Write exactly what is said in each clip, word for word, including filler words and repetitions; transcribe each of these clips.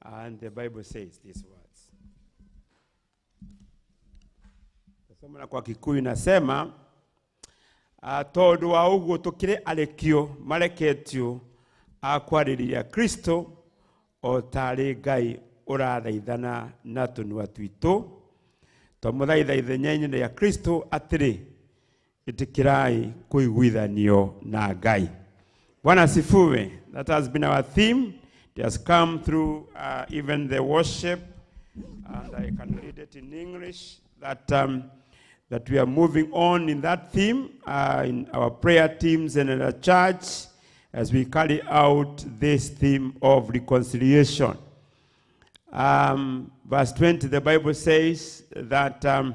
And the Bible says these words. Tasoma kwa Kikuyu inasema, tondu wa uguo tukire arekio mareketio akwariria Kristo o tari Ngai urathaithana na tunua twitu tomuthaitha ithenyaini ya Kristo atiri itikirai kuiguithanio na Ngai. Bwana asifiwe. That has been our theme. It has come through uh, even the worship, and I can read it in English, that um, that we are moving on in that theme uh, in our prayer teams and in our church as we carry out this theme of reconciliation. Um, verse twenty, the Bible says that um,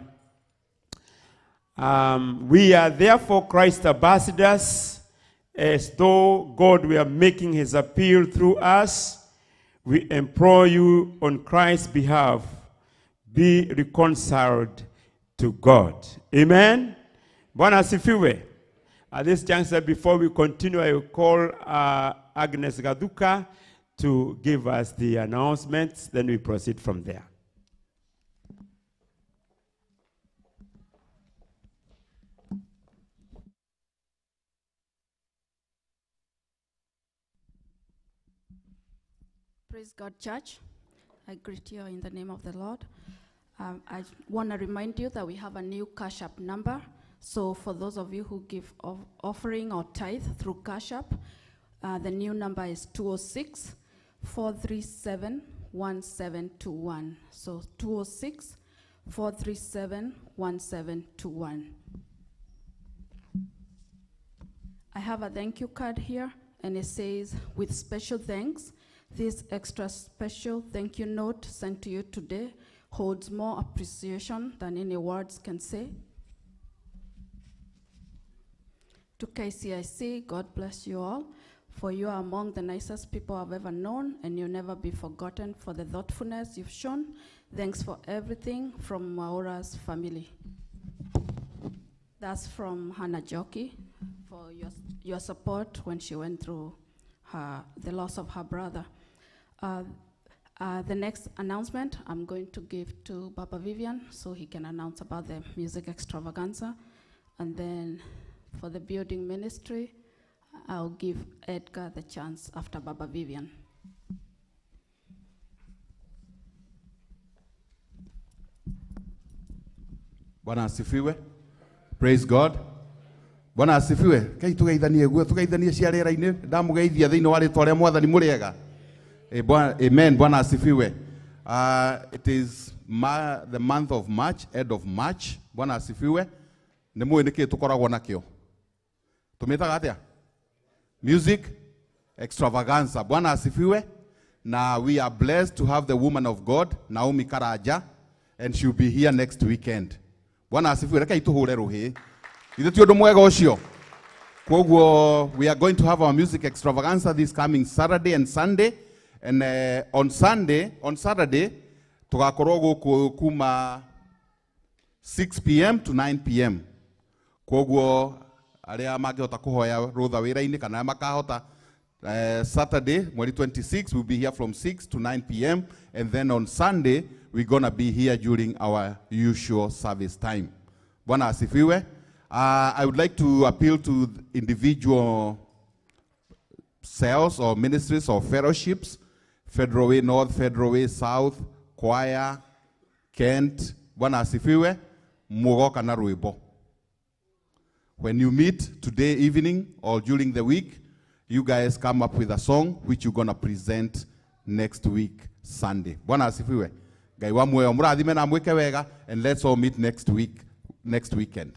um, we are therefore Christ's ambassadors, as though God were making his appeal through us. We implore you on Christ's behalf, be reconciled to God. Amen. Bwana asifiwe. At this juncture, before we continue, I will call uh, Agnes Gaduka to give us the announcements, then we proceed from there. Praise God, church. I greet you in the name of the Lord. Um, I want to remind you that we have a new Cash App number. So for those of you who give of offering or tithe through Cash App, uh, the new number is two oh six, four three seven, one seven two one. So two oh six, four three seven, one seven two one. I have a thank you card here, and it says, with special thanks, this extra special thank you note sent to you today holds more appreciation than any words can say. To K C I C, God bless you all, for you are among the nicest people I've ever known, and you'll never be forgotten for the thoughtfulness you've shown. Thanks for everything from Maura's family. That's from Hannah Jockey, for your, your support when she went through her, the loss of her brother. Uh, uh, the next announcement I'm going to give to Baba Vivian so he can announce about the music extravaganza. And then for the building ministry, I'll give Edgar the chance after Baba Vivian. Bwana asifiwe. Praise God. Bwana asifiwe. Kai tugeithanie guo tugeithanie ciarera-ini ndamugeithia thiini wa ritwa ria Mwathani muriega. Amen. Bwana asifiwe. Uh, it is ma the month of March, end of March. Bwana asifiwe. Ni mwe niki tukoragwo nakio. Tumetaga atia? Music extravaganza. Bwana asifiwe. Now we are blessed to have the woman of God, Naomi Karaja, and she'll be here next weekend. Bwana asifiwe. Reka ituhure ruhi. Ithe ti undu mwega ucio. Kwoguo we are going to have our music extravaganza this coming Saturday and Sunday. And uh, on Sunday, on Saturday, tugakorwo guku kuma six p m to nine p m Kwoguo aria mangihota kuhoya rutha wira-ini kana makahota uh, Saturday mweri twenty-six we'll be here from six to nine p m and then on Sunday we're gonna be here during our usual service time. Bwana asifiwe. Uh, I would like to appeal to individual cells or ministries or fellowships, Federal Way North, Federal Way South, Choir, Kent, Bwana asifiwe, mugoka na rwimbo. When you meet today evening or during the week, you guys come up with a song which you're going to present next week, Sunday. Bwana asifiwe. Ngai wa muoyo murathime na mwike wega, and let's all meet next week, next weekend.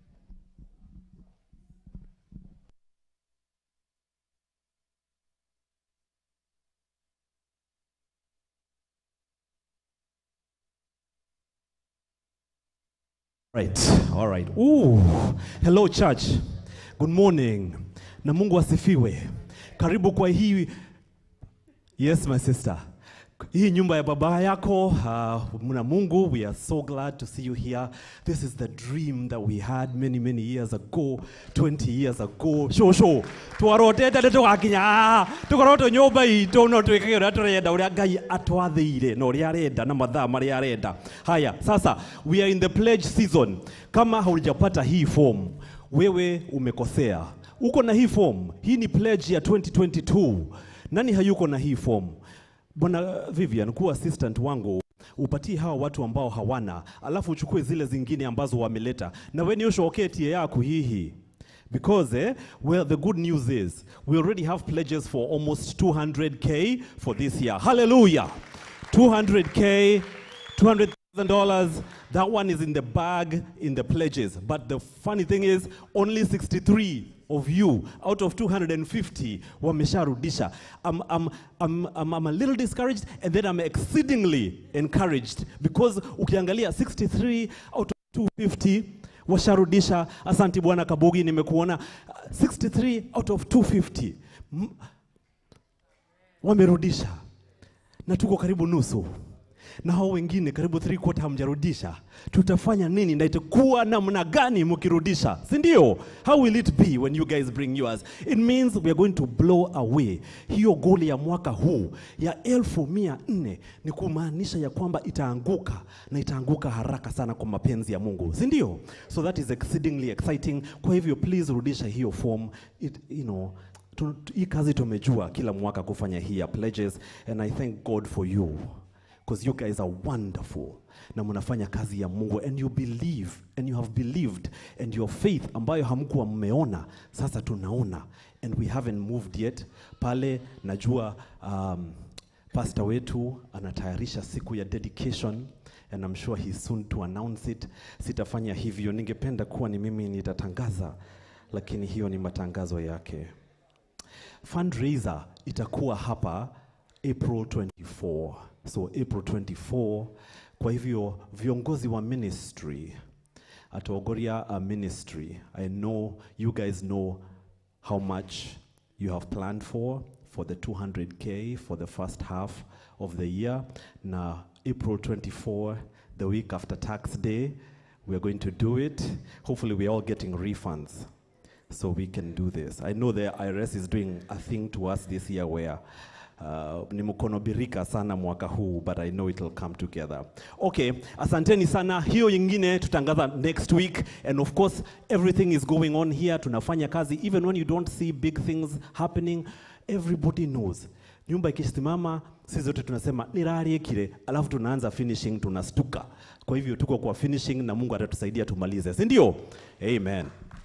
Right, all right. Ooh, hello church. Good morning. Na Mungu asifiwe. Karibu kwa hii, yes my sister. Hii nyumba ya baba yako, uh, muna Mungu, we are so glad to see you here. This is the dream that we had many, many years ago, twenty years ago. Sho sho. Tuarotete ne tugakinya. Tukoroto nyumba itu no twikage uria turenda uria Ngai atwathire no uria arenda na mathaa maria arenda. Haya, sasa we are in the pledge season. Kama haujapata hii form, wewe umekosea. Uko na hii form. Hii ni pledge ya twenty twenty-two. Nani hayuko na hii form? Bwana Vivian, kuwa assistant wangu, upatie hawa watu ambao hawana, alafu uchukue zile zingine ambazo wameleta. Na when you showcase yako hihi. Because eh, well, the good news is, we already have pledges for almost two hundred K for this year. Hallelujah! two hundred K, two hundred thousand dollars, that one is in the bag, in the pledges. But the funny thing is, only sixty-three of you out of two hundred fifty wamesharudisha. I'm, I'm, I'm, I'm, I'm a little discouraged, and then I'm exceedingly encouraged, because ukiangalia sixty-three out of two hundred fifty washarudisha. Asanti Bwana Kabugi, nimekuona. sixty-three out of two hundred fifty wamerudisha, na tuko karibu nusu. Na hao wengine karibu three quarter hamjarudisha. Tutafanya nini na itakuwa namna gani mkirudisha? Si ndio? How will it be when you guys bring yours? It means we are going to blow away. Hiyo goal ya mwaka huu ya elfu mia nne ni kumaanisha ya kwamba itaanguka, na itaanguka haraka sana kwa mapenzi ya Mungu. Si ndio? So that is exceedingly exciting. Kwa hivyo please rudisha hiyo form. It, you know, hii kazi tumejua kila mwaka kufanya hii ya pledges, and I thank God for you. Because you guys are wonderful. Na mnafanya kazi ya Mungu, and you believe, and you have believed, and your faith ambayo hamkuwa mmeona, sasa tunaona, and we haven't moved yet. Pale najua um, pastor wetu anatayarisha siku ya dedication, and I'm sure he's soon to announce it. Sitafanya hivyo, ningependa kuwa ni mimi nitatangaza, lakini hiyo ni matangazo yake. Fundraiser itakuwa hapa April twenty-fourth. So April twenty-fourth, kwa hivyo viongozi wa ministry, atogoria a ministry. I know you guys know how much you have planned for, for the two hundred K for the first half of the year. Now, April twenty-fourth, the week after tax day, we're going to do it. Hopefully we're all getting refunds, so we can do this. I know the I R S is doing a thing to us this year where Uh, ni mkono birika sana mwaka huu, but I know it will come together. Okay, asanteni sana. Hiyo nyingine tutangaza next week, and of course everything is going on here. Tunafanya kazi even when you don't see big things happening. Everybody knows. Nyumba ikisimama, sisi zote tunasema nirariekire, alafu tunaanza finishing, tunastuka. Kwa hivyo tuko kwa finishing, na Mungu atatusaidia tumalize. Si ndio? Amen.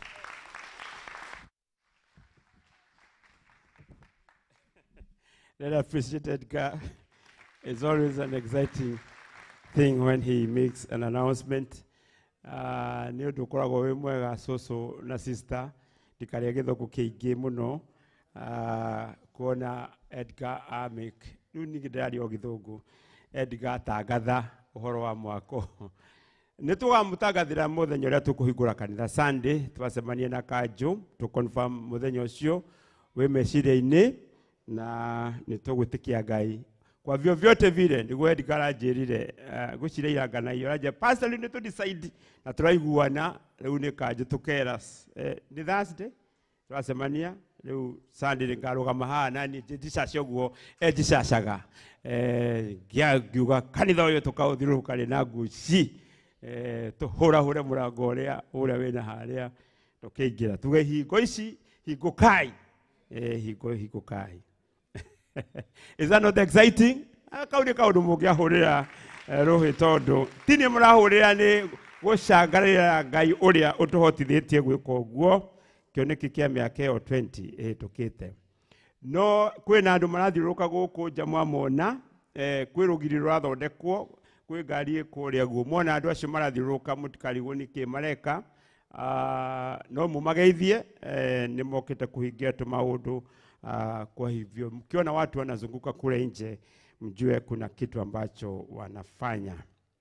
That appreciated God. It's always an exciting thing when he makes an announcement. Uh, Ni undu koragwo wi mwega soso na sister ndikaria githoko kiingi muno uh, kuona Edgar a make riu ningi ndari o githungu Edgar tangatha uhoro wa mwako ni tugamutangathira muthenya uria tukuhingura kanitha Sunday. Twacemanie na kanju to confirm muthenya ucio wi meciria-ini, na nitugwitikia Ngai kwa vyo vyote vile. Niguo Edgar anjirire uh, gucira irangana iyo raje pastor ni to decide na turaiguana riu ni kanju tukeras eh, ni Thursday twacemania riu Sunday ngarugama hana ni ndicacia uguo endicacaga eh ngiuga kanitha uyu tukauthiruka ri na nguci eh tuhura hure murango uria uria wina haria tukiingira tuge hingo ici hingukai eh hingo hingukai. Is that not exciting? Kauni kaundu mugiahurira rohi tondu tini murahurira ni gucangarira Ngai uria utuhotithitie gwika uguo kioneki kia miaka yo twenty etukite. No kwina andu marathiruka guku jamwa mona eh kwirugiriro rathondekwo kwi ngari ikuria guo mona andu acio marathiruka mutikarigo niki mareka ah no mumageithie eh ni mokite kuhingia tu maundu. Uh, kwa hivyo mkiona watu wanazunguka kule nje mjue kuna kitu ambacho wanafanya.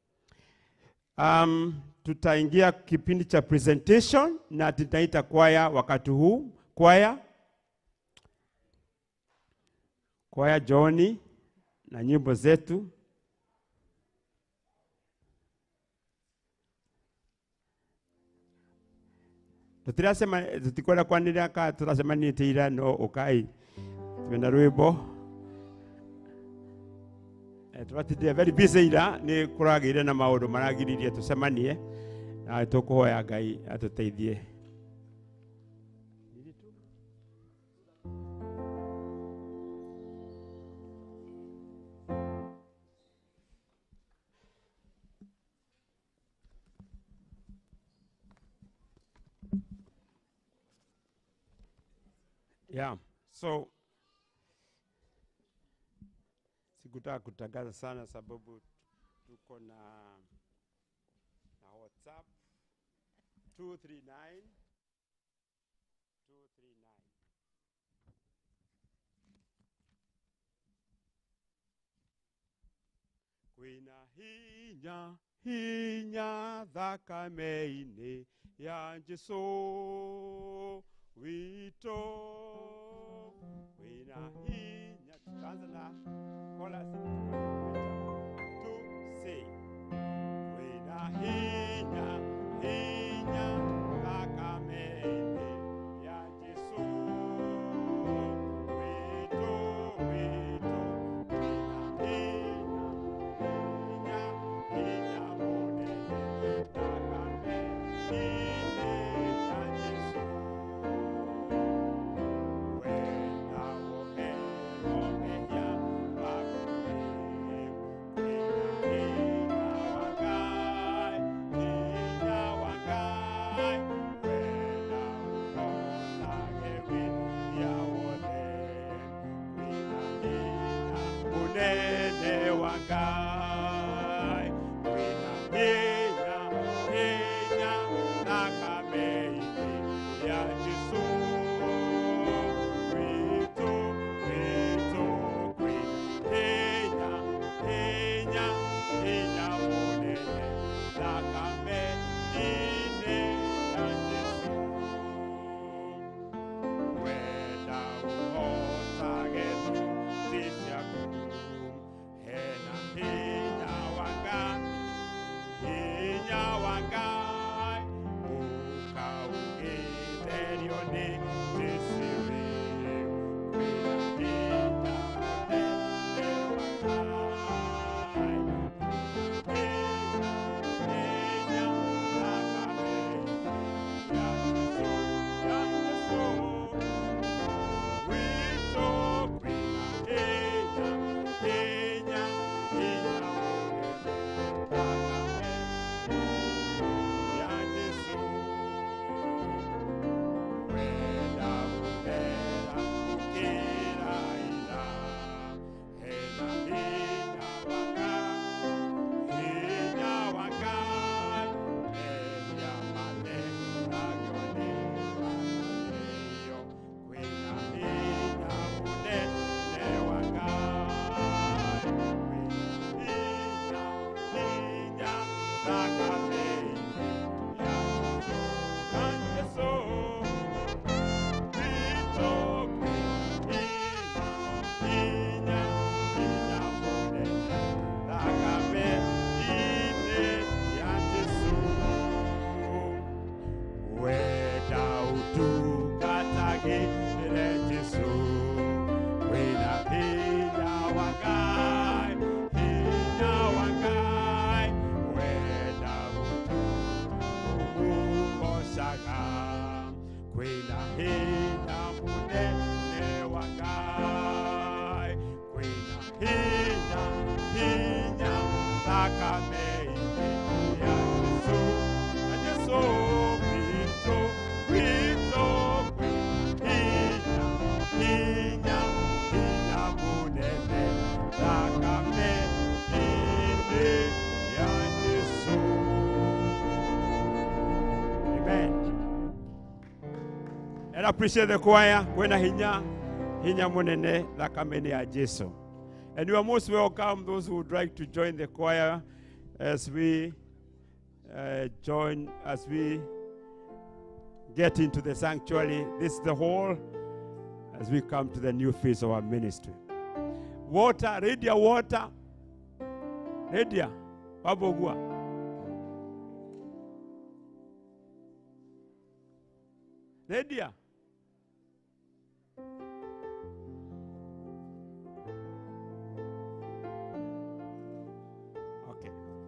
Um, tutaingia kipindi cha presentation na tutaita kwaya wakati huu. Kwaya Kwaya Johnny na nyimbo zetu. Tutirasema tutikwenda kwanira ka turasema ni tira no ukai. Twenda rwimbo. Eh turatithia very busy ira ni kuragire na maundu maragiririe tucemanie na tukuhoya Ngai atuteithie. Yeah, so sikutaka kutangaza sana sababu tuko na na WhatsApp two three nine two three nine. Kwina hinya hinya thakame-ini ya Jesu wito wina hinya. Tutaanza na chorus to say wina hinya hinya thakame-ini ya Jesu wito wito wina hinya hinya hinya munene thakame-ini ya Jesu. And I appreciate the choir. Kwena hinya, hinya munene thakame ya Jesu. And you are most welcome, those who would like to join the choir as we uh, join, as we get into the sanctuary. This is the hall as we come to the new phase of our ministry. Water, Lydia, water. Lydia, wabogua. Lydia. Okay.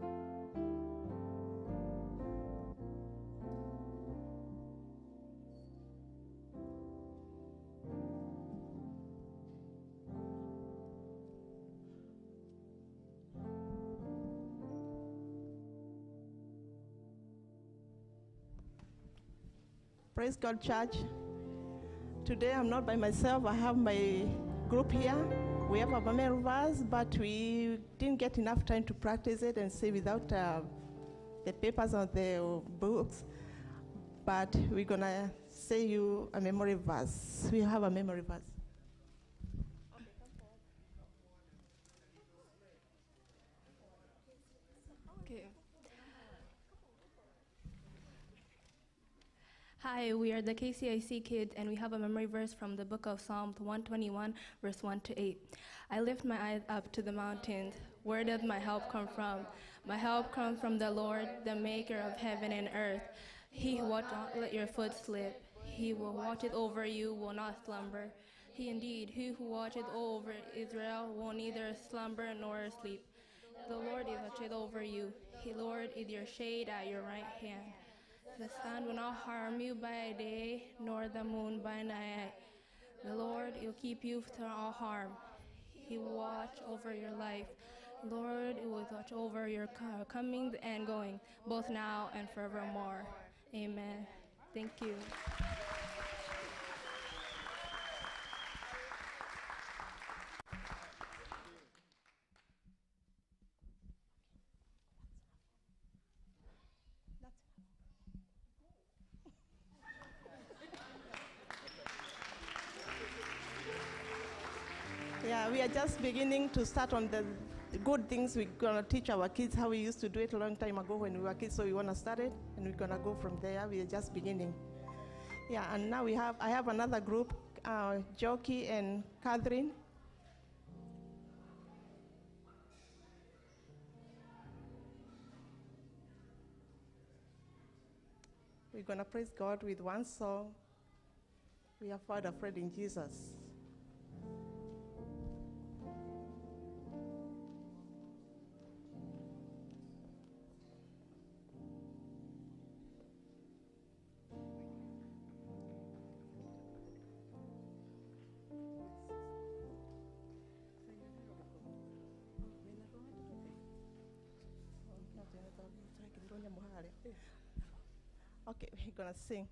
Praise God, church. Today I'm not by myself. I have my group here. We have a memory verse, but we didn't get enough time to practice it and say without uh, the papers or the books. But we're gonna say you a memory verse. We have a memory verse. Okay. Hi, we are the K C I C kids, and we have a memory verse from the book of Psalms one twenty-one, verse one to eight. I lift my eyes up to the mountains. Where does my help come from? My help comes from the Lord, the maker of heaven and earth. He who will not let your foot slip. He will watch it over you, will not slumber. He indeed, he who watches over Israel will neither slumber nor sleep. The Lord is watching over you. He, Lord, is your shade at your right hand. The sun will not harm you by day, nor the moon by night. The Lord will keep you from all harm. He will watch over your life. Lord, it will watch over your comings and going, both now and forevermore. Amen. Thank you. Yeah, we are just beginning to start on the good things. We're going to teach our kids how we used to do it a long time ago when we were kids, so we want to start it, and we're going to go from there. We are just beginning. Yeah, and now we have, I have another group, uh, Jockey and Catherine. We're going to praise God with one song. We have found a friend in Jesus. Okay, we're gonna sing.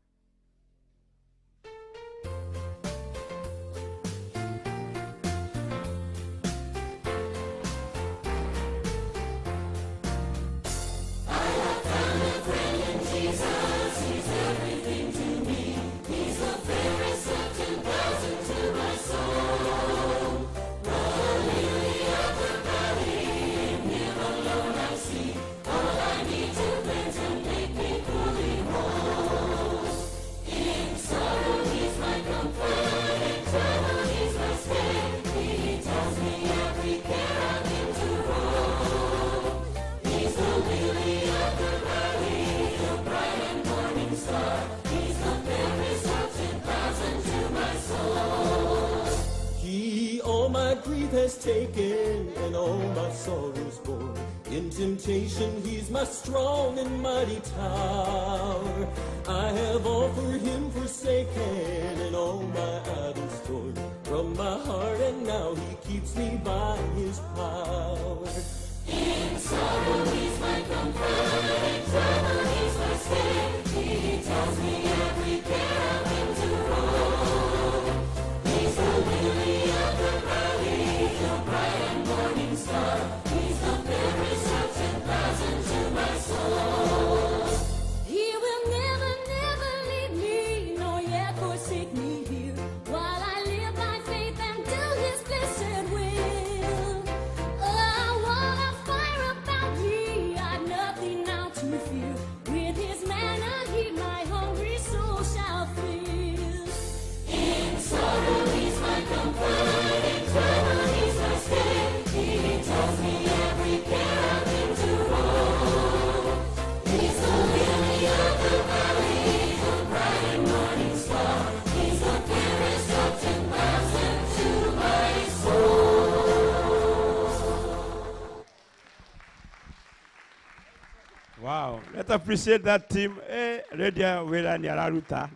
Has taken and all my sorrows borne. In temptation he's my strong and mighty tower. I have all for him forsaken and all my idols torn from my heart, and now he keeps me by his power. In sorrow he's my comfort, in trouble he's my stay. He tells me every care of him to roll. He's the lily of the valley, the bright and morning star. He's the very such and thousand to my soul. He will never, never leave me, nor yet forsake me here, while I live by faith and do his blessed will. Wow. Let's appreciate that team. Eh, Radio Wela ni araruta.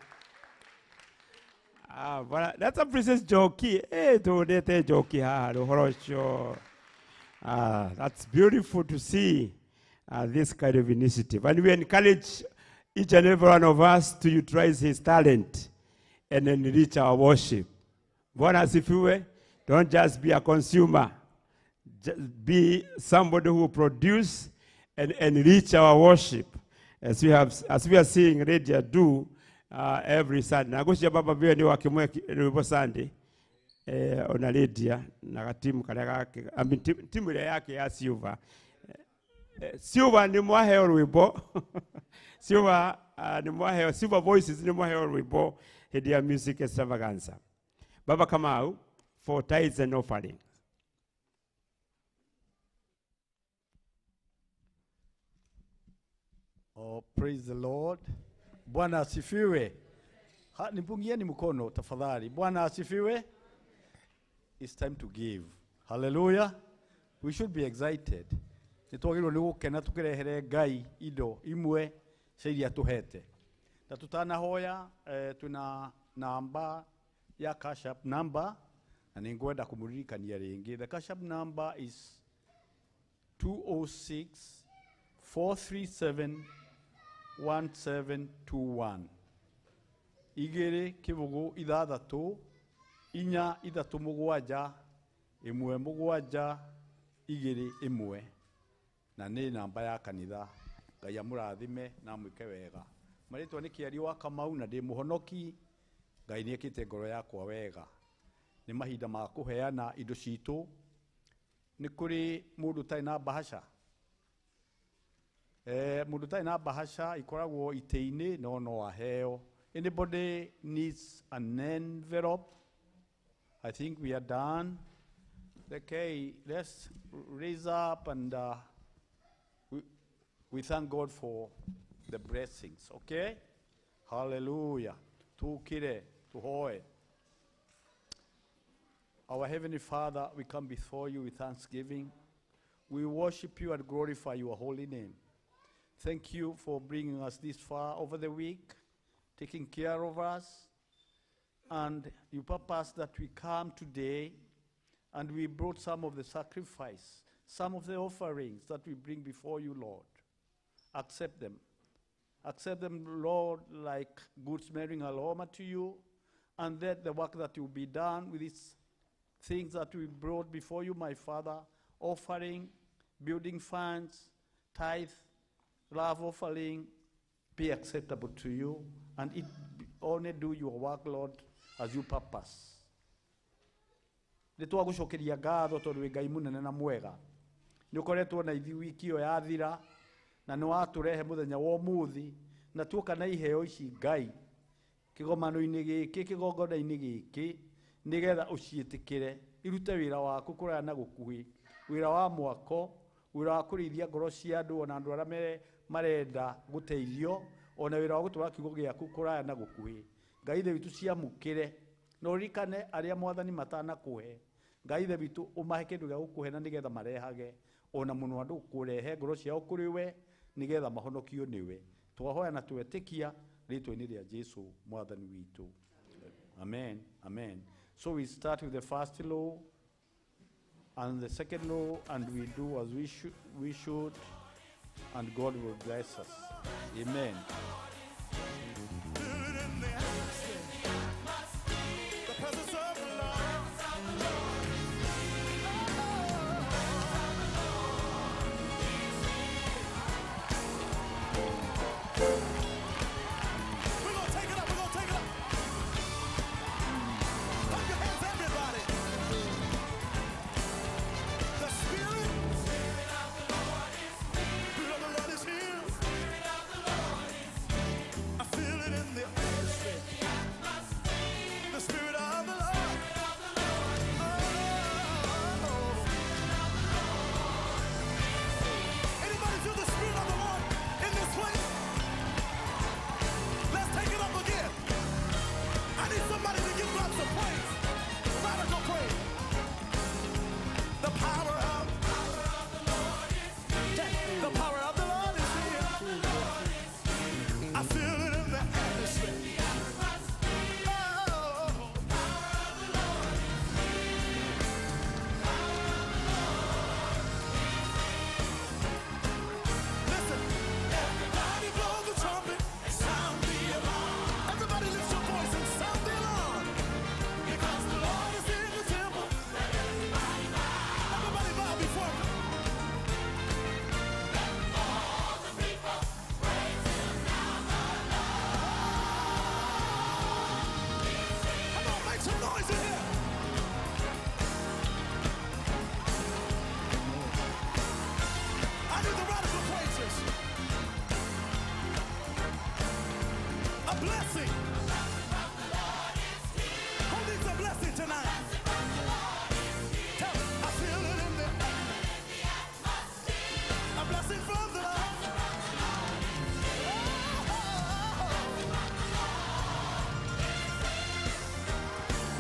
Ah, but let's appreciate Joki. Eh, to dete Joki ha rohorosho. Ah, that's beautiful to see uh, this kind of initiative. And we encourage each and every one of us to utilize his talent and enrich our worship. Bwana asifiwe. Don't just be a consumer. Just be somebody who produce and enrich our worship, as we have, as we are seeing Radio do uh, every Sunday. Nagushia baba vile ni wakimwe ribo Sunday eh, ona Radio na katimu kale kake, I mean timu ile yake ya Silver. Eh, Silver ni mwaheo ribo. Silver uh, ni mwaheo, Silver Voices ni mwaheo ribo hedi ya music extravaganza. Baba Kamau for tithes and offering. Oh, praise the Lord. Bwana asifiwe. Ha, nipungieni mkono tafadhali. Bwana asifiwe. It's time to give. Hallelujah. We should be excited. Nitwagirwo ni gukena tukirehere Ngai indo imwe cia tuhete. Na tutanahoya eh, tuna namba ya cash app number na ningwenda kumuririkania ringi. The cash app number is two oh six, four three seven, one seven two one. Igere kivugu ithathatu inya ithatu mugwanja imwe mugwanja igere imwe na ni namba ya kanitha. Ngai amurathime na mwike wega. Maritwa ni Kiari wa Kamau na ndi muhonoki. Ngai ni ekite ngoro yakwa wega. Ni mahinda ma kuheana indo citu. Ni kuri mundu tai na bahasha. Eh, mundu tai na bahasha ikoragwo ite-ini no no aheo. Anybody needs an envelope? I think we are done. Okay, let's raise up and uh, we, we thank God for the blessings. Okay? Hallelujah. Tukire, tuhoe. Our Heavenly Father, we come before you with thanksgiving. We worship you and glorify your holy name. Thank you for bringing us this far over the week, taking care of us. And you purpose that we come today and we brought some of the sacrifice, some of the offerings that we bring before you, Lord. Accept them. Accept them, Lord, like good smelling aroma to you. And that the work that will be done with these things that we brought before you, my Father, offering, building funds, tithe, love offering, be acceptable to you, and it only do your work, Lord, as you purpose. Nitwagucokeria ngatho tondu wi Ngai munene na mwega. Ni ukoretwo na ithi wiki yo yathira na ni waturehe muthenya wa umuthi na tuoka na iheo ici Ngai kigomano-ini giki kigongona-ini giki nigetha ucietikire irute wira waku kuraya na gukuhi, wira wa mwako, wira wa kurithia ngoro cia andu ona andu aria marenda guteithio, ona wira wa gutwara kiugo giaku kuraya na gukuhi. Ngai the witu ciamukire no rikane aria mwathani matana kuhe. Ngai the witu umahe kindu gia gukuhe na nigetha marehage ona muno andu kurehe ngoro ciao kuri we nigetha mahonokio niwe. Twahoya na twetikia ritwa-ini ria Jesu mwathani witu. Amen. Amen. So we start with the first law and the second law, and we do as we should, we should, and God will bless us. Amen.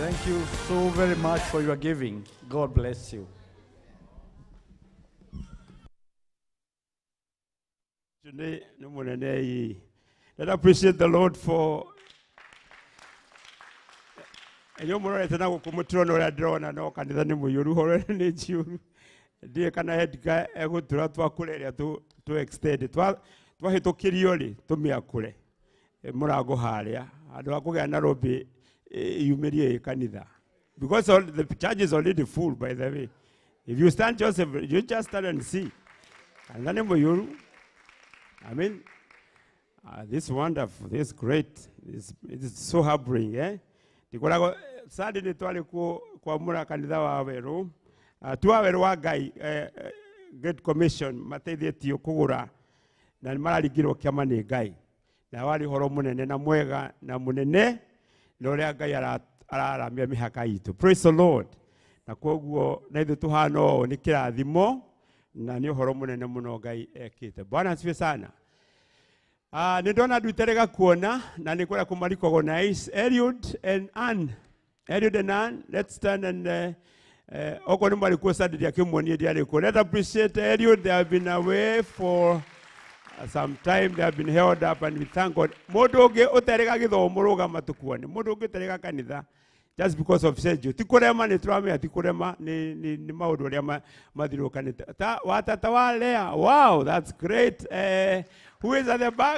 Thank you so very much for your giving. God bless you. Let us appreciate the Lord for and you more than I come to know that drone and no kanitha ni muyuru hore ni chiuru die kana head guy ego tura twa kuleria to to extend twa twa hitokiriori to miakure murago haria adu akugea na robi yumerie kanitha because all the church is already full, by the way. If you stand Joseph, you just stand and see. And then muyuru, I mean, uh, this is wonderful, this is great, this it is so humbling, eh? Tikora sadi ni twali ku kwa mura kanitha wa weru tuwa weru wa Ngai Great Commission mateithĩtio kugura na mararigirwo kiama ni Ngai na wari horo munene na mwega na munene na uria Ngai araramia mihaka itu. Praise the Lord. Na koguo na ithu tuhana ũũ ni kirathimo na ni horo munene muno Ngai ekite. Bwana asifiwe sana. Ah, uh, nindona duterega kuona na nikora kumaliko organize Eliud and Ann. Eliud and Ann, let's stand and uh, uh, oko ni mwali kwa sadi ya kimwoni diale ko. Let's appreciate Eliud. They have been away for uh, some time. They have been held up and we thank God. Modoge oterega githo muruga matukuani. Modoge terega kanitha just because of Sergio. Tikurema ni turamia tikurema ni ni, ni maudu ya madhiro kanitha. Ta watata walea. Wow, that's great. Uh, Who is at the back?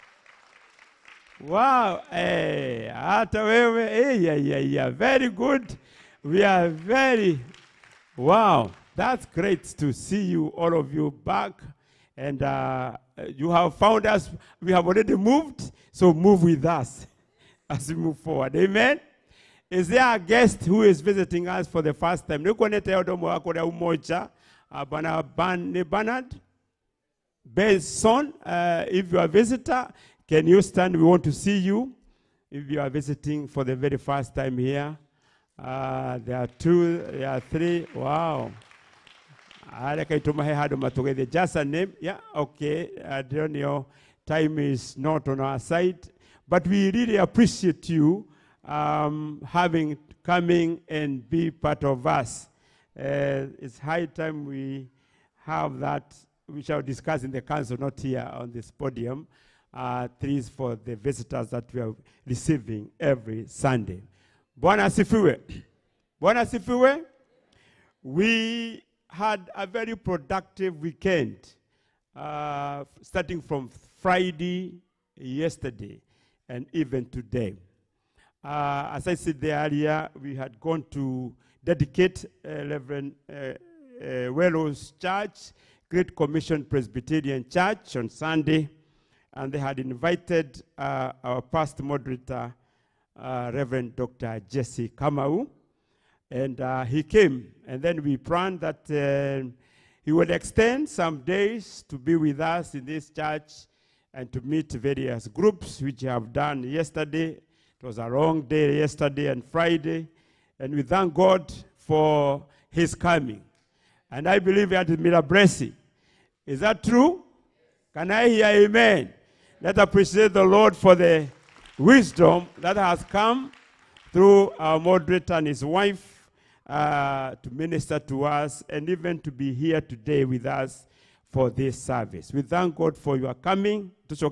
Wow, hey, hata wewe, hey, yeah, yeah, yeah, very good. We are very, wow, that's great to see you, all of you back. And uh, you have found us, we have already moved, so move with us as we move forward, amen? Is there a guest who is visiting us for the first time? Nukonete odomo wakore umoja, Bana Bernard? Son, uh, if you are a visitor, can you stand? We want to see you. If you are visiting for the very first time here, uh, there are two, there are three. Wow. Just a name. Yeah, okay. I don't know. Time is not on our side. But we really appreciate you um, having, coming and be part of us. Uh, it's high time we have that. We shall discuss in the council, not here on this podium. Uh, trees for the visitors that we are receiving every Sunday. Bwana asifiwe. Bwana asifiwe. We had a very productive weekend, uh, starting from Friday, yesterday, and even today. Uh, as I said earlier, we had gone to dedicate uh, Reverend uh, uh, Wellows Church, Great Commission Presbyterian Church on Sunday, and they had invited uh, our past moderator, uh, Reverend Doctor Jesse Kamau, and uh, he came, and then we planned that uh, he would extend some days to be with us in this church and to meet various groups, which we have done yesterday. It was a long day yesterday and Friday, and we thank God for his coming. And I believe that is a blessing. Is that true? Can I hear amen? Let's appreciate the Lord for the wisdom that has come through our moderator and his wife uh, to minister to us and even to be here today with us for this service. We thank God for your coming.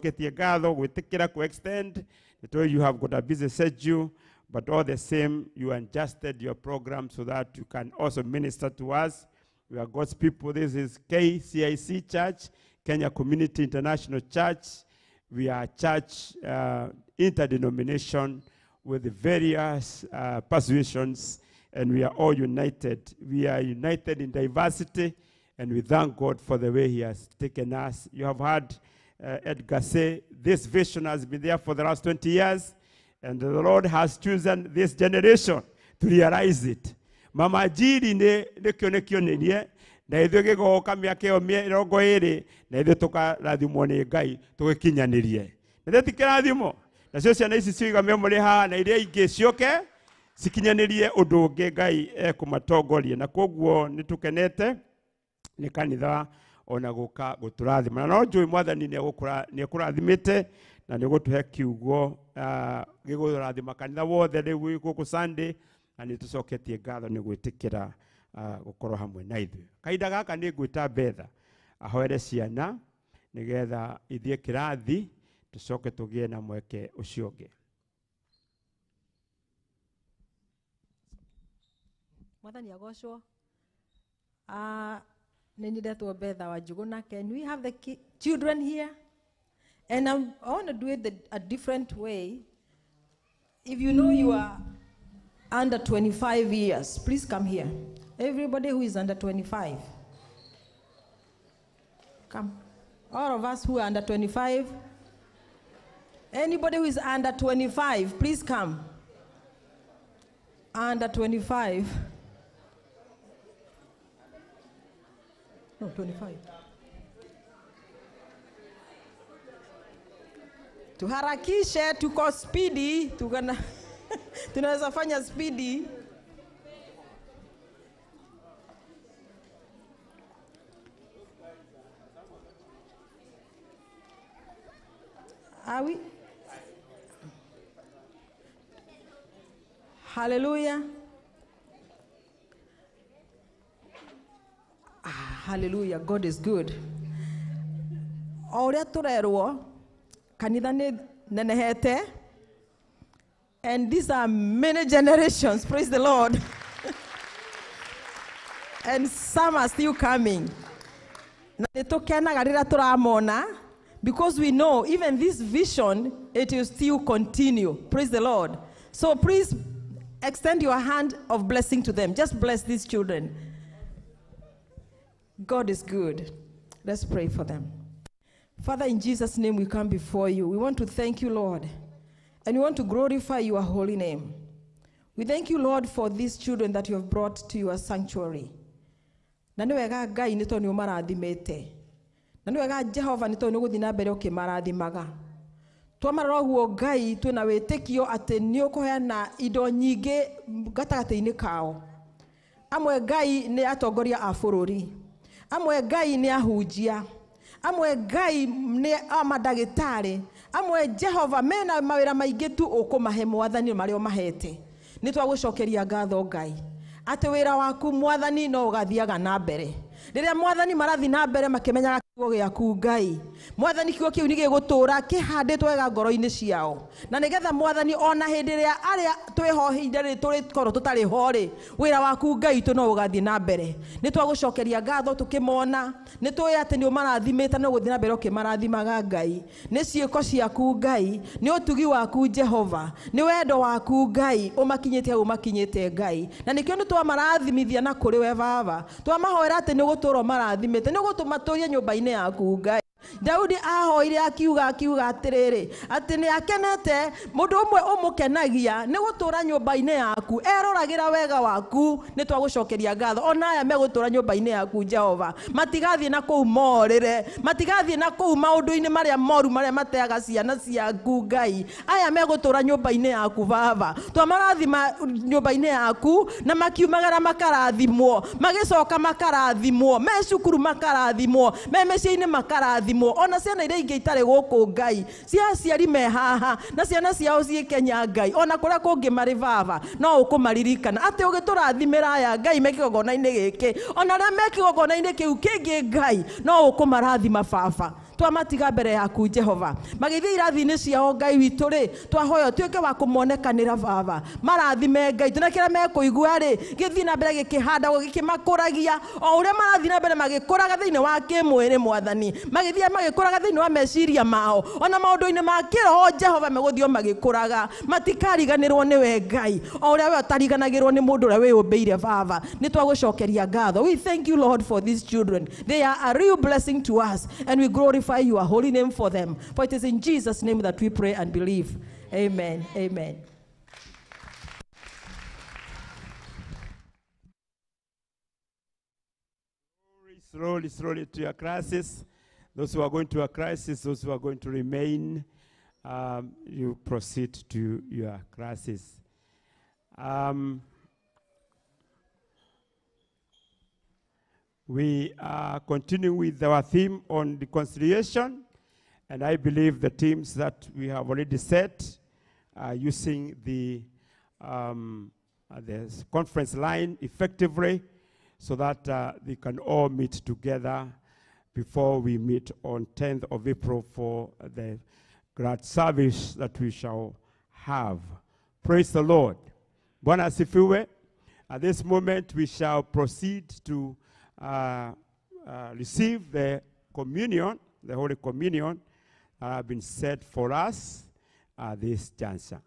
We take care to extend. You have got a busy schedule, but all the same, you adjusted your program so that you can also minister to us. We are God's people. This is K C I C Church, Kenya Community International Church. We are a church uh, interdenomination with various uh, persuasions, and we are all united. We are united in diversity, and we thank God for the way he has taken us. You have heard uh, Edgar say, this vision has been there for the last twenty years, and the Lord has chosen this generation to realize it. Mama jiri ne ne kione kione nie na ithuĩ gĩgoka mĩaka ĩyo mĩrongo ĩrĩ na ithuĩ tũkarathimwo nĩ Ngai tũgĩkinyanĩrie. Na ithuĩ ti kĩrathimo nacio ciana ici ciĩgamie mũrĩ haha na iria ingĩ cioke cikinyanĩrie ũndũ ũngĩ Ngai ekũmatongoria. Na koguo nĩtũkenete nĩ kanitha ona gũka gũtũrathima. Na no njũĩ Mwathani nĩekũrathimĩte na nĩgũtũhe kiugo gĩgũrathima kanitha wothe rĩu gũkũ Sunday na nĩ tũcoketie ngatho nĩ gwĩtĩkĩra gũkorwo hamwe na ithuĩ. Kahinda gaka nĩ ngwĩta Betha ahoere ciana nĩgetha ithiĩ kĩrathi tũcoke tũgĩe na mweke ũcio ũngĩ. Mwathani agocwo. Ah, nĩ ndetwo Betha wa Njuguna. Can we have the ki- children here? And I'm, I want to do it the, a different way. If you know you are under twenty-five years, please come here. Everybody who is under twenty-five, come. All of us who are under twenty-five. Anybody who is under twenty-five, please come. Under twenty-five. No, twenty-five. Tuharakishe, tuko speedy, tukana tunaweza fanya speedy. Are we? Hallelujah. Ah, hallelujah. God is good. Aurea turerwo kanitha nĩ nenehete, and these are many generations. Praise the Lord. And some are still coming. Na nĩtũkenaga rĩrĩa tũramona, because we know even this vision, it will still continue. Praise the Lord. So please extend your hand of blessing to them. Just bless these children. God is good. Let's pray for them. Father, in Jesus' name we come before you. We want to thank you, Lord, and we want to glorify your holy name. We thank you, Lord, for these children that you have brought to your sanctuary. Na nĩ wega Ngai nĩ tondũ nĩ ũmarathimĩte. Na nĩ wega Jehova nĩ tondũ nĩ ũgũthiĩ na mbere ũkĩmarathimaga. Twamarora ũguo Ngai twĩna wĩtĩkio atĩ nĩ ũkũheana indo nyingĩ gatagatĩ-inĩ kao. Amwe Ngai nĩ atongoria a bũrũri. Amwe Ngai nĩ ahunjia. Amwe Ngai nĩ amadagĩtarĩ. Amwe Jehova mena mawĩra maingĩ tu ũkũmahe Mwathani marĩa ũmahete. Nĩ twagũcokeria ngatho Ngai atĩ wĩra waku Mwathani no ũgathiaga na mbere. Rĩrĩa Mwathani marathi na mbere makĩmenyaga kiugo gĩaku Ngai, Mwathani kiugo kĩu nĩ gĩgũtũũra kĩhandĩtwo wega ngoro-inĩ ciao. Na nĩgetha Mwathani ona hĩndĩ ĩrĩa arĩa twĩhohire rĩ tũrĩkorwo tũtarĩ ho rĩ, wĩra waku Ngai tu no ũgathiĩ na mbere. Nĩ twagũcokeria ngatho tũkĩmona, nĩ tũĩ atĩ nĩ ũmarathimĩte na ũgũthiĩ na mbere ũkĩmarathimaga Ngai. Nĩ ciĩko ciaku Ngai, nĩ ũtugi waku Jehova, nĩ wendo waku Ngai ũmakinyĩte hau ũmakinyĩte Ngai. Na nĩkĩo nĩ twamarathimithia na kũrĩ we Baba. Twamahoera atĩ nĩ ũgũtũũra ũmarathimĩte, nĩ ũgũtũmatũria nyũmba-inĩ yaku Ngai. Daudi ahoire akiuga akiuga atiriri ati ni akenete mundu umwe umukenagia ni gutura nyumba-ini yaku eroragira wega waku ni twagucokeria ngatho ona aya megutura nyumba-ini yaku Jehova matigathie na kuu morire matigathie na kuu maundu-ini maria moru maria mateaga ciana ciaku Ngai aya megutura nyumba-ini yaku Baba twamarathima nyumba-ini yaku na makiumagara makarathimwo magicoka makarathimwo me cukuru makarathimwo me mĩciĩ-inĩ makarathimwo ona ciana iria ingĩ itarĩ gũkũ Ngai cia ciari me haha na ciana ciao ciĩ Kenya Ngai ona kũrĩa kũngĩ marĩ Baba no ũkũmaririkana atĩ ũgĩtũrathimĩra aya Ngai mekĩgongona-inĩ gĩkĩ ona arĩa mekĩgongona-inĩ kĩu kĩngĩ Ngai no ũkũmarathima Baba twamatiga mbere yaku Jehova magĩthiĩ irathi-inĩ ciao Ngai witũ rĩ twahoya tuĩke wa kũmonekanĩra Baba marathime Ngai tunakĩra mekũigua rĩ gĩthiĩ na mbere gĩkĩhandagwo gĩkĩmakũragia o ũrĩa marathiĩ na mbere magĩkũraga thĩinĩ wa kĩmwĩrĩ Mwathani magĩthiĩ magĩkũraga thĩinĩ wa meciria mao ona maũndũ-inĩ ma kĩroho Jehova megũthiĩ magĩkũraga matikariganĩrwo nĩwe Ngai o ũrĩa we ũtariganagĩrwo nĩ mũndũ ũrĩa wĩyũmbĩire Baba nĩ twagũcokeria ngatho. We thank you Lord for these children. They are a real blessing to us and we glorify your holy name for them. For it is in Jesus' name that we pray and believe. Amen. Amen. Slowly, slowly to your classes. Those who are going to a crisis, those who are going to remain, um, you proceed to your classes. Um, we are continuing with our theme on reconciliation, and I believe the themes that we have already set are using the um, uh, the conference line effectively so that uh, they can all meet together before we meet on tenth of April for the great service that we shall have. Praise the Lord. Bwana asifiwe. At this moment, we shall proceed to uh, uh, receive the communion, the Holy Communion that have been set for us at this juncture.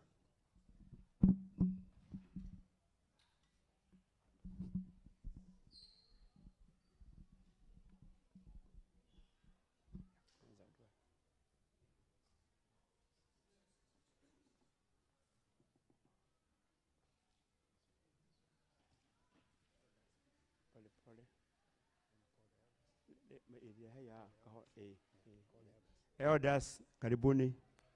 Elders, karibuni.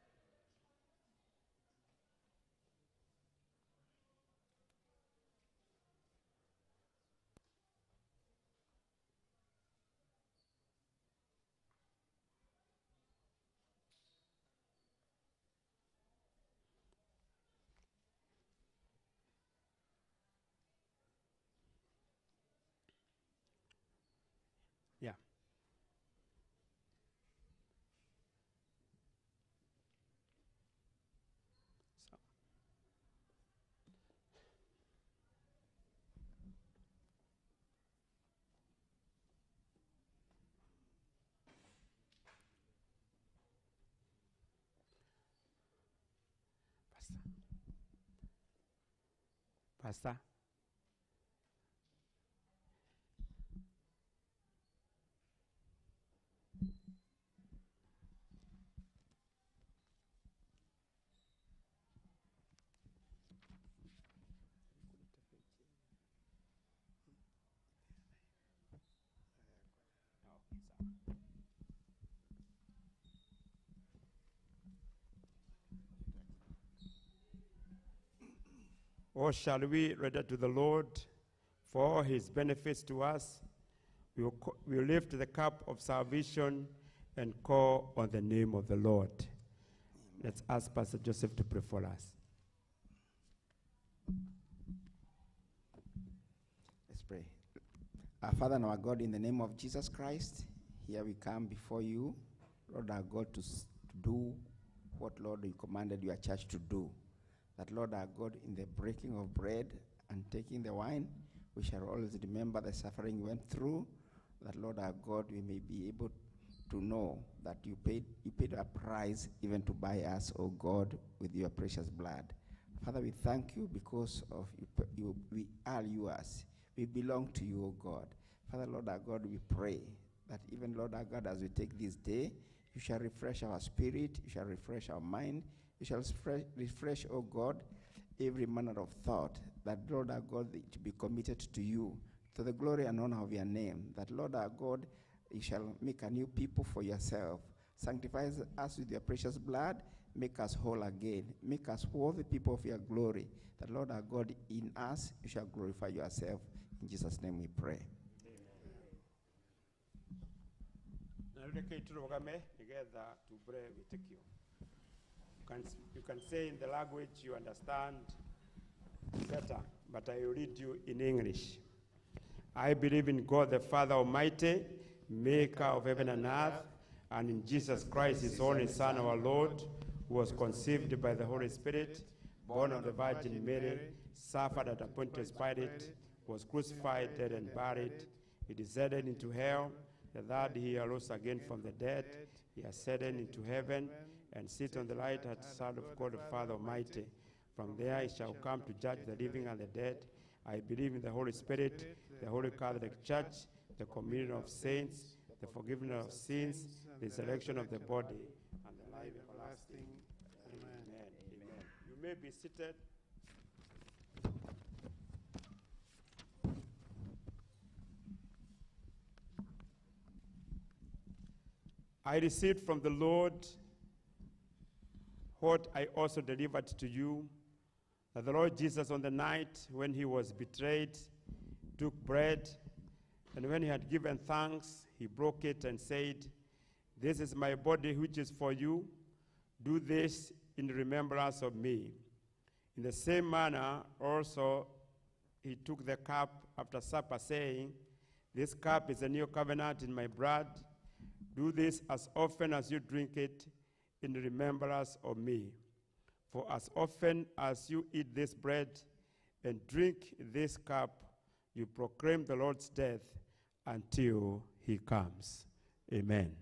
Yeah. So. Pastor. Pastor. Or shall we render to the Lord for all his benefits to us? We will, co- we will lift the cup of salvation and call on the name of the Lord. Let's ask Pastor Joseph to pray for us. Let's pray. Our Father and our God, in the name of Jesus Christ, here we come before you, Lord our God, to, s- to do what, Lord, you commanded your church to do. That, Lord our God, in the breaking of bread and taking the wine, we shall always remember the suffering you went through. That, Lord our God, we may be able to know that you paid you paid a price even to buy us, O God, with your precious blood. Father, we thank you because of you, you, we are yours. We belong to you, O God. Father, Lord our God, we pray that even, Lord our God, as we take this day, you shall refresh our spirit, you shall refresh our mind, you shall refresh, refresh, O God, every manner of thought, that, Lord our God, to be committed to you, to the glory and honor of your name, that, Lord our God, you shall make a new people for yourself. Sanctify us with your precious blood, make us whole again, make us worthy people of your glory, that, Lord our God, in us you shall glorify yourself. In Jesus' name we pray. You can, you can say in the language you understand better, but I will read you in English. I believe in God the Father Almighty, maker of heaven and earth, and in Jesus Christ, his only Son, our Lord, who was conceived by the Holy Spirit, born of the Virgin Mary, suffered at Pontius Pilate, was crucified, dead, and buried. He descended into hell. The third day he arose again from the dead. He ascended into heaven and sit on the right hand side of God the Father Almighty. From there he shall come to judge the living and the dead. I believe in the Holy Spirit, the Holy Catholic Church, the communion of saints, the forgiveness of sins, the resurrection of the body, and the life everlasting. Amen. Amen. Amen. You may be seated. I received from the Lord what I also delivered to you, that the Lord Jesus, on the night when he was betrayed, took bread, and when he had given thanks, he broke it and said, "This is my body which is for you. Do this in remembrance of me." In the same manner, also he took the cup after supper, saying, "This cup is a new covenant in my blood. Do this as often as you drink it in remembrance of me. For as often as you eat this bread and drink this cup, you proclaim the Lord's death until he comes." Amen.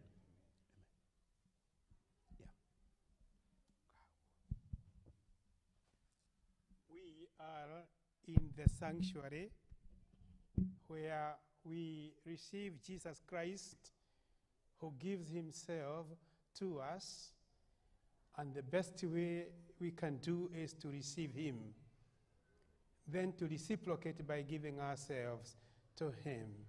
Yeah. We are in the sanctuary where we receive Jesus Christ, who gives himself to us, and the best way we can do is to receive him, then to reciprocate by giving ourselves to him.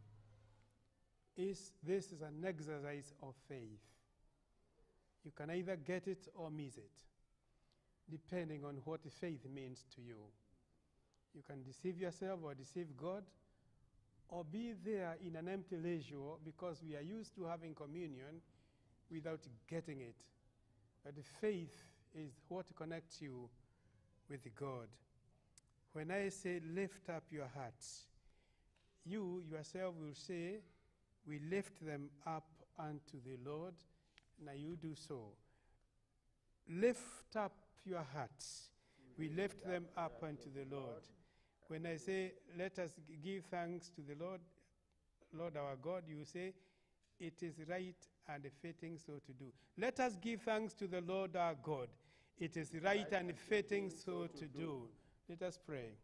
Is this is an exercise of faith. You can either get it or miss it, depending on what faith means to you. You can deceive yourself or deceive God, or be there in an empty leisure because we are used to having communion without getting it. But the faith is what connects you with God. When I say lift up your hearts, you yourself will say, we lift them up unto the Lord. Now you do so. Lift up your hearts. We lift them up unto the Lord. When I say, let us g- give thanks to the Lord, Lord our God, you say, it is right and fitting so to do. Let us give thanks to the Lord our God. It is right and fitting so to do. Let us pray.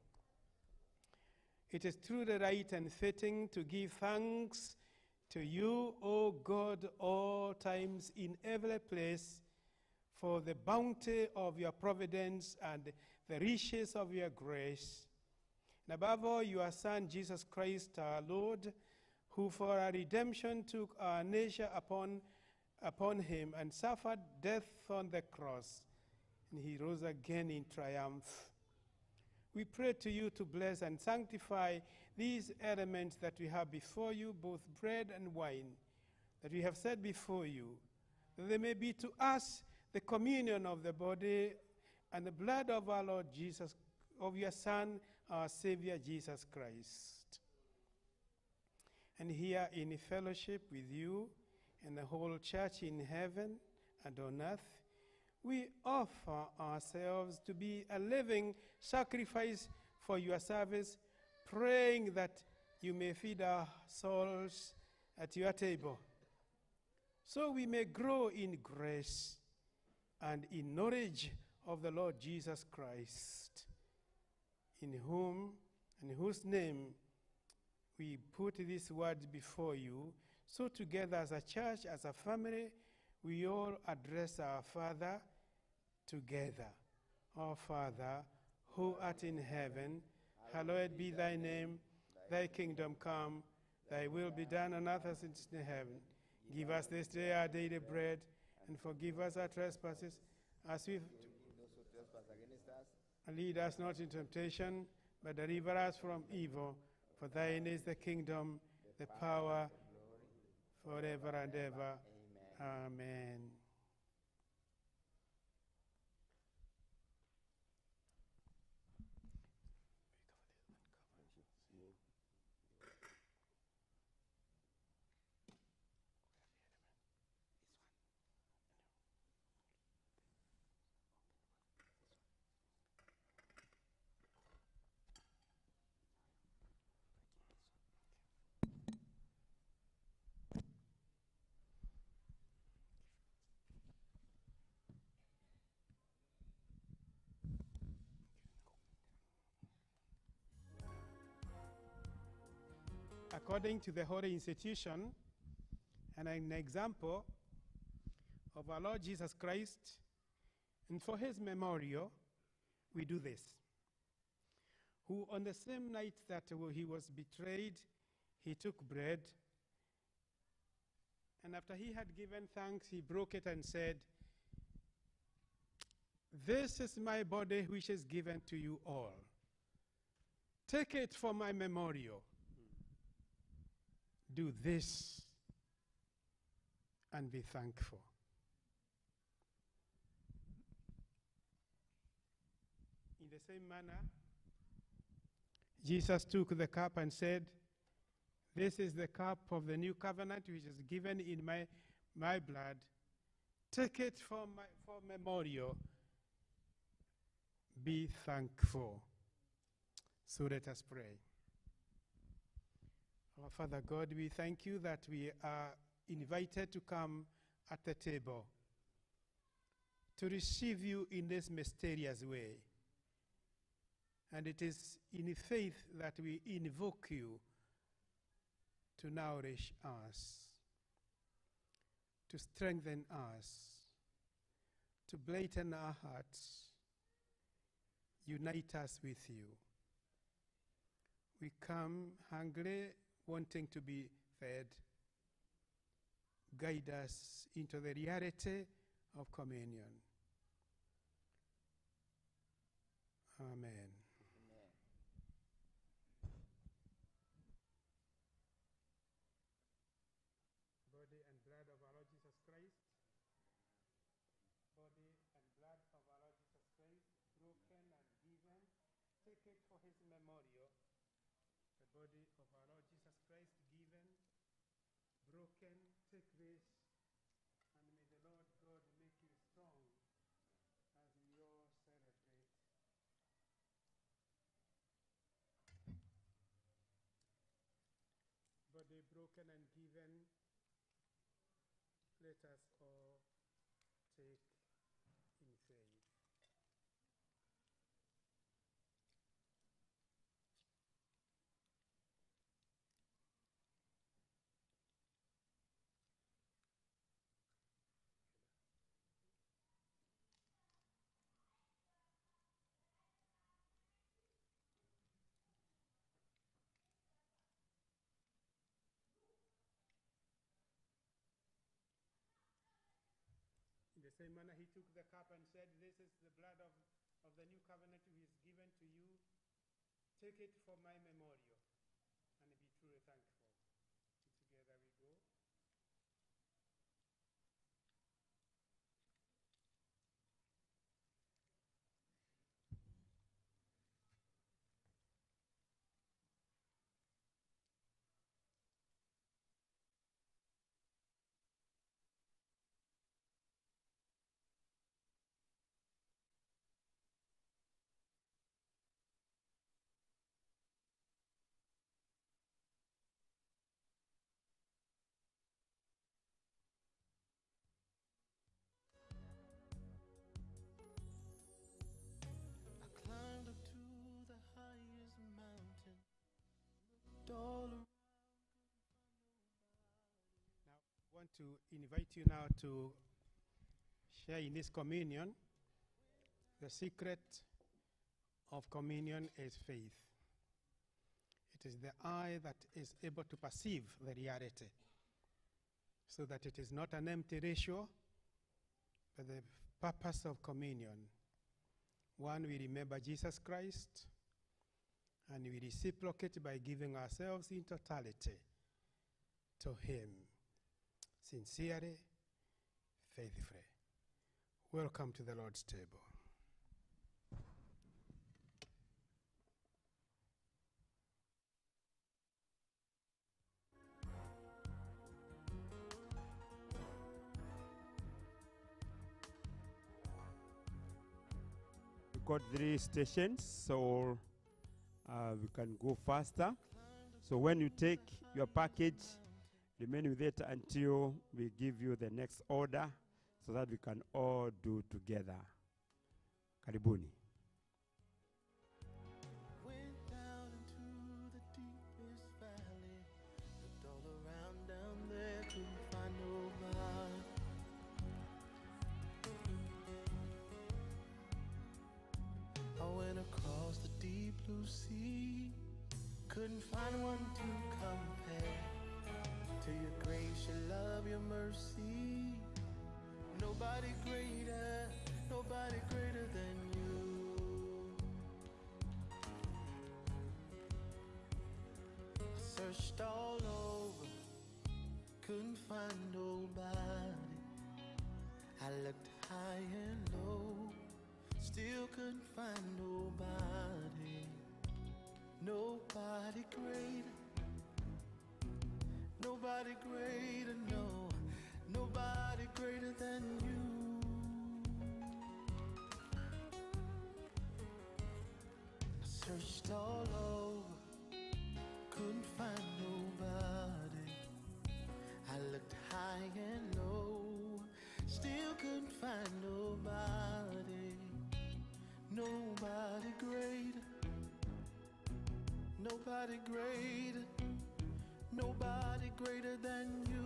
It is truly right and fitting to give thanks to you, O God, all times in every place, for the bounty of your providence and the riches of your grace. And above all, your Son, Jesus Christ, our Lord, who for our redemption took our nature upon, upon him and suffered death on the cross, and he rose again in triumph. We pray to you to bless and sanctify these elements that we have before you, both bread and wine, that we have set before you, that they may be to us the communion of the body and the blood of our Lord Jesus, of your Son, our Savior, Jesus Christ. And here in fellowship with you and the whole church in heaven and on earth, we offer ourselves to be a living sacrifice for your service, praying that you may feed our souls at your table, so we may grow in grace and in knowledge of the Lord Jesus Christ, in whom and in whose name we put this word before you. So together as a church, as a family, we all address our Father together. Our Father, who art in heaven, hallowed be thy name. Thy kingdom come, thy will be done on earth as it is in heaven. Give us this day our daily bread, and forgive us our trespasses, as we and lead us not into temptation, but deliver us from evil. For thine is the kingdom, the power, forever and ever. Amen. According to the Holy Institution, and an example of our Lord Jesus Christ, and for his memorial, we do this. Who on the same night that he was betrayed, he took bread, and after he had given thanks, he broke it and said, "This is my body which is given to you all. Take it for my memorial. Do this and be thankful." In the same manner, Jesus took the cup and said, "This is the cup of the new covenant which is given in my, my blood. Take it for, my, for memorial. Be thankful." So let us pray. Our Father God, we thank you that we are invited to come at the table to receive you in this mysterious way. And it is in faith that we invoke you to nourish us, to strengthen us, to brighten our hearts, unite us with you. We come hungry, wanting to be fed. Guide us into the reality of communion. Amen. Body and blood of our Lord Jesus Christ. Body and blood of our Lord Jesus Christ, broken and given. Take it for his memorial. The body of our Lord Jesus Christ given, broken. Take this, and may the Lord God make you strong as we all celebrate. Body broken and given. Let us all take in faith. In the same manner, he took the cup and said, "This is the blood of, of the new covenant which is given to you. Take it for my memorial, and be truly thankful." Together we go. I want to invite you now to share in this communion. The secret of communion is faith. It is the eye that is able to perceive the reality, so that it is not an empty ratio, but the purpose of communion. One, we remember Jesus Christ, and we reciprocate by giving ourselves in totality to him. Sincerely, faithfully. Welcome to the Lord's table. We've got three stations, so uh, we can go faster. So when you take your package, remain with it until we give you the next order, so that we can all do together. Karibuni. Went down into the deepest valley, looked all around down there, couldn't find nobody. I went across the deep blue sea, couldn't find one to compare to your grace, your love, your mercy. Nobody greater, nobody greater than you. I searched all over, couldn't find nobody. I looked high and low, still couldn't find nobody. Nobody greater. Nobody greater, no. Nobody greater than you. I searched all over, couldn't find nobody. I looked high and low, still couldn't find nobody. Nobody greater. Nobody greater. Nobody greater than you.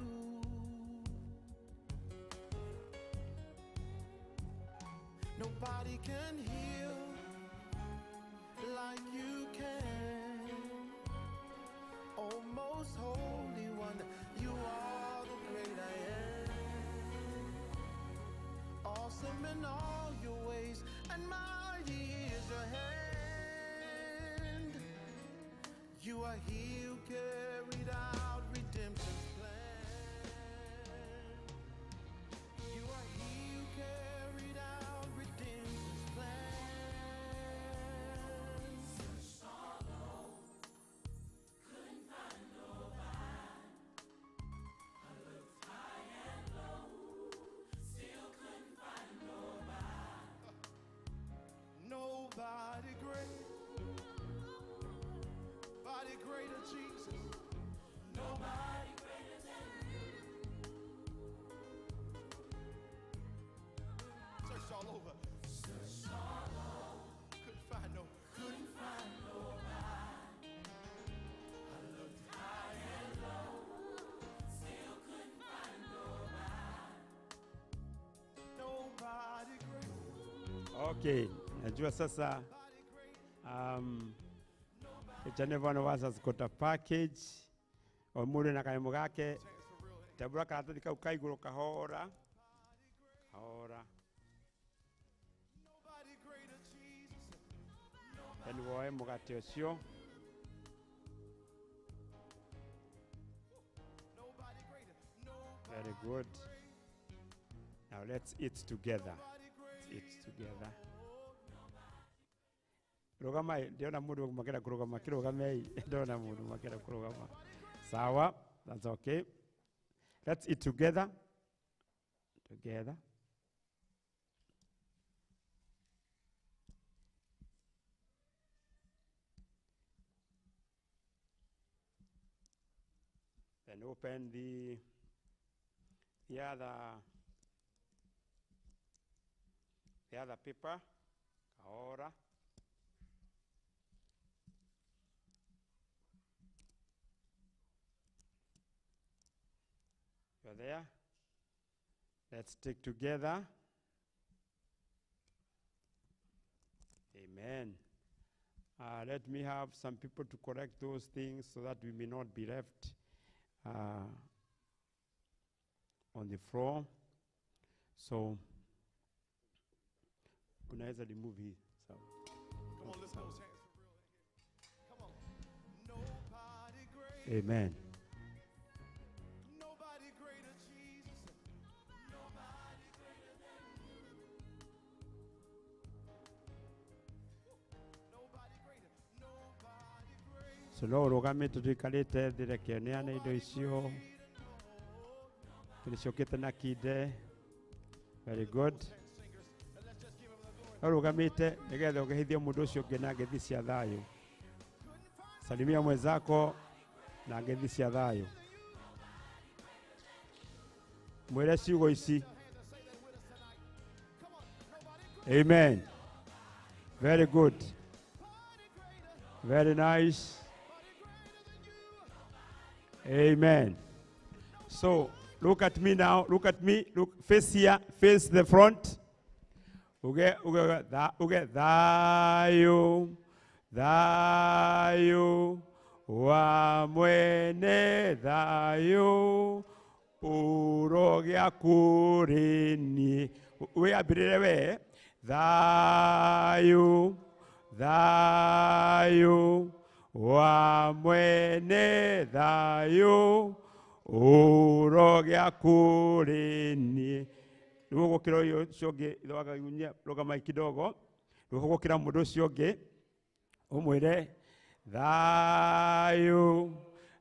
Nobody can heal like you can. Oh, most holy one, you are the great I am. Awesome in all your ways, and mighty is your hand. You are he who carried out redemption's plan. You are he who carried out redemption's plan. Searched all over, couldn't find nobody. I looked high and low, still couldn't find nobody. Nobody great. Nobody greater, Jesus. Nobody greater than you. Searched all over. Searched all over. Couldn't find no. Couldn't find nobody. I looked high and low. Still couldn't find nobody. Nobody greater. Okay, najua sasa um each and every one of us has got a package. Omuri na kaimu gake. Tabura karatathi kau kaiguru kahora. Kahora. And woe mugate ucio. Very good. Now let's eat together. Let's eat together. Rogama, ndiona mundu makera kurogama kirogamei. Ndiona mundu makera kurogama. Sawa, that's okay. Let's eat together. Together. Then open the the other the other paper. Ahora. You're there. Let's take together. Amen. Uh, let me have some people to correct those things so that we may not be left uh, on the floor. So, unaweza remove hii. So, come on, let's go. Come on. Nobody great. Amen. Nobody greater, Jesus. Nobody greater than you. Nobody greater. Nobody greater. So no rogame tutuikarite thirekeneane indo icio tulicokete na kinde. Very good. Rugamite nigetha ugehithia mundu ucio ungi na ngethi cia thayo. Salimia mwenzako na ngethi cia thayo. Mwere ciugo ici. Amen. Very good. Very nice. Amen. So look at me now. Look at me. Look, face here. Face the front. Uge uge da uge thayo thayo wa mwene thayo urogea kurini. We abirire we thayo thayo wa mwene thayo urogea kurini. Luego kiro yo shoge idoga yunya loga mai kidogo. Luego kira mundu cio ngi umwire thayu,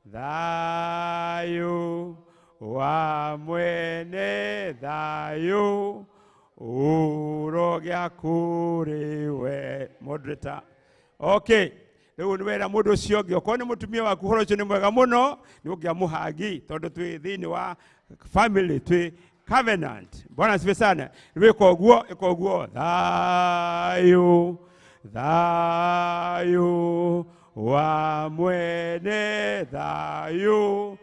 thayu, wa mwene thayu, urogya kuriwe. Moderator. Okay. Riu ni wera mundu ucio ngi okorwo ni mutumia waku horo ucio ni mwega muno ni ungia muhagi tondu twi thini wa family twi covenant. Bwana asifiwe sana. Wiko guo iko guo thayu, thayu, wa mwene thayu,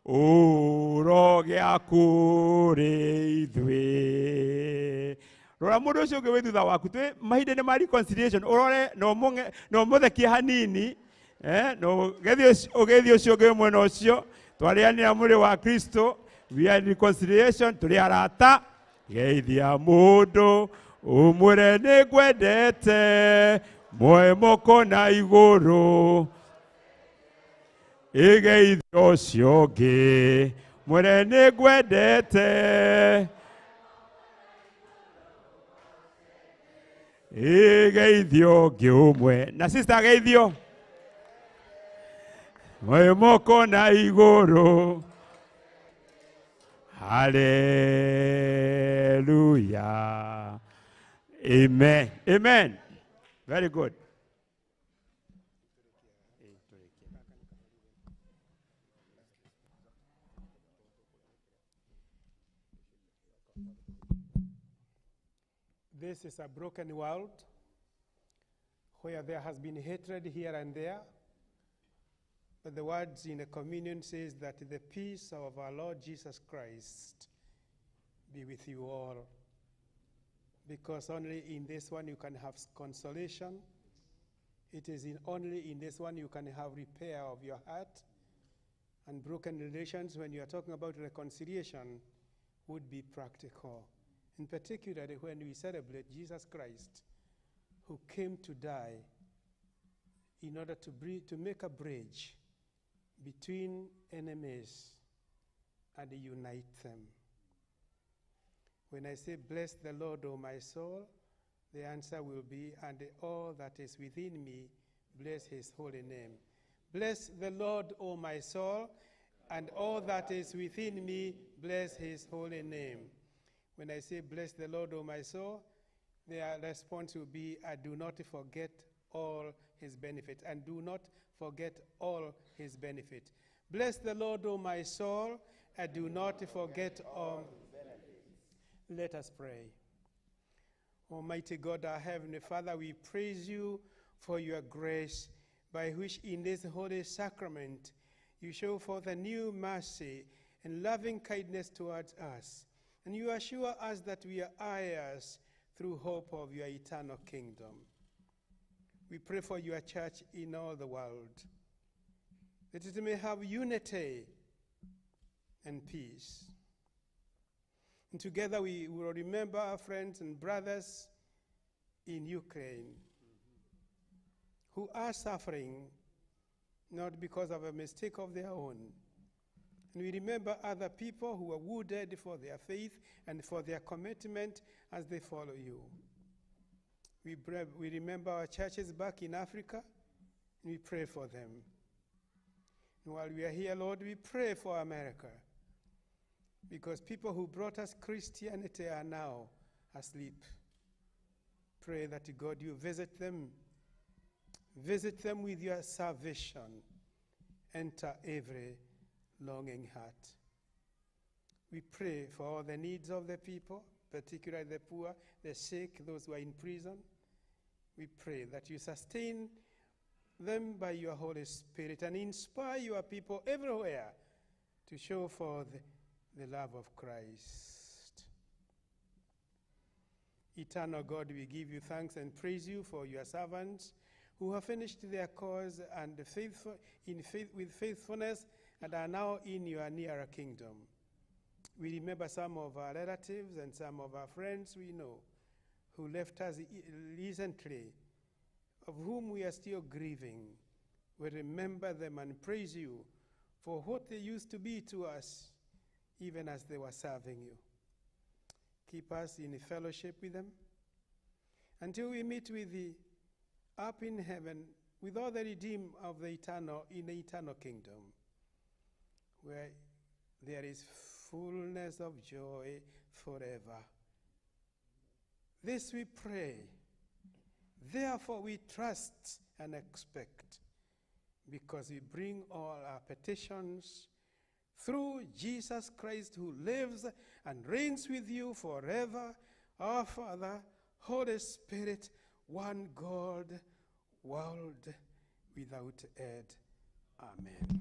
urogya kuri ithwi. Rora mundu ucio ungi wi thutha waku twi mahinde ni ma reconciliation urore no munge no muthekie hanini eh no gethi ugethi ucio ungi mwena ucio twarianira muri wa Kristo. We are in reconciliation, tuli arata geithia mundu umwire ni gwendete moe moko na iguru igeithio ucio ungi mwire ni gwendete igeithio ungi umwe na sister geithio moe moko na iguru. Hallelujah. Amen. Amen. Very good. This is a broken world where there has been hatred here and there. But the words in the communion says that the peace of our Lord Jesus Christ be with you all. Because only in this one you can have consolation. It is in only in this one you can have repair of your heart. And broken relations, when you are talking about reconciliation, would be practical. In particular, when we celebrate Jesus Christ, who came to die in order to, bre- to make a bridge between enemies and unite them. When I say, bless the Lord, O my soul, the answer will be, and all that is within me, bless his holy name. Bless the Lord, O my soul, and all that is within me, bless his holy name. When I say, bless the Lord, O my soul, their response will be, I do not forget all his benefits, and do not forget all his benefits. Bless the Lord, O my soul, and do not forget all. Let us pray. Almighty God, our Heavenly Father, we praise you for your grace, by which in this holy sacrament you show forth a new mercy and loving kindness towards us. And you assure us that we are heirs through hope of your eternal kingdom. We pray for your church in all the world, that it may have unity and peace. And together we will remember our friends and brothers in Ukraine who are suffering not because of a mistake of their own. And we remember other people who are wounded for their faith and for their commitment as they follow you. We, we remember our churches back in Africa, and we pray for them. And while we are here, Lord, we pray for America, because people who brought us Christianity are now asleep. Pray that, God, you visit them. Visit them with your salvation. Enter every longing heart. We pray for all the needs of the people, particularly the poor, the sick, those who are in prison. We pray that you sustain them by your Holy Spirit and inspire your people everywhere to show forth the love of Christ. Eternal God, we give you thanks and praise you for your servants who have finished their cause and faithful, in faith, with faithfulness and are now in your nearer kingdom. We remember some of our relatives and some of our friends we know who left us recently, of whom we are still grieving. We remember them and praise you for what they used to be to us, even as they were serving you. Keep us in fellowship with them until we meet with thee up in heaven with all the redeemed of the eternal, in the eternal kingdom, where there is fullness of joy forever. This we pray. Therefore we trust and expect, because we bring all our petitions through Jesus Christ, who lives and reigns with you forever, our Father, Holy Spirit, one God, world without end. Amen.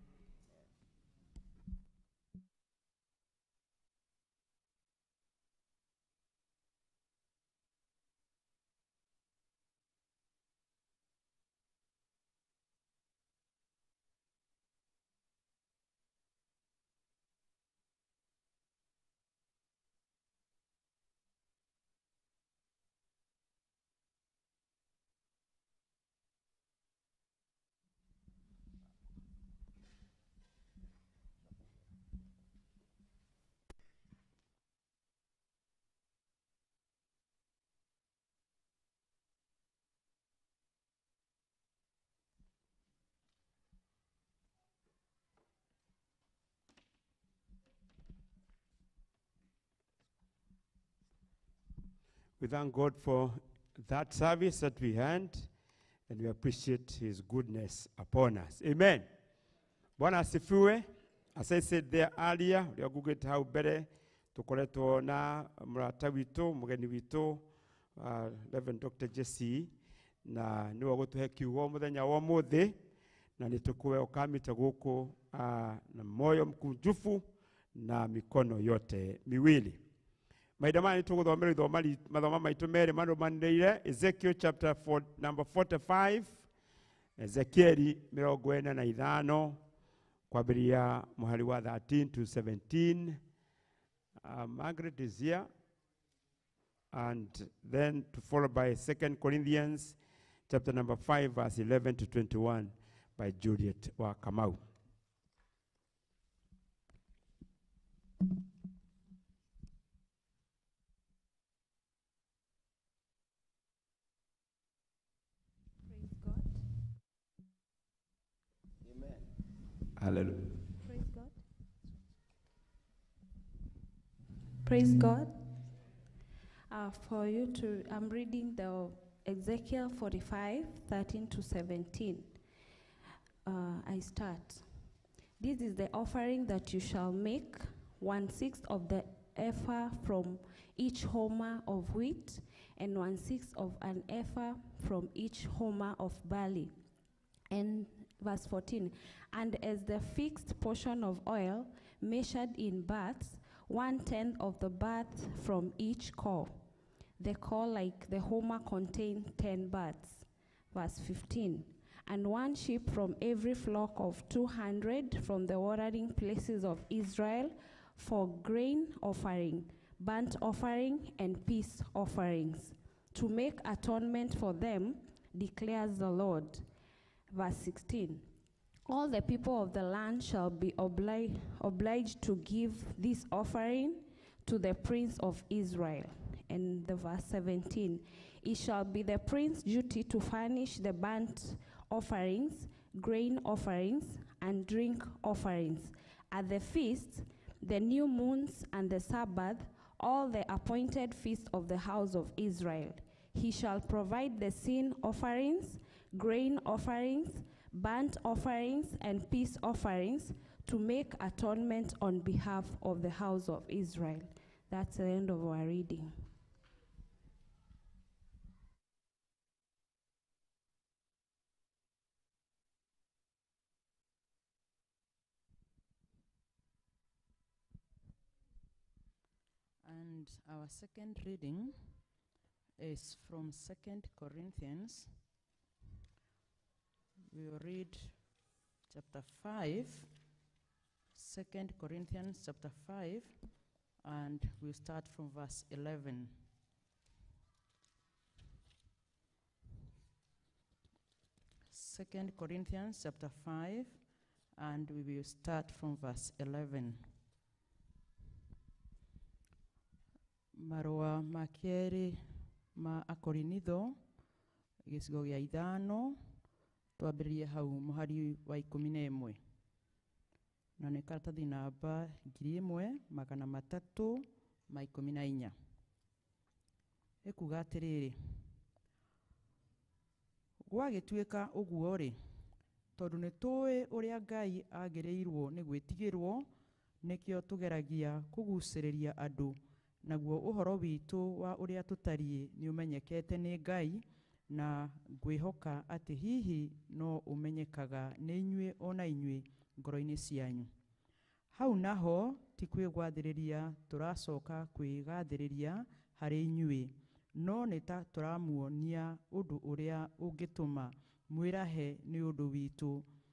We thank God for that service that we had, and we appreciate his goodness upon us. Amen. Bwana asifiwe. As I said there earlier, we are going to have better tukoretwo na mrata witu, mugeni witu, uh, Reverend Doctor Jesse, na niwe gutuhe kiugo muthenya wa muthi, na nitukuwe ukamite guku uh, na moyo mkunjufu na mikono yote miwili. Maidamani tuguthomera ithoma mathoma maitu meri marumanire Ezekiel chapter four, number forty-five, Ezekiel mirongo ine na ithano kwabiria muhari wa thirteen to seventeen. Uh, Margaret is here, and then to follow by Second Corinthians chapter number five, verse eleven to twenty-one by Juliet wa Kamau. Hallelujah. Praise God. Praise God. Uh, for you to, I'm reading the Ezekiel forty-five, thirteen to seventeen. Uh, I start. This is the offering that you shall make, one-sixth of the ephah from each homer of wheat, and one-sixth of an ephah from each homer of barley. And verse fourteen, and as the fixed portion of oil measured in baths, one-tenth of the bath from each core. The core, like the homer, contained ten baths. Verse fifteen, and one sheep from every flock of two hundred from the watering places of Israel for grain offering, burnt offering, and peace offerings, to make atonement for them, declares the Lord. Verse sixteen, all the people of the land shall be obli- obliged to give this offering to the prince of Israel. And the verse seventeen, it shall be the prince's duty to furnish the burnt offerings, grain offerings, and drink offerings. At the feasts, the new moons, and the Sabbath, all the appointed feasts of the house of Israel. He shall provide the sin offerings, grain offerings, burnt offerings, and peace offerings to make atonement on behalf of the house of Israel. That's the end of our reading. And our second reading is from Second Corinthians. We will read chapter five, Second Corinthians chapter five, and we'll start from verse eleven. Second Corinthians chapter five, and we will start from verse eleven. Marua makieri ma akorinitho, gicigo gia ithano, Twambĩrĩrie hau mũhari wa ikũmi na ĩmwe. Na nĩ karatathi namba ngiri ĩmwe magana matatũ ma ikũmi na inya. Ĩkuuga atĩrĩrĩ, gwagĩtuĩka ũguo-rĩ, tondũ nĩ tũĩ ũrĩa Ngai agĩrĩirwo nĩ gwĩtigĩrwo, nĩkĩo tũgeragia kũgucĩrĩria andũ, naguo ũhoro witũ wa ũrĩa tũtariĩ nĩ ũmenyekete nĩ Ngai, na ngwĩhoka atĩ hihi no ũmenyekaga nĩ inyuĩ ona inyuĩ ngoro-inĩ cianyu. Hau naho ti kwĩgwathĩrĩria tũracoka kwĩgathĩrĩria harĩ inyuĩ, no nĩ ta tũramuonia ũndũ ũrĩa ũngĩtũma mwĩrahe nĩ ũndũ witũ,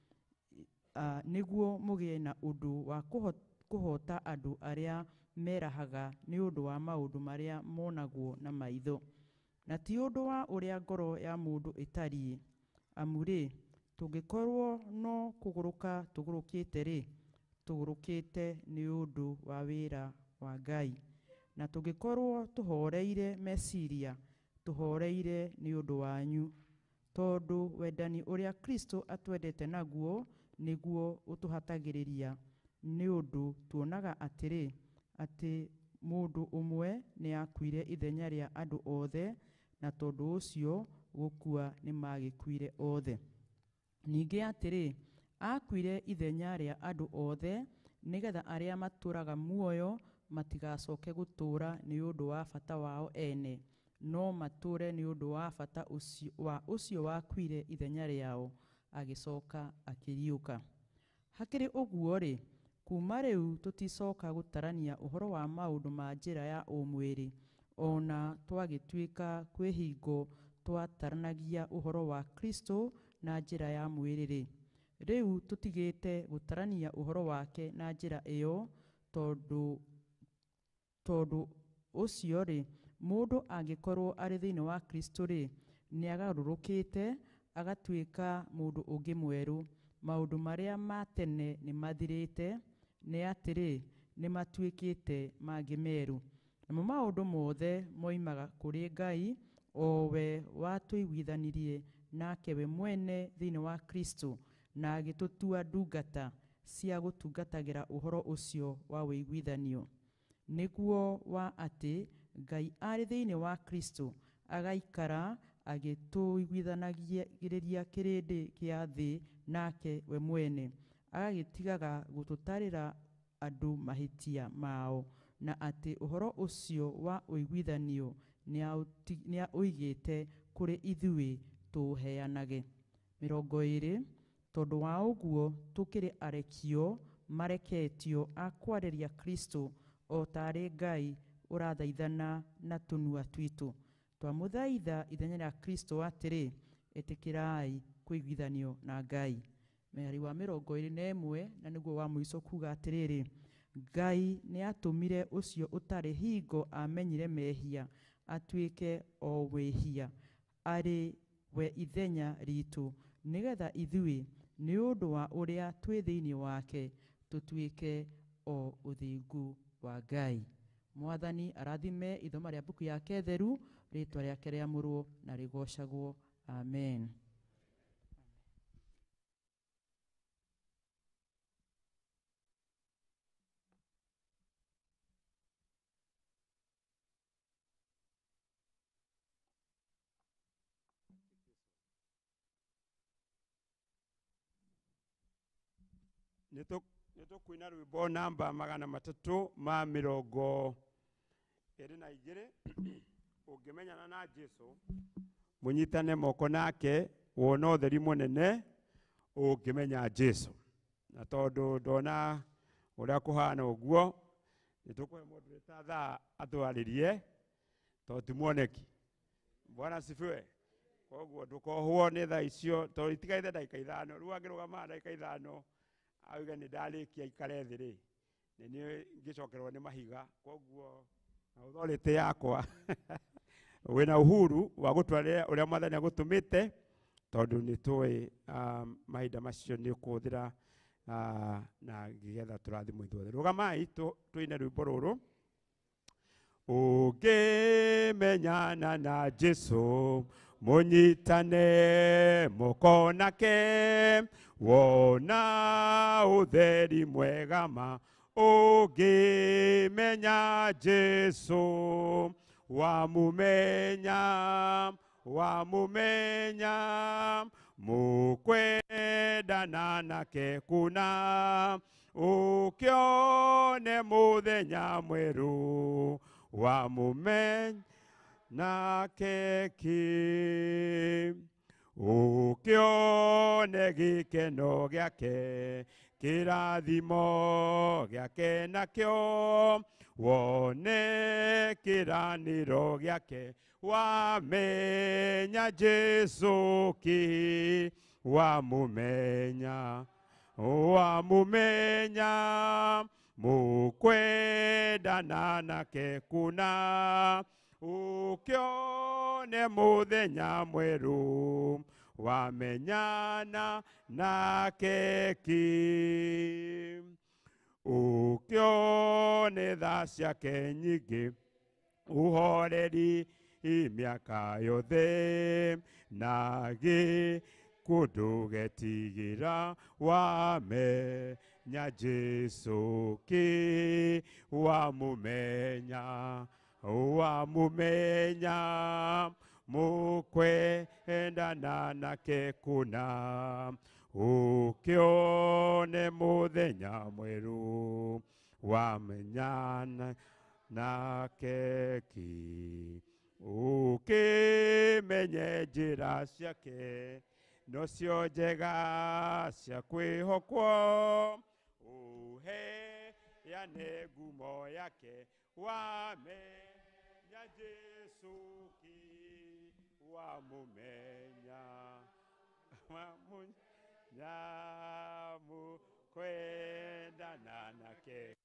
uh, nĩguo mũgĩe na ũndũ wa kũhota andũ arĩa merahaga nĩ ũndũ wa maũndũ marĩa monagwo na maitho. Na ti ũndũ wa ũrĩa ngoro ya mũndũ ĩtariĩ, amu-rĩ, tũngĩkorwo no kũgũrũka tũgũrũkĩte-rĩ, tũgũrũkĩte nĩ ũndũ wa wĩra wa Ngai. Na tũngĩkorwo tũhoreire meciria, tũhoreire nĩ ũndũ wanyu, tondũ wendani ũrĩa Kristo atwendete naguo nĩguo ũtũhatagĩrĩria, nĩ ũndũ tuonaga atĩrĩ, atĩ mũndũ ũmwe nĩ akuire ithenya rĩa andũ othe, na tondũ ũcio gũkua nĩ magĩkuire othe. Ningĩ atĩrĩ, akuire ithenya rĩa andũ othe, nĩgetha arĩa matũraga muoyo matigacoke gũtũra nĩ ũndũ wa bata wao ene, no matũre nĩ ũndũ wa bata ũcio wa ũcio wakuire ithenya rĩao agĩcoka akĩriũka. Hakĩrĩ ũguo-rĩ, kuma rĩu tũticoka gũtarania ũhoro wa maũndũ ma njĩra ya ũmwĩrĩ, ona twagĩtuĩka kwĩhingo twataranagia ũhoro wa Kristo na njĩra ya mwĩrĩ-rĩ. Rĩu tũtigĩte gũtarania ũhoro wake na njĩra ĩyo, tondũ tondũ ũcio-rĩ, mũndũ angĩkorwo arĩ thĩinĩ wa Kristo-rĩ, nĩ agarũrũkĩte agatuĩka mũndũ ũngĩ mwerũ. Maũndũ marĩa ma tene nĩ mathirĩte, nĩ atĩrĩ, nĩ matuĩkĩte mangĩ merũ. Namo maũndũ mothe moimaga kũrĩ Ngai, o we watũiguithanirie nake we mwene thĩinĩ wa Kristo, na agĩtũtua ndungata cia gũtungatagĩra ũhoro ũcio wa wĩiguithanio. Nĩguo wa atĩ Ngai arĩ thĩinĩ wa Kristo agaikara agĩtũiguithanagĩrĩria kĩrĩndĩ gĩa thĩ nake we mwene, agagĩtigaga gũtũtarĩra andũ mahĩtia mao, na atĩ ũhoro ũcio wa ũiguithanio nĩ aũigĩte kũrĩ ithuĩ tũũheanage. Mĩrongo ĩĩrĩ, tondũ wa ũguo tũkĩrĩ arekio mareketio a kwarĩria Kristo, o tarĩ Ngai ũrathaithana na tũnua twitũ. Twamũthaitha ithenya rĩa Kristo atĩrĩ, ĩtĩkĩrai kũiguithanio na Ngai. Mĩhari wa mĩrongo ĩĩrĩ na ĩmwe, na nĩguo wa mũico kuga atĩrĩrĩ, Ngai nĩ atũmire ũcio ũtarĩ hingo amenyire mehia atuĩke o wĩhia, arĩ we ithenya ritũ, nĩgetha ithuĩ nĩ ũndũ wa ũrĩa twĩ thĩinĩ wake tũtuĩke o ũthingu wa Ngai. Mwathani arathime ithoma rĩa mbuku yake theru, rĩtwa rĩake rĩamũrwo na rĩgocagwo. Amen. Nĩtũkũina rwĩmbo namba magana matatũ ma mĩrongo ĩrĩ na igĩrĩ. Ũngĩmenyana na Jesũ, mũnyitane moko nake, wona ũtheri mũnene ũngĩmenya Jesũ. Na tondũ ndona ũrĩa kũhana ũguo, nĩtũkũhe mũndũ ta thaa atwarĩrie, tondũ ti muoneki. Bwana asifiwe. Koguo ndũkohwo nĩ thaa icio, tondũ itigaire ndagĩka ithano. Rĩu angĩrũgama ndagĩka ithano auga nĩ ndarĩkia ikare thĩ-rĩ, nĩ niĩ ngĩcokerwo nĩ mahiga. Koguo na authority yakwa wĩna uhuru wa gũtwarĩra ũrĩa Mwathani agũtũmĩte, tondũ nĩ tũĩ mahinda macio nĩ ũkũhũthĩra na ngĩgetha tũrathimwo ithuothe. Rũgamai tũine rwĩmbo rũrũ. Ũngĩmenyana na Jesũ munyitane mukonake wona utheri mwega ma ungimenya Jesu wamumenya wamumenya mukwendana nake kuna ukione muthenya mweru wamumenya nake ki ukione gikeno giake kirathimo giake nakio wone kiraniro giake wamenya Jesu ki wamumenya wamumenya mukwendana nake kuna ukione muthenya mweru wamenyana nake ki ukione tha ciake nyingi uhoreri imiaka yothe nagi kundu getigira wamenya Jesu ki wamumenya wamumenya mukwendana nake kuna ukione muthenya mweru wamenyana nake ki ukimenye njĩra ciake nocio njega cia kwĩhokwo uheane ngumo yake wamenya Jesu ki wamumenya wamumenya mukwendana nake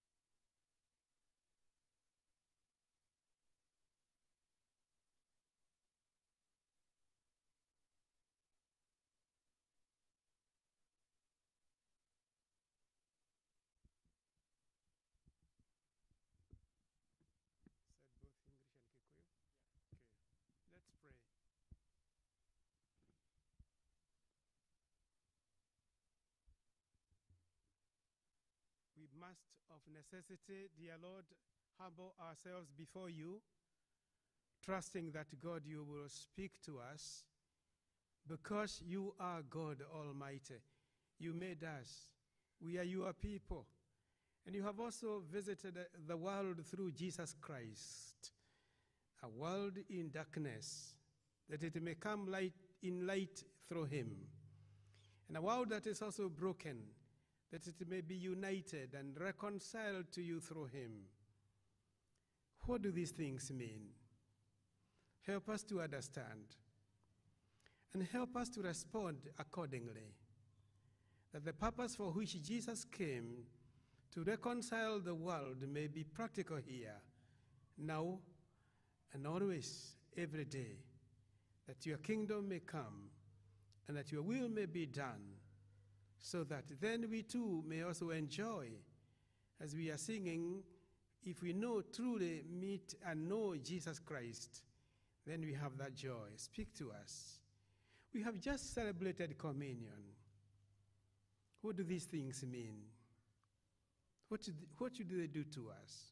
We must of necessity, dear Lord, humble ourselves before you, trusting that God, you will speak to us, because you are God Almighty. You made us. We are your people. And you have also visited the world through Jesus Christ, a world in darkness, that it may come light in light through him. And a world that is also broken, that it may be united and reconciled to you through him. What do these things mean? Help us to understand, and help us to respond accordingly, that the purpose for which Jesus came to reconcile the world may be practical here, now and always, every day, that your kingdom may come and that your will may be done, so that then we too may also enjoy, as we are singing, if we know truly meet and know Jesus Christ, then we have that joy. Speak to us. We have just celebrated communion. What do these things mean? What, should, what should they do to us?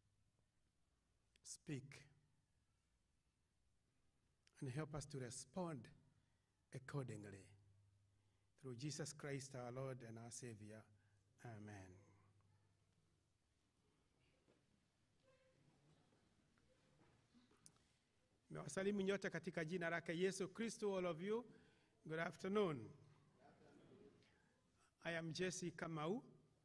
Speak. And help us to respond accordingly. Through Jesus Christ, our Lord and our Savior. Amen. Mewasalimu nyote katika jina lake Yesu Kristo, all of you. Good afternoon. I am Jesse Kamau,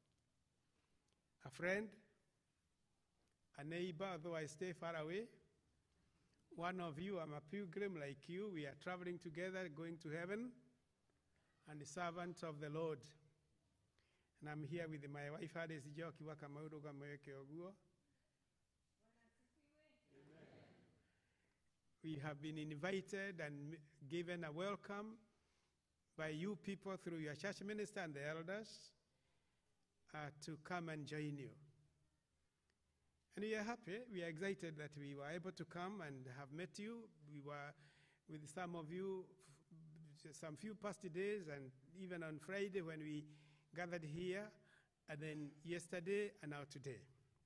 a friend, a neighbor, though I stay far away. One of you, I'm a pilgrim like you. We are traveling together, going to heaven, and the servant of the Lord. And I'm here with my wife, Hades Joki Wakamaudo Gameke Oguo. We have been invited and given a welcome by you people through your church minister and the elders uh, to come and join you. And we are happy, we are excited that we were able to come and have met you. We were with some of you f- some few past days, and even on Friday when we gathered here, and then yesterday and now today.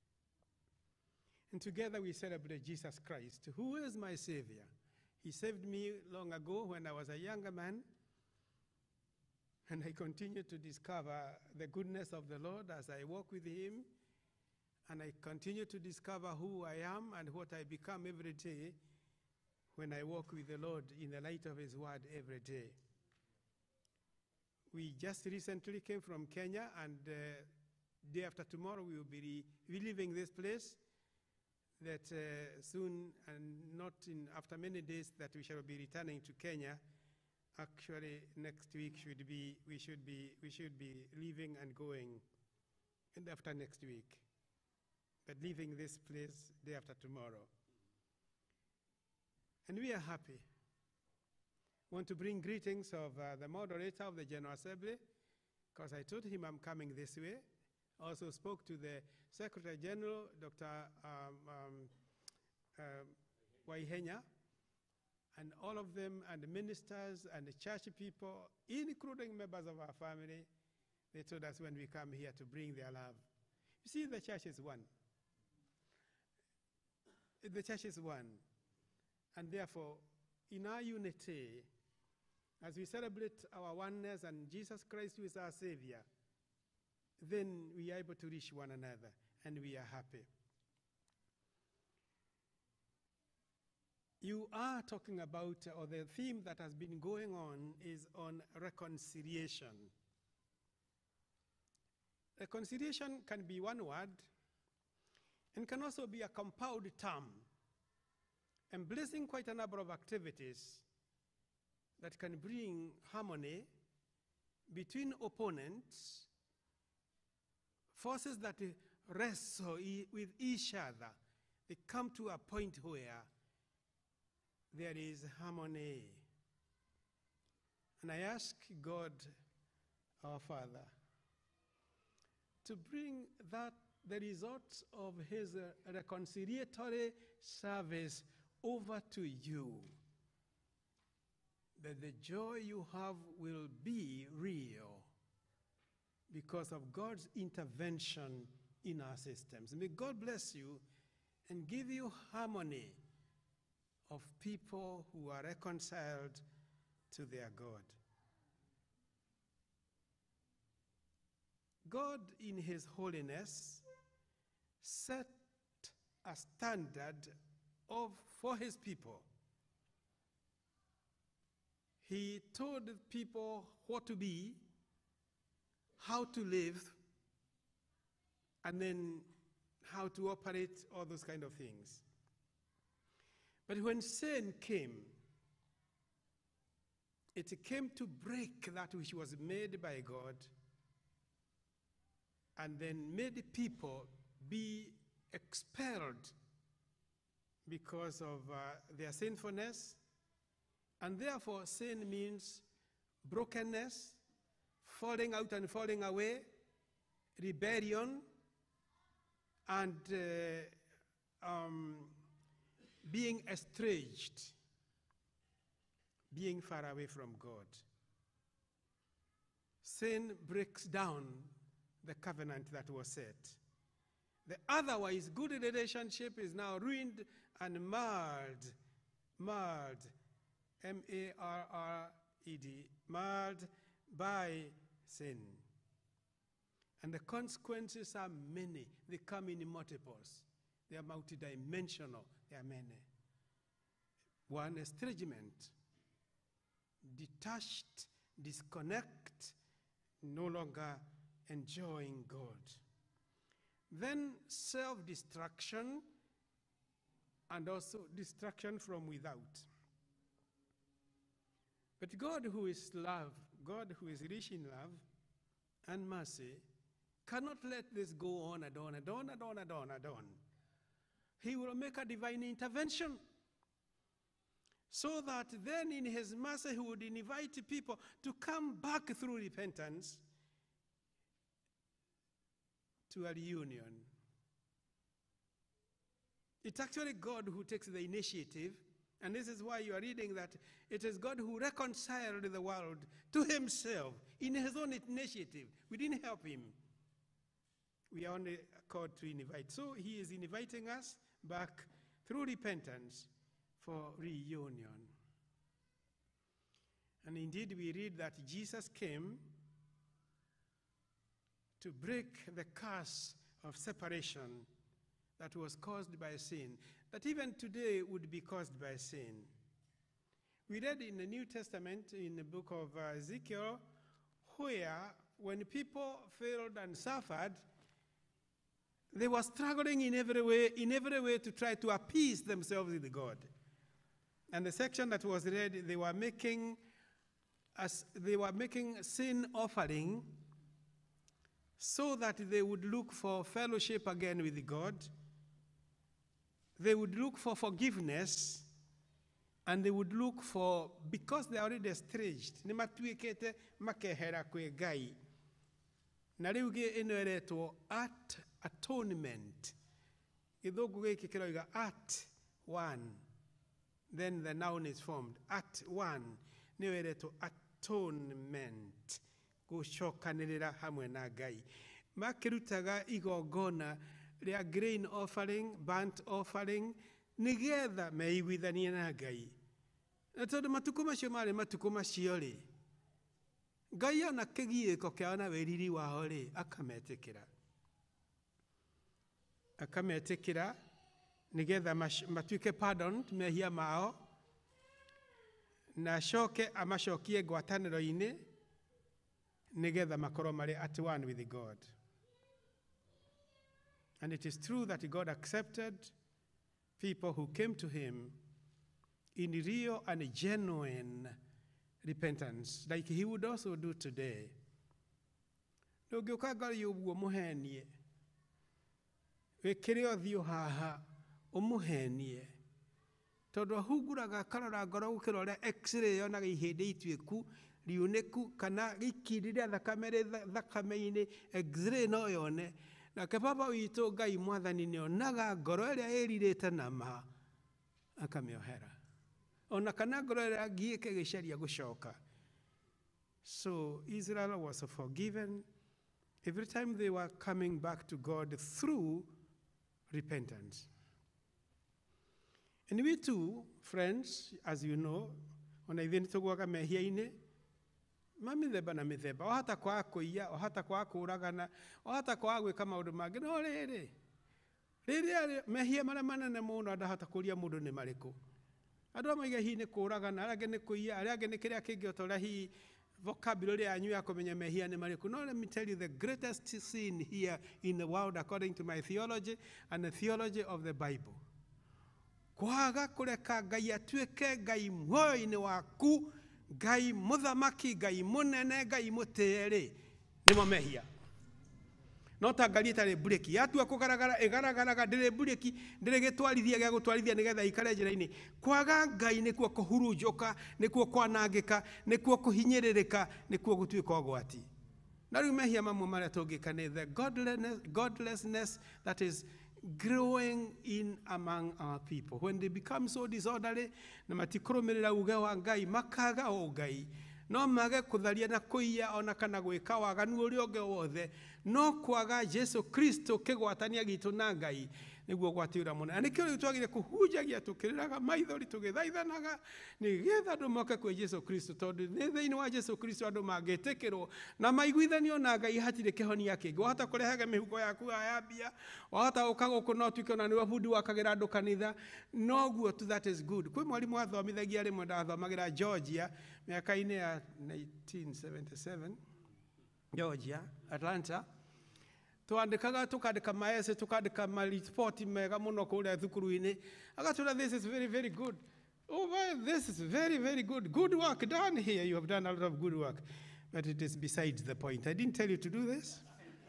And together we celebrate Jesus Christ, who is my Savior. He saved me long ago when I was a younger man, and I continue to discover the goodness of the Lord as I walk with Him, and I continue to discover who I am and what I become every day when I walk with the Lord in the light of His Word every day. We just recently came from Kenya, and uh, day after tomorrow we will be re- leaving this place, that uh, soon, and not in after many days, that we shall be returning to Kenya. Actually, next week should be we should be we should be leaving and going, and after next week, but leaving this place day after tomorrow. And we are happy. Want to bring greetings of uh, the moderator of the General Assembly, because I told him I'm coming this way. Also spoke to the Secretary General, Doctor Um, um, um, Waihenya, and all of them, and the ministers and the church people, including members of our family. They told us when we come here to bring their love. You see, the church is one. The church is one. And therefore, in our unity, as we celebrate our oneness and Jesus Christ who is our Savior, then we are able to reach one another, and we are happy. You are talking about, or the theme that has been going on is on reconciliation. Reconciliation can be one word, and can also be a compound term, embracing quite a number of activities that can bring harmony between opponents, forces that wrestle e- with each other. They come to a point where there is harmony. And I ask God, our Father, to bring that the results of His uh, reconciliatory service over to you, that the joy you have will be real because of God's intervention in our systems. May God bless you and give you harmony of people who are reconciled to their God. God, in His holiness, set a standard of, for His people. He told people what to be, how to live, and then how to operate, all those kind of things. But when sin came, it came to break that which was made by God, and then made people be expelled because of uh, their sinfulness. And therefore, sin means brokenness, falling out and falling away, rebellion, and uh, um, being estranged, being far away from God. Sin breaks down the covenant that was set. The otherwise good relationship is now ruined and marred, marred, M A R R E D, marred by sin. And the consequences are many. They come in multiples. They are multidimensional. They are many. One, estrangement, detached, disconnect, no longer enjoying God. Then self-destruction, and also destruction from without. But God, who is love, God who is rich in love and mercy, cannot let this go on and on and on and on and on and on. He will make a divine intervention, so that then in His mercy He would invite people to come back through repentance to a reunion. It's actually God who takes the initiative And this is why you are reading that it is God who reconciled the world to himself in his own initiative. We didn't help him. We are only called to invite. So he is inviting us back through repentance for reunion. And indeed we read that Jesus came to break the curse of separation that was caused by sin, that even today would be caused by sin. We read in the New Testament, in the book of uh, Ezekiel, where when people failed and suffered, they were struggling in every way, in every way to try to appease themselves with God. And the section that was read, they were making, as they were making sin offering so that they would look for fellowship again with God. They would look for forgiveness, and they would look for, because they are already estranged, ni matuikete makehera kwe Ngai. Na riu ge ino eretwo at atonement. Githugu giki kiroiga at one. Then the noun is formed. At one. Ni eretwo atonement. Gushokanirira hamwe na Ngai. Makirutaga igongona ria grain offering, burnt offering, nigetha meiguithanie na Ngai. Na tondu matuko macio mari matuko macio ri, Ngai ona kigiiko kiao na weriri wao ri akametikira. Akametikira nigetha matuike pardon mehia mao, na shoke amashokie ngwataniro-ini nigetha makorwo mari at one with God. And it is true that God accepted people who came to him in real and genuine repentance, like he would also do today. Nũngĩũka ngari ũguo mũhenie, wĩkĩre ũthiũ haha ũmũhenie, tondũ ahunguraga karora ngoro gũkĩra ũrĩa x-ray yonaga ihĩndĩ ituĩku riunĩku kana gĩkindi rĩa thakame rĩ thakame-inĩ, x-ray no yone. Na kebaba witũ Ngai Mwathani nĩ onaga ngoro ĩrĩa ĩrirĩte na ma akamĩohera. Ona kana ngoro ĩrĩa ngiĩke gĩcaria gũcoka. So Israel was forgiven every time they were coming back to God through repentance. And we too, friends, as you know, ona ithuĩ nĩtũgũaga mehia-inĩ, ma mĩthemba na mĩthemba, o hata kwaga kũiya, o hata kwaga kũũragana, o hata kwaga gwĩka maũndũ mangĩ. No rĩrĩ, rĩrĩa mehia marĩa manene mũno ndahota kũria mũndũ nĩ marĩkũ. Andũ amwe hihi nĩ kũũragana, arĩa angĩ nĩ kũiya, arĩa angĩ nĩ kĩrĩa kĩngĩ o ta ũrĩa hihi vocabulary yanyu ya kũmenya mehia nĩ marĩkũ. No, let me tell you, the greatest sin here in the world, according to my theology and the theology of the Bible, kwaga kũreka Ngai atuĩke Ngai muoyo-inĩ waku, Ngai muthamaki, Ngai munene, Ngai mutĩĩri, nĩmo mehia. No ta ngari ĩtarĩ bureki, yatua kũgaragara ĩgaragaraga, ndĩrĩ bureki, ndĩrĩ gĩtwarithia gĩa gũtwarithia nĩgetha ikare njĩra-inĩ. Kwaga Ngai nĩkuo kũhurunjũka, nĩkuo kwanangĩka, nĩkuo kũhinyĩrĩrĩka, nĩkuo gũtuĩka ũgwati. Na rĩu mehia mamwe marĩa tũngĩka nĩ the godlessness, godlessness that is growing in among our people. When they become so disorderly, na matikũrũmĩrĩra uge wa Ngai, makaga o Ngai, no mage kũtharia na kũiya ona kana gwĩka waganu ũrĩa ũngĩ wothe, no kwaga Jesu Kristo kĩgwatania gitũ na Ngai nĩguo gwatĩ ũrĩa mũnene. Na nĩkĩo rĩu twagĩrĩire kũhunjagia tũkĩrĩraga maithori tũgĩthaithanaga nĩgetha andũ moke kwĩ Jesu Kristo, tondũ nĩ thĩinĩ wa Jesu Kristo andũ mangĩtĩkĩrwo na maiguithanio na Ngai hatirĩ kĩhonia kĩngĩ. Wahota kũrehaga mĩhuko yaku ya mbia, wahota gũka gũkũ no tuĩke ona nĩwe bundi wakagĩra andũ kanitha, noguo tu, that is good. Kwĩ mwarimũ athomithagia rĩmwe ndathomagĩra Georgia mĩaka-inĩ ya nineteen seventy-seven, Georgia, Atlanta. Tuandikaga tukandika maese tukandika maripoti mega muno kule thukuru-ini, agatwĩra this is very very good. Oh well, this is very very good. Good work done here. You have done a lot of good work. But it is besides the point. I didn't tell you to do this.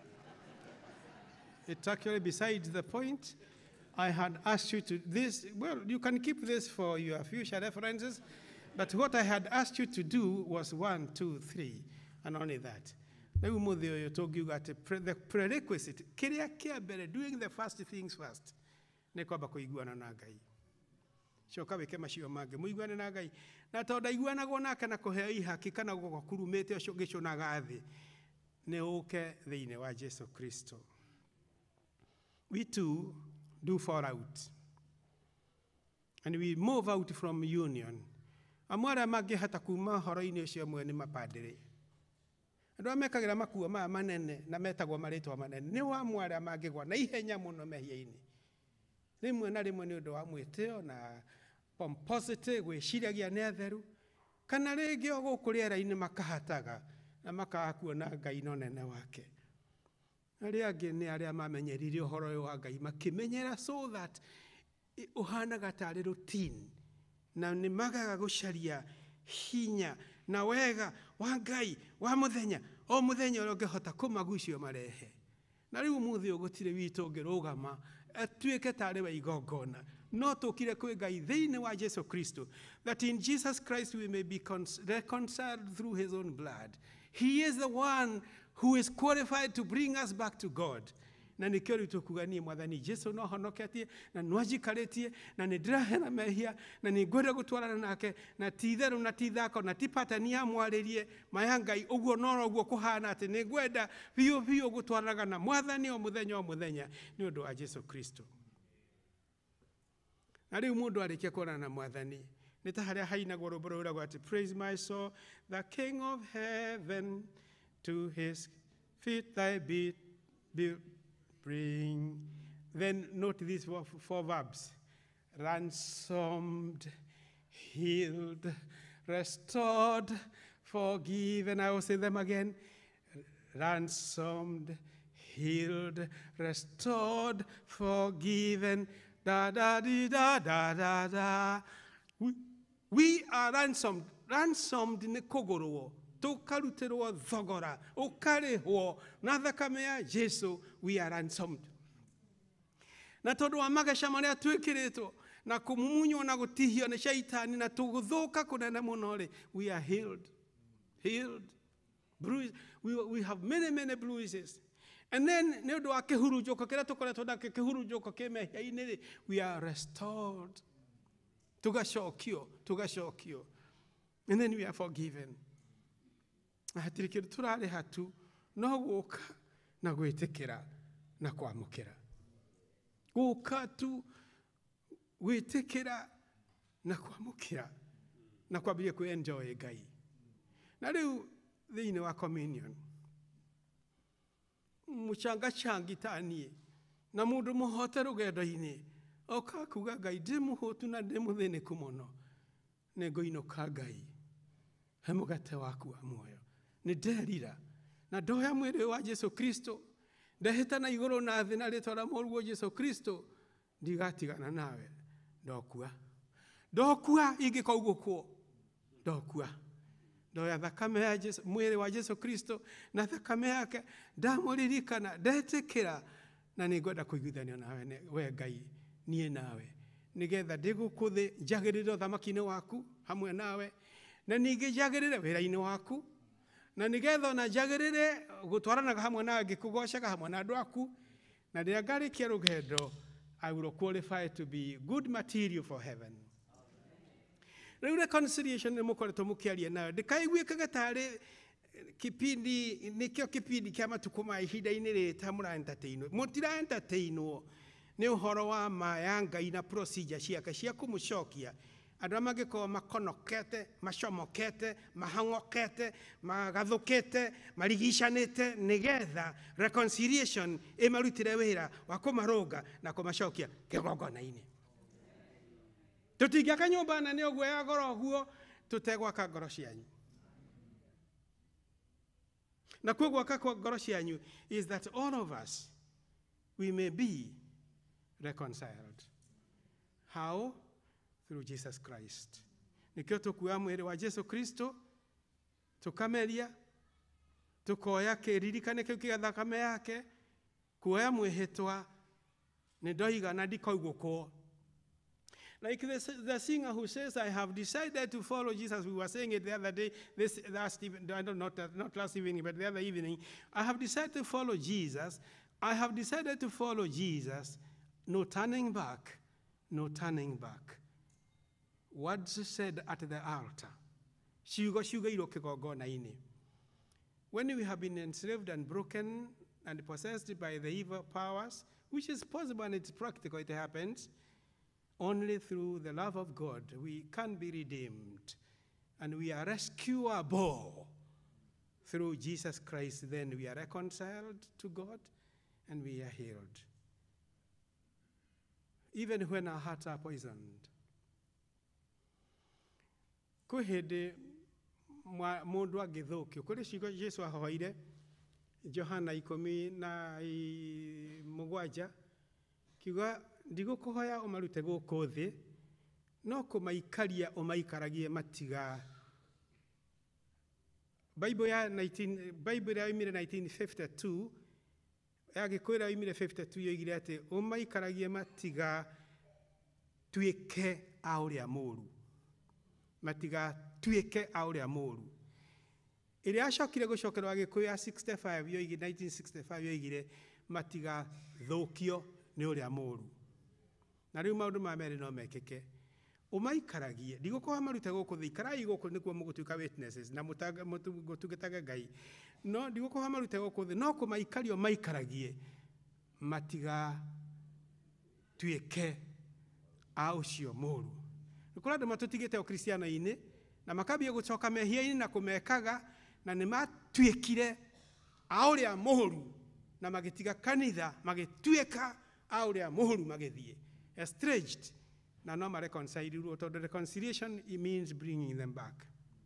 It's actually besides the point. I had asked you to this. Well, you can keep this for your future references. But what I had asked you to do was one, two, three, and only that. The prerequisite, doing the first things first, coka wike macio mangĩ mũiguane na Ngai na tondũ ndaiguanagwo nake na kũheo ihaki kana guoko kurumĩte ũcio gĩcũnaga thĩ nĩ ũke thĩinĩ wa Jesu Kristo. We too do fall out and we move out from union. Amwe arĩa mangĩhota kuma horo-inĩ ũcio mwe nĩ mapandĩrĩ. Andũ amekagĩra makuo maya manene na metagwo marĩtwa manene nĩ wa amwe arĩa mangĩgwa na ihenya mũno mehia-inĩ. Rĩmwe na rĩmwe nĩ ũndũ wa mwĩtĩo na pomposity gwĩciragia nĩ atheru kana rĩngĩ o gũkũ rĩera-inĩ makahataga na makaga kuona Ngai na ũnene wake. Arĩa angĩ nĩ arĩa mamenyerire ũhoro ũyũ wa Ngai makĩmenyera so that ũhanaga tarĩ routine na nĩ magaga gũcaria hinya na wega wa Ngai wa mũthenya o mũthenya ũrĩa ũngĩhota kũmagucio marehe. Na rĩu mũthĩ ũgũtirĩ witũ ũngĩrũgama atuĩke tarĩ wa igongona no tũkire kwĩ Ngai thĩinĩ wa Jesu Kristo, that in Jesus Christ we may be reconciled through his own blood. He is the one who is qualified to bring us back to God. Na nĩkĩo rĩu tũkuga niĩ Mwathani Jesu no honoketie na no njikarĩtie na nĩ ndĩrahena mehia na nĩ ngwenda gũtwarana nake na ti itherũ na ti thako na ti patani ya mwarĩrie maya Ngai ũguo no ũguo kũhana atĩ nĩ ngwenda biũ biũ gũtwaranaga na Mwathani o mũthenya o mũthenya nĩ ũndũ wa Jesu Kristo. Na rĩu mũndũ arĩkia kuonana na Mwathani nĩ ta harĩa hainagwo rũmbo rũragwo atĩ praise my soul the King of heaven to his feet thy beat build bring. Then note these four verbs: ransomed, healed, restored, forgiven. I will say them again: ransomed, healed, restored, forgiven. Da da di da da da da. We, we are ransomed. Ransomed in the kogoro. Tukaruterwo thogora ukarĩhwo na thakame ya Jesu. We are ransomed. Na tondũ wa magesha marĩa twĩkĩrĩtwo na kũmumunywo na gũtihio nĩ shaitani na tũgũthũka kũnene mũno rĩ, we are healed. Healed. Bruised. We, we have many many bruises. And then nĩ ũndũ wa kĩhurunjũko kĩrĩa tũkoretwo nakĩo kĩhurunjũko kĩ mehia-inĩ rĩ, we are restored. Tugacokio, tugacokio. And then we are forgiven. Hatirĩ kĩndũ tũrarĩha tu no gũka na gwĩtĩkĩra na kwamũkĩra. Gũka tu gwĩtĩkĩra na kwamũkĩra na kwambĩrĩria kwĩ-enjoy Ngai. Na rĩu thĩinĩ wa communion mũchangachangi ta niĩ na mũndũ mũhote rũgendo-inĩ oka kuga Ngai ndĩ mũhũtu na ndĩ mũthĩnĩku mũno nĩ ngũinũka Ngai he mũgate waku wa muoyo. Nĩ nderira na ndoya mwĩrĩ wa Jesu Kristo ndehĩta na igũrũ na thĩ na rĩtwa rĩa mũriũ Jesu Kristo ndigatigana nawe ndokua ndokua ingĩkaugũkwo ndokua ndoya thakame ya Jesu mwĩrĩ wa Jesu Kristo na thakame yake ndamũririkana ndetĩkĩra na nĩ ngwenda kũiguithanio nawe we Ngai niĩ nawe nĩgetha ndĩgũkũ thĩ njagĩrĩre ũthamaki-inĩ waku hamwe nawe na ningĩ njagĩrĩre wĩra-inĩ waku na nĩgetha ona njagĩrĩre gũtwaranaga hamwe nawe ngĩkũgocaga hamwe na andũ aku na rĩrĩa ngarĩkia rũgendo I will qualify to be good material for heaven. Rĩu reconciliation nĩ mũkoretwo mũkĩaria nayo ndĩkaiguĩkaga tarĩ kipindi nĩkĩo kipindi kĩa matukũ ma ihinda-inĩ rĩta mũra entertainwo mũtira entertainwo nĩ ũhoro wa ma ya Ngai na procedure ciake cia kũmũcokia andũ arĩa mangĩkorwo makonokete macomokete mahang'okete magathũkĩte marigicanĩte nĩgetha reconciliation ĩmarutĩre wĩra wa kũmarũnga na kũmacokia kĩgongona-inĩ. Tũtingĩaka nyũmba nene ũguo ya goro ũguo tũtegwaka ngoro cianyu. Na kwĩ gwaka kwa ngoro cianyu is that all of us we may be reconciled. How? Through Jesus Christ. Nikio tũkuoya mwĩrĩ wa Jesu Kristo tũkameria tũkoya kĩririkane kĩu kĩa thakame yake kuoya mwĩhĩtwa nĩ ndoiga na ndikoigũkwo. Like the, the singer who says, I have decided to follow Jesus. We were saying it the other day, this last evening, I don't know, not, not last evening, but the other evening. I have decided to follow Jesus. I have decided to follow Jesus. No turning back, no turning back. words said at the altar. Ciugo ciugairwo kĩgongona-inĩ. When we have been enslaved and broken and possessed by the evil powers, which is possible and it's practical, it happens, only through the love of God we can be redeemed. And we are rescuable through Jesus Christ. Then we are reconciled to God and we are healed. Even when our hearts are poisoned. Kwĩ hĩndĩ mũndũ angĩthũkio, kũrĩ ciugo Jesu ahoire Johana ikũmi na mũgwanja, kiuga ndigũkũhoya ũmarute gũkũ thĩ, no kũmaikaria ũmaikaragie matiga. Bible ya Bible ya imire nineteen fifty-two, yagĩkwĩra imire fifty-two yoigire atĩ ũmaikaragie matiga tuĩke a ũrĩa mũũru. Matiga tuĩke a ũrĩa mũũru. Ĩrĩa acokire gũcokerwo Agĩkũyũ ya sixty-five yoigire nineteen sixty-five yoigire matiga thũkio nĩ ũrĩa mũũru. Na rĩu maũndũ ma merĩ no mekĩke. Ũmaikaragie, ndigũkũhoya marute gũkũ thĩ, ikarai gũkũ nĩkuo mũgũtuĩka witnesses na mũtungataga Ngai. No ndigũkũhoya marute gũkũ thĩ, no kũmaikaria ũmaikaragie matiga tuĩke a ũcio mũũru. Nĩkũrĩ andũ matũtigĩte ũkristiano-inĩ na makambia gũcoka mehia-inĩ na kũmekaga na nĩ matuĩkire a ũrĩa mũũru na magĩtiga kanitha magĩtuĩka a ũrĩa mũũru magĩthiĩ. Estranged na no mareconcilirwo tondũ reconciliation it means bringing them back.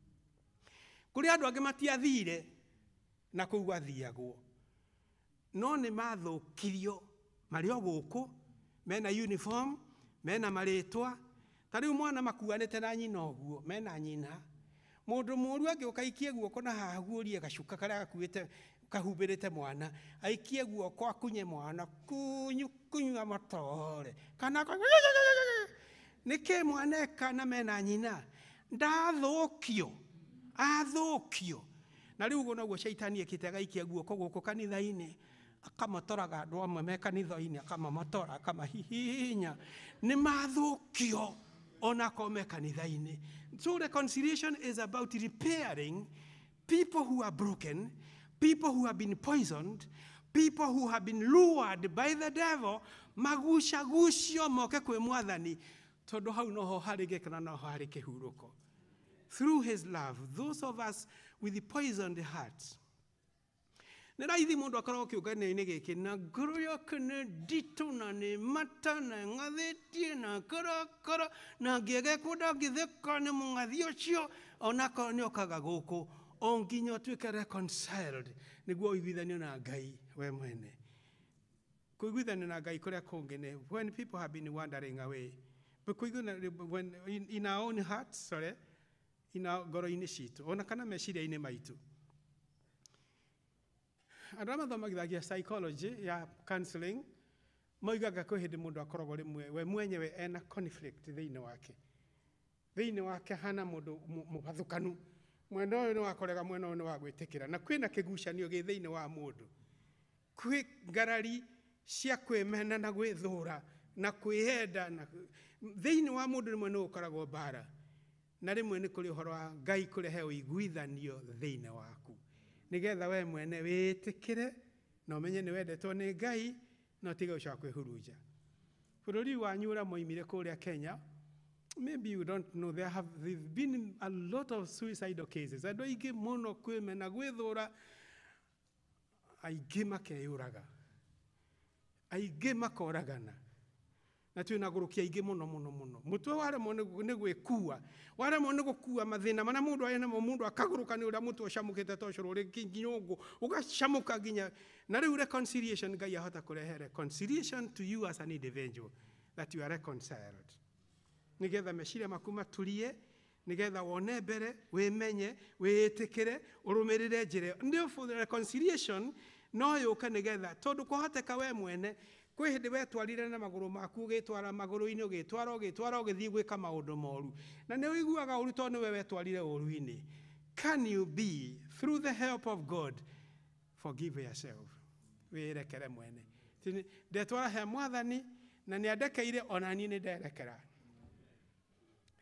Kũrĩ andũ angĩ matiathire na kũu gũathiagwo, no nĩ mathũkirio marĩ o gũkũ, mena uniform, mena marĩtwa. Ta rĩu mwana makuanĩte na nyina ũguo, mena nyina. Mũndũ mũũru angĩũka aikie guoko na haha guorie gacuka karĩa gakuĩte kahumbĩrĩte mwana, aikie guoko akunye mwana, kunyu kunyua matore. Kana nĩkĩ mwana eka na mena nyina? Ndathũkio, athũkio. Na rĩu ũguo noguo shaitani ekĩte agaikia guoko gũkũ kanitha-inĩ, akamatoraga andũ amwe me kanitha-inĩ, akamamotora, akamahihinya. Nĩ mathũkio ona kome kanitha-inĩ. So reconciliation is about repairing people who are broken, people who have been poisoned, people who have been lured by the devil, magusha gucio moke kwĩ Mwathani. Tondũ hau noho harĩ gĩkeno noho harĩ kĩhurũko. Through his love, those of us with the poisoned hearts. Nĩ raithi mũndũ akorwo kĩũngano-inĩ gĩkĩ na ngoro yake nĩ nditũ na nĩ mata na ng'athĩtie na karakara na ngĩgekwo ndangĩtheka nĩ mũng'athi ũcio onakorwo nĩ okaga gũkũ o nginya ũtuĩke reconciled nĩguo ũiguithanio na Ngai we mwene. Kũiguithanio na Ngai kũrĩa kũngĩ nĩ when people have been wandering away. But when in, in our own hearts, sorry, in our ngoro-inĩ citũ ona kana meciria-inĩ maitũ. Andũ mathomithagia psychology ya counseling moigaga kwĩ hĩndĩ mũndũ akoragwo rĩmwe we mwenyewe ena conflict thĩinĩ wake. Thĩinĩ wake hana mũndũ mũbathũkanu. Mwena ũyũ nĩ wakorega, mwena ũyũ nĩ wa gwĩtĩkĩra. Na kwĩna kĩgucanio gĩ thĩinĩ wa mũndũ. Kwĩ ngarari cia kwĩmena na gwĩthũra na kwĩenda na thĩinĩ wa mũndũ rĩmwe nĩ ũkoragwo mbara. Na rĩmwe nĩ kũrĩ ũhoro wa Ngai kũrehe ũiguithanio thĩinĩ waku. Nĩgetha we mwene wĩtĩkĩre na ũmenye nĩ wendetwo nĩ Ngai na ũtige gũcoka kwĩhurunja. Bũrũri wanyu ũrĩa moimire kũrĩa Kenya, maybe you don't know, there have been a lot of suicidal cases. Andũ aingĩ mũno kwĩmena gwĩthũra, aingĩ makeyũraga, aingĩ makoragana. Na twĩna ngũrũki aingĩ mũno mũno mũno. Mũtwe waremwo nĩ gwĩkua, waremwo nĩ gũkua mathĩna marĩa mũndũ arĩ namo, mũndũ akagũrũka nĩ ũrĩa mũtwe ũcamũkĩte ta ũcũrũ ũrĩ nyũngũ, ũgacamũka nginya. Na rĩu reconciliation, Ngai ahota kũrehe reconciliation to you as an individual, that you are reconciled. Nĩgetha meciria maku maturie, nĩgetha wone mbere, wĩmenye, wĩĩtĩkĩre, ũrũmĩrĩre njĩra. Ndio for the reconciliation no yũka nĩgetha tondũ kũhoteka we mwene kwĩ hĩndĩ wetwarire na magũrũ maku ũgĩtwara magũrũ-inĩ ũgĩtwara ũgĩtwara ũgĩthiĩ gwĩka maũndũ moru na nĩ ũiguaga ũru tondũ nĩwe wetwarire ũru-inĩ. Can you be, through the help of God, forgive yourself? Wĩrekere mwene. Ndetwara he Mwathani na nĩ andekeire ona niĩ nĩ nderekera.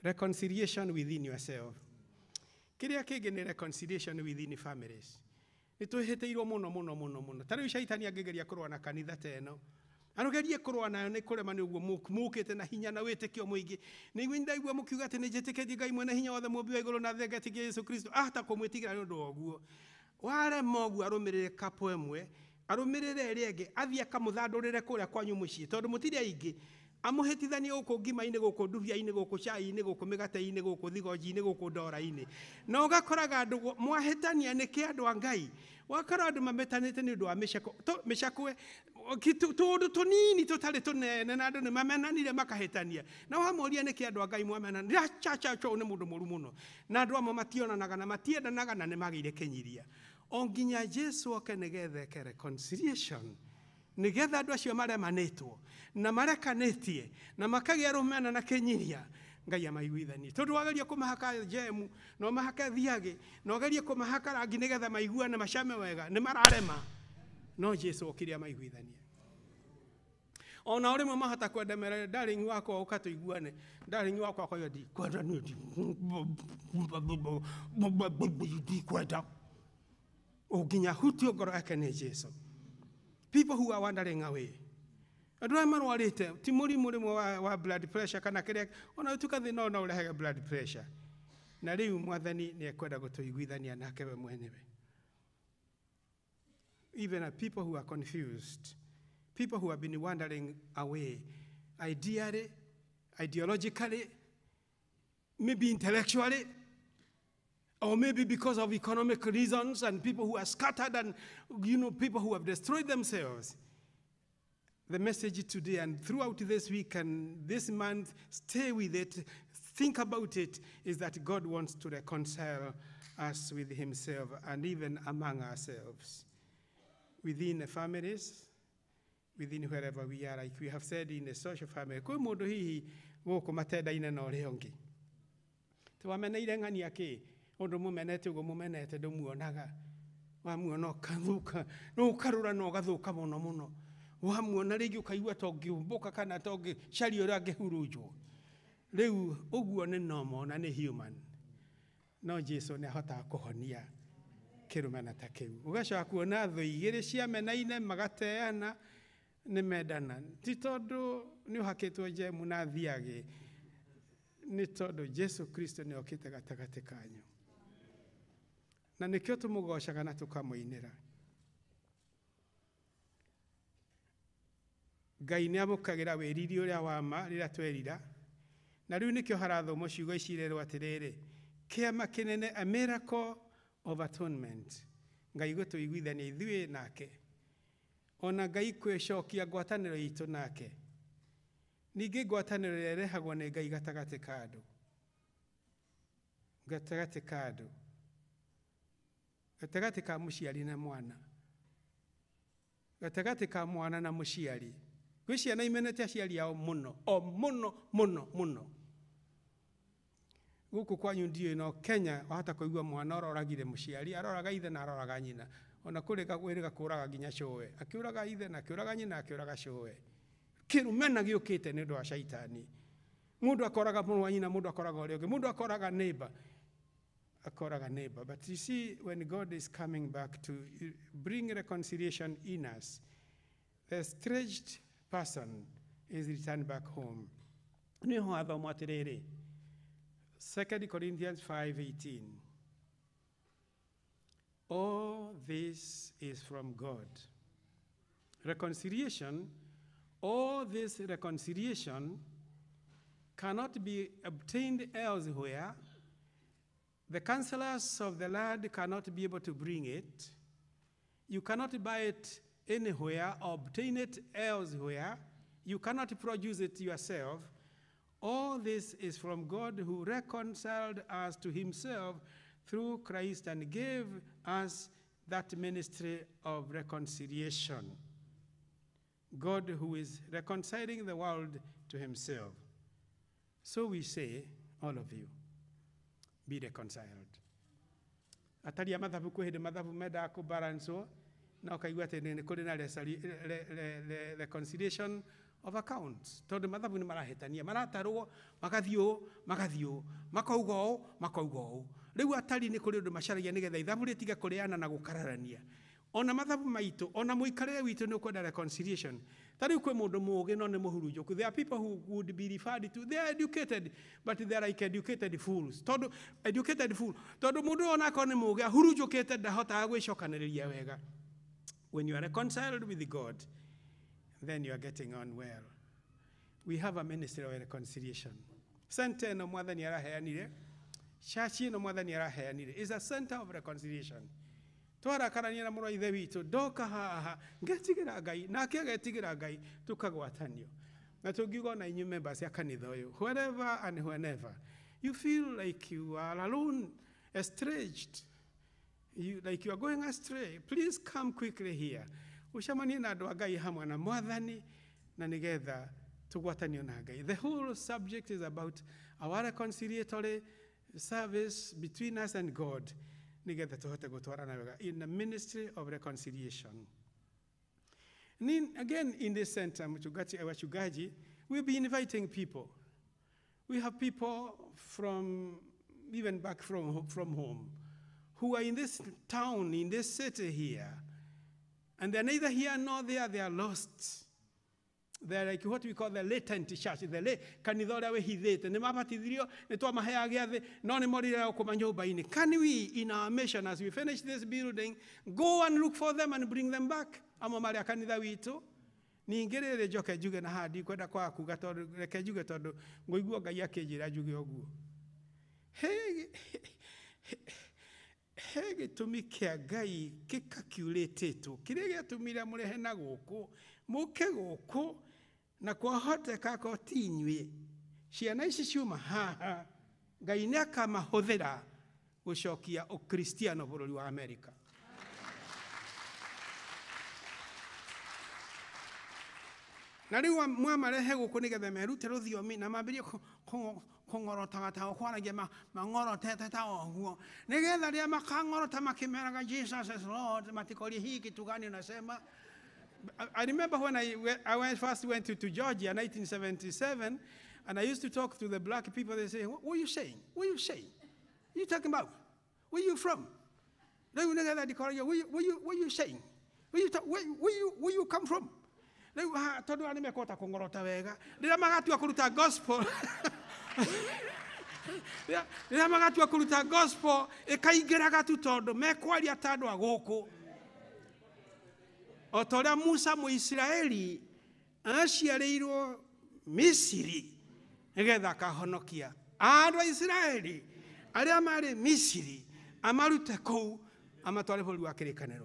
Reconciliation within yourself. Kiria kingi ni reconciliation within families. Nituheteirwo muno muno muno muno. Tariu shaitani angegeria kurwa na kanitha teno. Anugerie kurwa nayo ni kurema ni uguo mukite na hinya na witikio muingi. Nigwi ndaigua mukiuga ati ni njitikirie Ngai mwene hinya wothe mumbi wa iguru na thĩ ngetikia Yesu Kristo. Ahata kumwitigira ni undu wa uguo. Ware mogu arumirire kapo emwe, arumirire eri enge athie akamuthandurire kuria kwanyu mucii tondu mutiri aingi. Amuhetithanie guku ngima-ini guku ndubia-ini guku cai-ini guku migate-ini guku thigoji-ini guku ndora-ini. Na ugakoraga andu mwahetania niki andu a Ngai. Wakora andu mametanite ni undu wa micako. Micakwe tundu tunini tutari tunene na andu ni mamenanire makahetania. Na wamoria niki andu a Ngai mwamenanire. Cha cha cha ni mundu muru muno. Na andu amo mationanaga na matiendanaga na nimagiire kinyiria. Onginya Jesu oke nigethe reconciliation. Nigetha andu acio maremanitwo na marekanĩtie na makagĩa rũmena na kĩnyiria Ngai amaiguithanie. Tondu wageria kũmahaka jemu no mahaka thiage no wageria kũmahaka rangi nigetha maiguane macame wega nĩ mararema. No Jesu okire amaiguithanie. Ona uri mwe mahata kwendemera darling wako ukatuiguane. Darling wako akoyo di kwenda ni di kwenda oginya hutio ngoro yake nĩ Jesu. People who are wandering away. Adwa marwarite ti muri muri wa, wa blood pressure kana kire ona utuka thina ona urehaga blood pressure. Na riu mwathani ni ekwenda gutuiguithania nake we mwenyewe. Even a people who are confused, people who have been wandering away ideally, ideologically, maybe intellectually, or maybe because of economic reasons, and people who are scattered and, you know, people who have destroyed themselves. The message today and throughout this week and this month, stay with it, think about it, is that God wants to reconcile us with himself and even among ourselves. Within the families, within wherever we are, like we have said in the social family, kwa mundu hihi goko matenda ina na uri ongi. Tuwameneire ng'ani ake undu mumenete ugo mumenete ndumuonaga wamuona ukathuka no ukarura no gathuka muno muno wamuona rigi ukaigua tongiumbuka kana tongi cari uri angihurujwo riu uguo ni normal na ni human. No Jesu ni ahota kuhonia kirumana ta kiu ugacoka kuona thu igiri cia menaine magateana ni mendana ti tondu ni uhakitwo jemu na thiage ni tondu Jesu Kristo ni okite gatagati kanyu na nikio tumugocaga na tukamuinira. Ngai ni amukagira wiriri uria wama rira twerira na riu nikio harathomo ciugo icirerwo atiriri kiama kinene, a miracle of atonement. Ngai gutuiguithania ithui nake ona Ngai kwicokia ngwataniro itu nake ningi ngwataniro irehagwo ni Ngai gatagati ka andu gatagati ka andu gatagati ka muciari na mwana gatagati ka mwana na muciari gwi ciana imenete aciari ao muno o muno muno muno guku kwanyu ndio no Kenya wahata kuigua mwana ororagire muciari aroraga ithe na aroraga nyina ona kurega gwiriga kuraga ginya cowe akiuraga ithe na akiuraga nyina akiuraga cowe kirumena giukite ni ndu wa shaitani. Mundu akoraga mundu wa nyina mundu akoraga uri ungi mundu akoraga neighbor akoraga neighbor. But you see, when God is coming back to bring reconciliation in us, the stretched person is returned back home. Niho athomo atiriri Second Corinthians five eighteen. All this is from God. Reconciliation, all this reconciliation cannot be obtained elsewhere. The counselors of the land cannot be able to bring it. You cannot buy it anywhere or obtain it elsewhere. You cannot produce it yourself. All this is from God who reconciled us to himself through Christ and gave us that ministry of reconciliation. God who is reconciling the world to himself. So we say, all of you, be reconciled. Atari amathabu kuhinde mathabu meda kubalanso na ukaigua tene ni kuri na reconciliation of accounts. Tondu mathabu ni marahitania, maratarwo, magathio, magathio, makauga ũũ, makauga ũũ. Rĩu atari nĩ kũrĩ ũndũ macaragia nĩgetha ithabu rĩtige kũrĩana na gũkararania. Ona mathabu maitũ, ona mũikarĩre witũ nĩ ũkwenda reconciliation. Tarĩu kwĩ mũndũ mũũgĩ no nĩ mũhurunjũku. There are people who would be referred to, they are educated, but they are like educated fools. Tondu educated fool. Tondu mũndũ ona akorwo nĩ mũũgĩ, ahurunjũkĩte ndahotaga gwĩcokanĩrĩria wega. When you are reconciled with God, then you are getting on well. We have a ministry of reconciliation. Center ĩno Mwathani araheanire, church ĩno Mwathani araheanire is a center of reconciliation. Twarakarania na mũrũ wa ithe witũ, ndoka haha, ngetigira Ngai, nake agetigira Ngai, tukagwatanio. Na tũngiuga na inyuĩ members ya kanitha ũyũ, wherever and whenever, you feel like you are alone, estranged, you, like you are going astray, please come quickly here. Ucamanie na andũ a Ngai hamwe na Mwathani, na nĩgetha tũgwatanio na Ngai. The whole subject is about our reconciliatory service between us and God. Nĩgetha tũhote gũtwarana wega in the ministry of reconciliation. And in, again, in this center, wachungaji, we'll be inviting people. We have people from, even back from, from home, who are in this town, in this city here, and they're neither here nor there, they are lost. They're like what we call the latent church. The late kanitha ũrĩa wĩhithĩte. Nĩ mabatithirio, nĩ twamaheaga gĩathĩ, no nĩ morire kuma nyũmba-inĩ. Can we, in our mission, as we finish this building, go and look for them and bring them back? Amwe marĩ a kanitha witũ. Ningĩ rĩrĩ njoke njuge na handi kwenda kwa kuga tondũ reke njuge tondũ ngũigua Ngai akĩnjĩra njuge ũguo. He gĩtũmi kĩa Ngai gĩkakiurĩtĩtwo. Kĩrĩa gĩatũmire mũrehe na gũkũ, mũke gũkũ, na kwahoteka ko ti inyuĩ. Ciana ici ciuma haha, Ngai nĩ akamahũthĩra gũcokia ũkristiano bũrũri wa Amerika. Na rĩu mwamarehe gũkũ nĩgetha merute rũthiomi na mambĩrie kũng'orotaga ta kwaragia mang'orotete ta ũguo. Nĩgetha rĩrĩa makang'orota makĩmeraga Jesus is Lord, matikorie hii kitu gani unasema. I remember when I, I went, first went to, to Georgia in nineteen seventy-seven, and I used to talk to the black people. They say, what are you saying? What are you saying? What are you talking about? Where are you from? Where are you, where you, where you saying? Where you, where, where you, where you come from? Tondũ arĩa mekũhota kũng'orota wega, rĩrĩa magatua kũruta gospel, rĩrĩa magatua kũruta gospel, ĩkaingĩraga tu tondũ mekwaria ta andũ a gũkũ. O ta ũrĩa Musa Mũisiraeli aciarĩirwo Misiri nĩgetha akahonokia andũ a Isiraeli arĩa marĩ Misiri, amarute kũu amatware bũrũri wa kĩrĩkanĩro.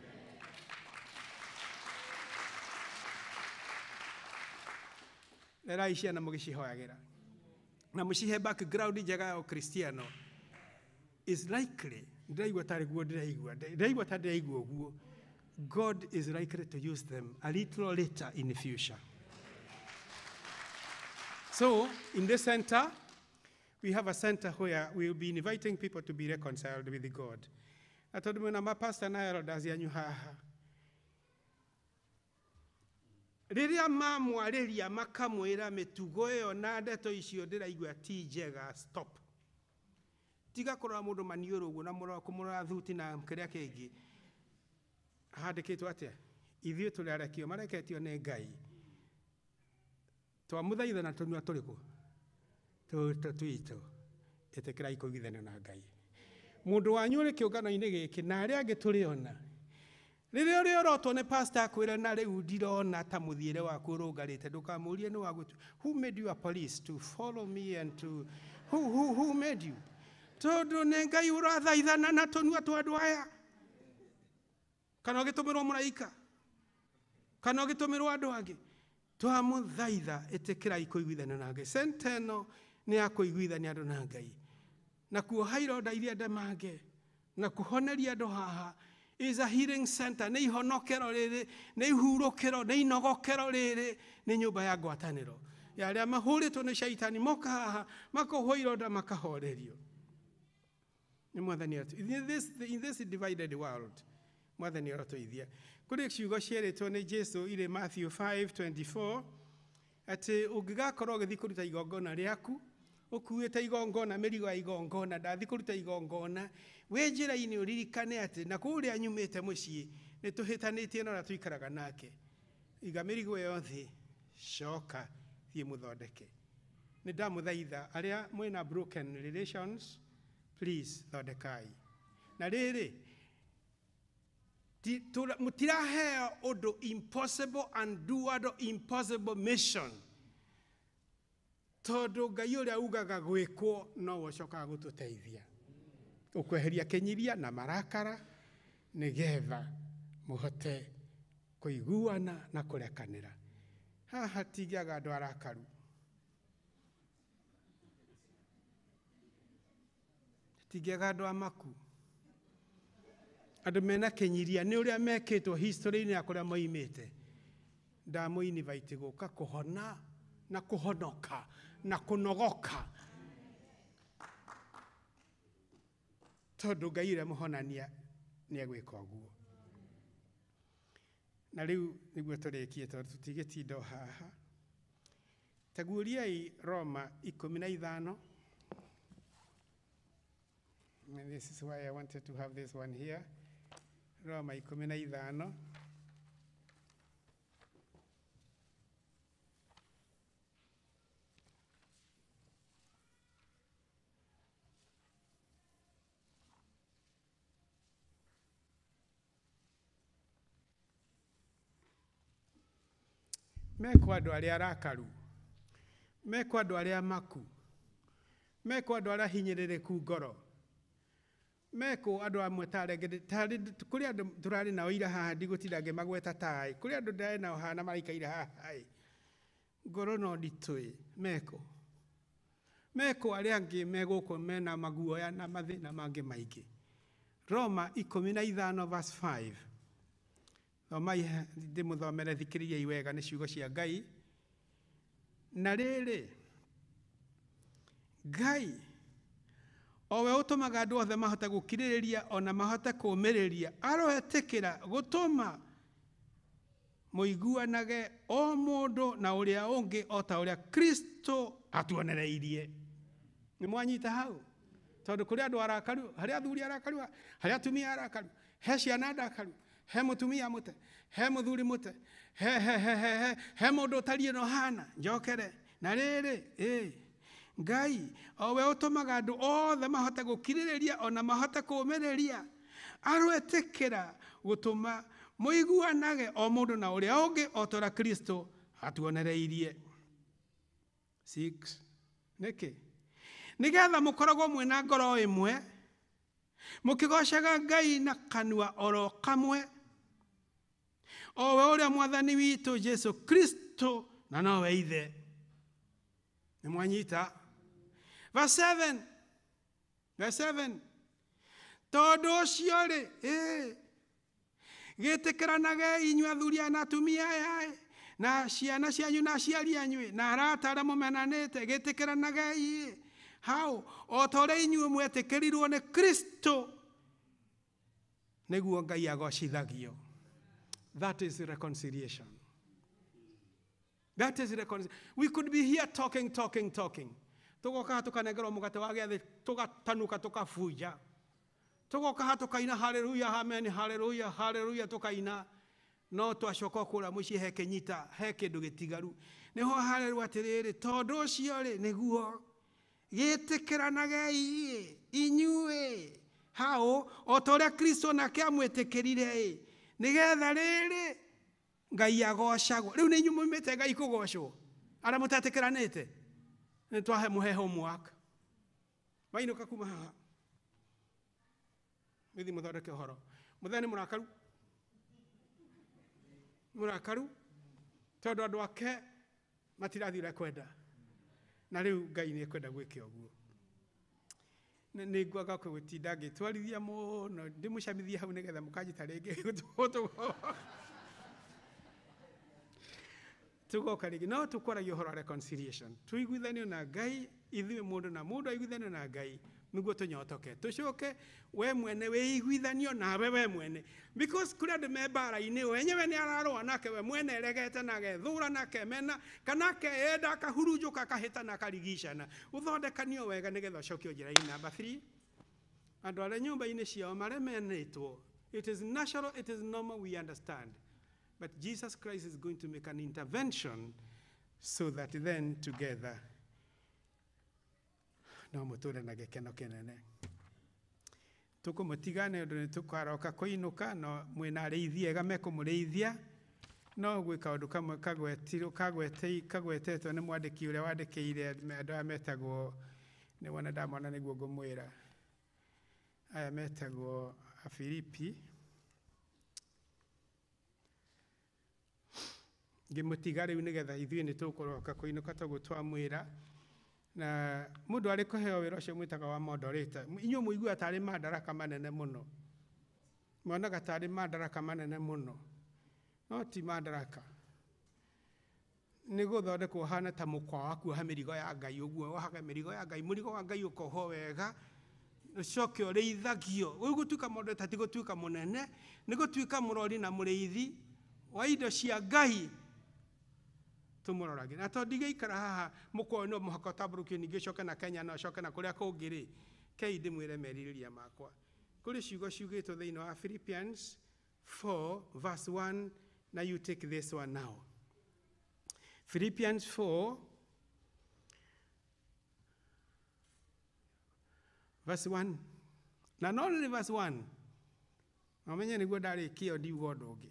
Lerai ciana mũgĩcihoyagĩra na mũcihe background njega ya ũkristiano. Is likely, ndĩraigua tarĩ guo ndĩraigua, ndĩraigua ta ndĩraigua ũguo, God is likely to use them a little later in the future. So, in this center, we have a center where we will be inviting people to be reconciled with God. I told them, my pastor na elders yanyu haha. Rĩrĩa mamwarĩria makamwĩra mĩtugo ĩyo na ndeto icio ndĩraigua ti njega, stop. Tiga kũrora mũndũ maniũrũ ũguo na kũmũrora thuti na kĩrĩa kĩngĩ. Handĩkĩtwo atĩa? Ithuĩ tũrĩarekio mareketio nĩ Ngai. Twamũthaitha na tũnua tũrĩkũ? Tũitũ. Ĩtĩkĩrai kũiguithania na Ngai. Mũndũ wanyu ũrĩ kĩũngano-inĩ gĩkĩ na arĩa angĩ tũrĩona. Rĩrĩa ũrĩ orotwo nĩ pastor akwĩra na rĩu ndirona ta mũthiĩre waku ũrũngarĩte, ndũkamũrie nĩ wagũtu. Who made you a police to follow me and to who who who made you? Tondũ nĩ Ngai ũrathaithana na tũnua twa andũ aya. Kana ũgĩtũmĩrwo mũraika, kana ũgĩtũmĩrwo andũ angĩ. Twamũthaitha ĩtĩkĩrai kũiguithania na Ngai. Center ĩno nĩ ya kũiguithania andũ na Ngai, na kuoha ironda iria ndemange, na kuhoneria andũ haha. Is a healing center. Nĩ ihonokero rĩrĩ, nĩ ihurũkĩro, nĩ inogokero rĩrĩ, nĩ nyũmba ya ngwatanĩro. Ya arĩa mahũrĩtwo nĩ shaitani moka haha, makohwo ironda makahorerio. Nĩ Mwathani atũ. In this, in this divided world, Mwathani arotũithia. Kũrĩ ciugo cierĩtwo nĩ Jesu irĩ Matthew five twenty-four, ati ungigakorwo ugithi kuruta igongona riaku ukuite igongona mirigo ya igongona ndathi kuruta igongona we njira-ini uririkane ati na kuria nyumite mucii ni tuhitanitie na tuikaraga nake iga mirigo yothe shoka thie muthondeke ni ndamuthaitha aria mwina broken relations please thondekai na riri mutiraheo undu impossible and doable impossible mission tondu Ngai uria ugaga gwikwo no wocokaga gututeithia ukweheria kinyiria na marakara nigetha muhote kuiguana na kurekanira haha tigiaga andu arakaru tigiaga andu amaku andu mena kinyiria ni uria mekitwo history-ini ya kuria moimite ndamuinvite guka kuhona na kuhonoka na kunogoka tondu Ngai uria muhonania ni egwika uguo na riu niguo turikie tondu tutigitinda haha taguuriai Roma ikumi na ithano. And this is why I wanted to have this one here. Roma ikumi na ithano. Meko andu aria arakaru, meko andu aria amaku, meko andu aria hinyiririku ngoro, meko andu amwe tarege tari kuri andu turari nao ira haha ndigutinda ngimagweta tai kuri andu ndari nao haha na maraikaira haha ngoro no nditui meko meko aria angi meguko mena maguoya na mathina mangi maingi. Roma ikumi na ithano verse five. Omai ndimuthomere thikiriria iwega ni ciugo cia Ngai na riri Ngai owe utumaga andu othe mahota gukiririria ona mahota kumiriria aroetikira gutuma muiguanage o mundu na uria ungi ota uria Kristo atuonereirie. Ni mwanyita hau tondu kuri andu arakaru hari athuri arakaru hari atumia arakaru he ciana ndakaru he mutumia mute he muthuri mute he he he he he mundu tarie no hana njokere na riri eh Ngai owe utumaga andu othe mahota gukiririria ona mahota kumiriria aroetikira gutuma muiguanage o mundu na uria ungi otora Kristo atuonereirie. six niki nigetha mukoragwo mwina ngoro imwe mukigocaga Ngai na kanua oro kamwe owe uria mwathani witu Jesu Kristo na nowe ithe. Ni mwanyita verse seven verse seven tondu ucio ri eh gitikiranage inyua athuri na atumia aya na ciana cianyu na aciari anyu na arata aria mumenanite gitikiranage hau o tore inyue mwetikirirwo ni Kristo niguo Ngai agocithagio. That is reconciliation. That is reconciliation. We could be here talking, talking, talking. Tugoka tukanegera mugate wa giathi tugatanuka tukafuja. Tugoka tukaina hallelujah, amen, hallelujah, hallelujah tukaina. No twacoko kura muci he kenyita he kindu gitigaru. Niho hallelujah atiriri tondu ucio ri niguo gitikiranage inyue hao o toria Kristo nake amwitikirire nigetha riri Ngai agocagwo. Riu ni nyumu mite Ngai kugocwo ara mutatikiranite ni twahe muhe homework mainuka kuma haha mithi muthondeke horo mutheni murakaru murakaru tondu andu ake matirathire kwenda na riu Ngai ni kwenda gwike uguo ni ngwaga kwitinda ngitwarithia muno ndimucamithia hau nigetha mukajita ringi tugoka ringi no tukwaragia horo reconciliation tuiguithanio na Ngai ithuĩ mundu na mundu aiguithanio na Ngai niguo tunyotoke tucoke we mwene wiiguithanio nawe we mwene because kuria andu me mbara-ini wenyewe ni ararũa nake we mwene eregete na agethũra na akemena kana akeenda akahurunjũka akahĩtana akarigicana ũthondekanio wega nĩgetha ũcokio njĩra-inĩ. Number three, andũ arĩa nyũmba-inĩ ciao maremenĩtwo. It is natural, it is normal, we understand. But Jesus Christ is going to make an intervention so that then together no mũtũre na gĩkeno kĩnene. Tũkũmũtiga nĩ ũndũ nĩ tũkaroka kũinũka no mwĩna arĩithia ega mekũmũrĩithia no gwĩ kaũndũ kamwe kagwetirwo kagwetetwo nĩ mwandĩki ũrĩa wandĩkĩire andũ aya metagwo nĩ wona ndamona nĩguo ngũmwĩra aya metagwo Afilipi ngĩmũtiga rĩu nĩgetha ithuĩ nĩ tũkũroka kũinũka tũguo twamwĩra na mũndũ arĩ kũheo wĩra ũcio mwĩtaga wa moderator. Inyuĩ mũiguaga tarĩ madaraka manene mũno, mwonaga tarĩ madaraka manene mũno, no ti madaraka. Nĩ gũthondekwo hana ta mũkwa wa kuoha mĩrigo ya Ngai ũguo wohaga mĩrigo ya Ngai, mũrigo wa Ngai ũkohwo wega ũcoke ũrĩithagio. Ũyũ gũtuĩka moderator ti gũtuĩka mũnene, nĩ gũtuĩka mũrori na mũrĩithi wa indo cia Ngai tumurorage na to ndigeikara haha mukwa no muhaka tabũrũkio ningĩ coke na Kenya no coke na kũrĩa kũngĩ rĩ kei ndĩmwĩre merirĩria makwa kũrĩ ciugo ciugĩtwo thĩinĩ wa Philippians four verse one. Now you take this one now. Philippians four verse one. Na not only verse one. Amenye nĩguo ndarĩkia ndiuga ũndũ ũngĩ.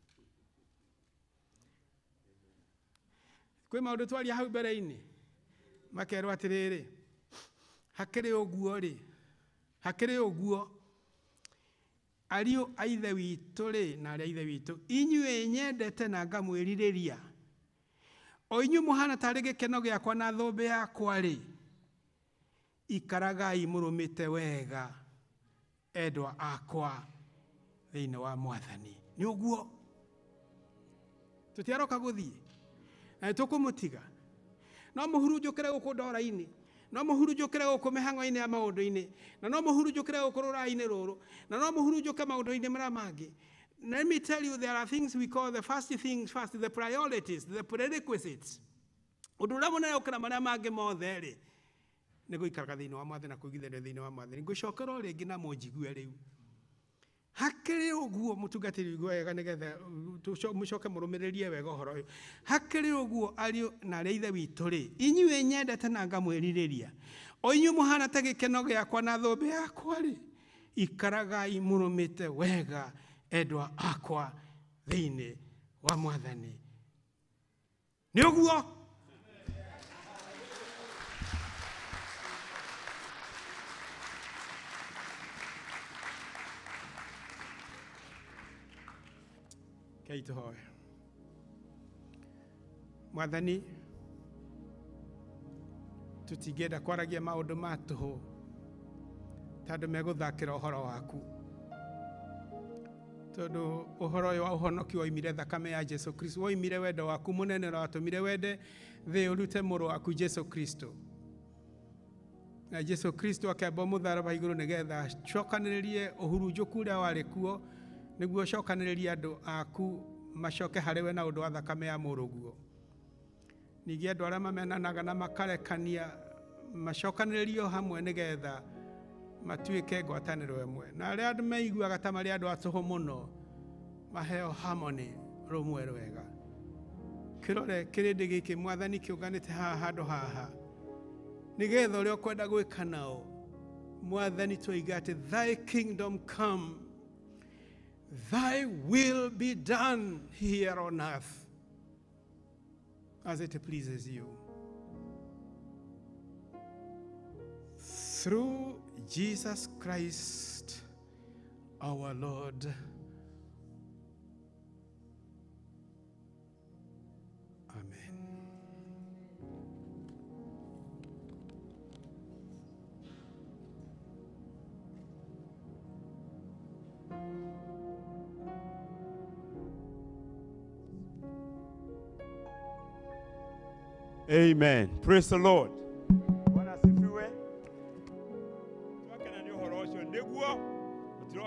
Kwĩ maũndũ twaria hau mbere-inĩ makerwo atĩrĩrĩ hakĩrĩ ũguo rĩ hakĩrĩ ũguo ariũ a ithe witũ rĩ na arĩa a ithe witũ inyuĩ nyendete na ngamwĩrirĩria o inyuĩ mũhana tarĩ gĩkeno gĩakwa na thũmbĩ yakwa rĩ ikaragai mũrũmĩte wega endwa akwa thĩinĩ wa Mwathani. Nĩ ũguo tũtiaroka gũthiĩ na tũkũmũtiga no mũhurunjũkĩre gũkũ ndora-inĩ no mũhurunjũkĩre gũkũ mĩhang'o-inĩ ya maũndũ-inĩ na no mũhurunjũkĩre gũkũ rũra-inĩ rũrũ na no mũhurunjũke maũndũ-inĩ marĩa mangĩ. Let me tell you, there are things we call the first things first, the priorities, the prerequisites. Ũndũ ũrĩa mũnene gũkĩra marĩa mangĩ mothe rĩ nĩ gũikaraga thĩinĩ wa Mwathani na kũiguithania thĩinĩ wa Mwathani. Ngũcokerwo rĩngĩ na mũnjigue rĩu hakĩrĩ ũguo mũtungatĩri ũguo wega nĩgetha mũcoke mũrũmĩrĩrie wega ũhoro ũyũ. Hakĩrĩ ũguo ariũ na arĩa a ithe witũ rĩ inyuĩ nyendete na ngamwĩrirĩria o inyuĩ mũhana ta gĩkeno gĩakwa na thũmbĩ yakwa rĩ ikaragai mũrũmĩte wega endwa akwa thĩinĩ wa Mwathani. Nĩ ũguo kei tũhoe. Mwathani tũtingĩenda kwaragia maũndũ ma tũhũ tondũ megũthakĩra ũhoro waku tondũ ũhoro ũyũ wa ũhonokio woimire thakame ya Jesu Kristo woimire wendo waku mũnene na watũmire wende thĩ ũrute mũrũ waku Jesu Kristo na Jesu Kristo akĩamba mũtharaba igũrũ nĩgetha acokanĩrĩrie ũhurunjũku ũrĩa warĩ kuo nĩguo acokanĩrĩrie andũ aku macoke harĩ we na ũndũ wa thakame ya mũrũguo. Ningĩ andũ arĩa mamenanaga na makarekania macokanĩrĩrio hamwe nĩgetha matuĩke ngwatanĩro ĩmwe na arĩa andũ meiguaga ta marĩ andũ a tũhũ mũno maheo harmony rũmwe rwega. Kĩrore kĩrĩndĩ gĩkĩ Mwathani kĩũnganĩte haha handũ haha nĩgetha ũrĩa ũkwenda gwĩka nao Mwathani twoiga atĩ thy kingdom come, thy will be done here on earth as it pleases you. Through Jesus Christ our Lord. Amen. Amen. Praise the Lord. Bwana asifiwe.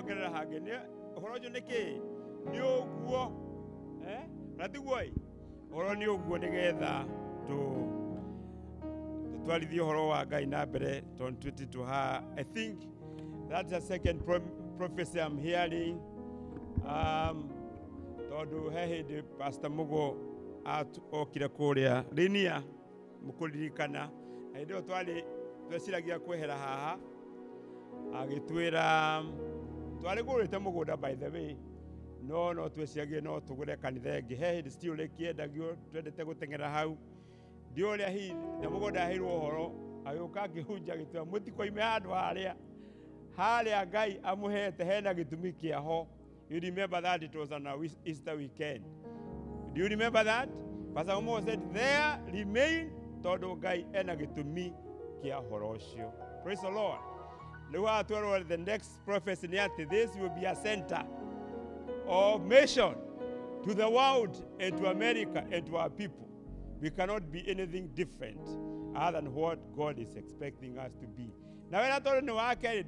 ngerera hange ne horo jo niki ni oguo eh na tiguoi horo ni oguo nigetha tu twalithio horo wa Ngai na mbere ton twenty to her. I think that's the second pro prophecy I'm hearing. Um, tondu he hindi Pastor Mugo okire kuria rinia mukuririkana ndio twali tweciragia kwehera haha agitwira twali gurite mugunda by the way no no tweciragia no tugure kanitha ingi he hindi still lekiendagio twendete gutengera hau ndio ria hi na mugunda ahirwo horo agiuka akihunja gitwa mutikoime handu haria haria Ngai amuhete hena gitumi kiaho. You remember that it was on a Easter weekend. Do you remember that? Pastor Omo said, there remain todo Ngai ena gitumi kia horoshio. Praise the Lord. The next prophecy, this will be a center of mission to the world and to America and to our people. We cannot be anything different other than what God is expecting us to be. Now, when I told him,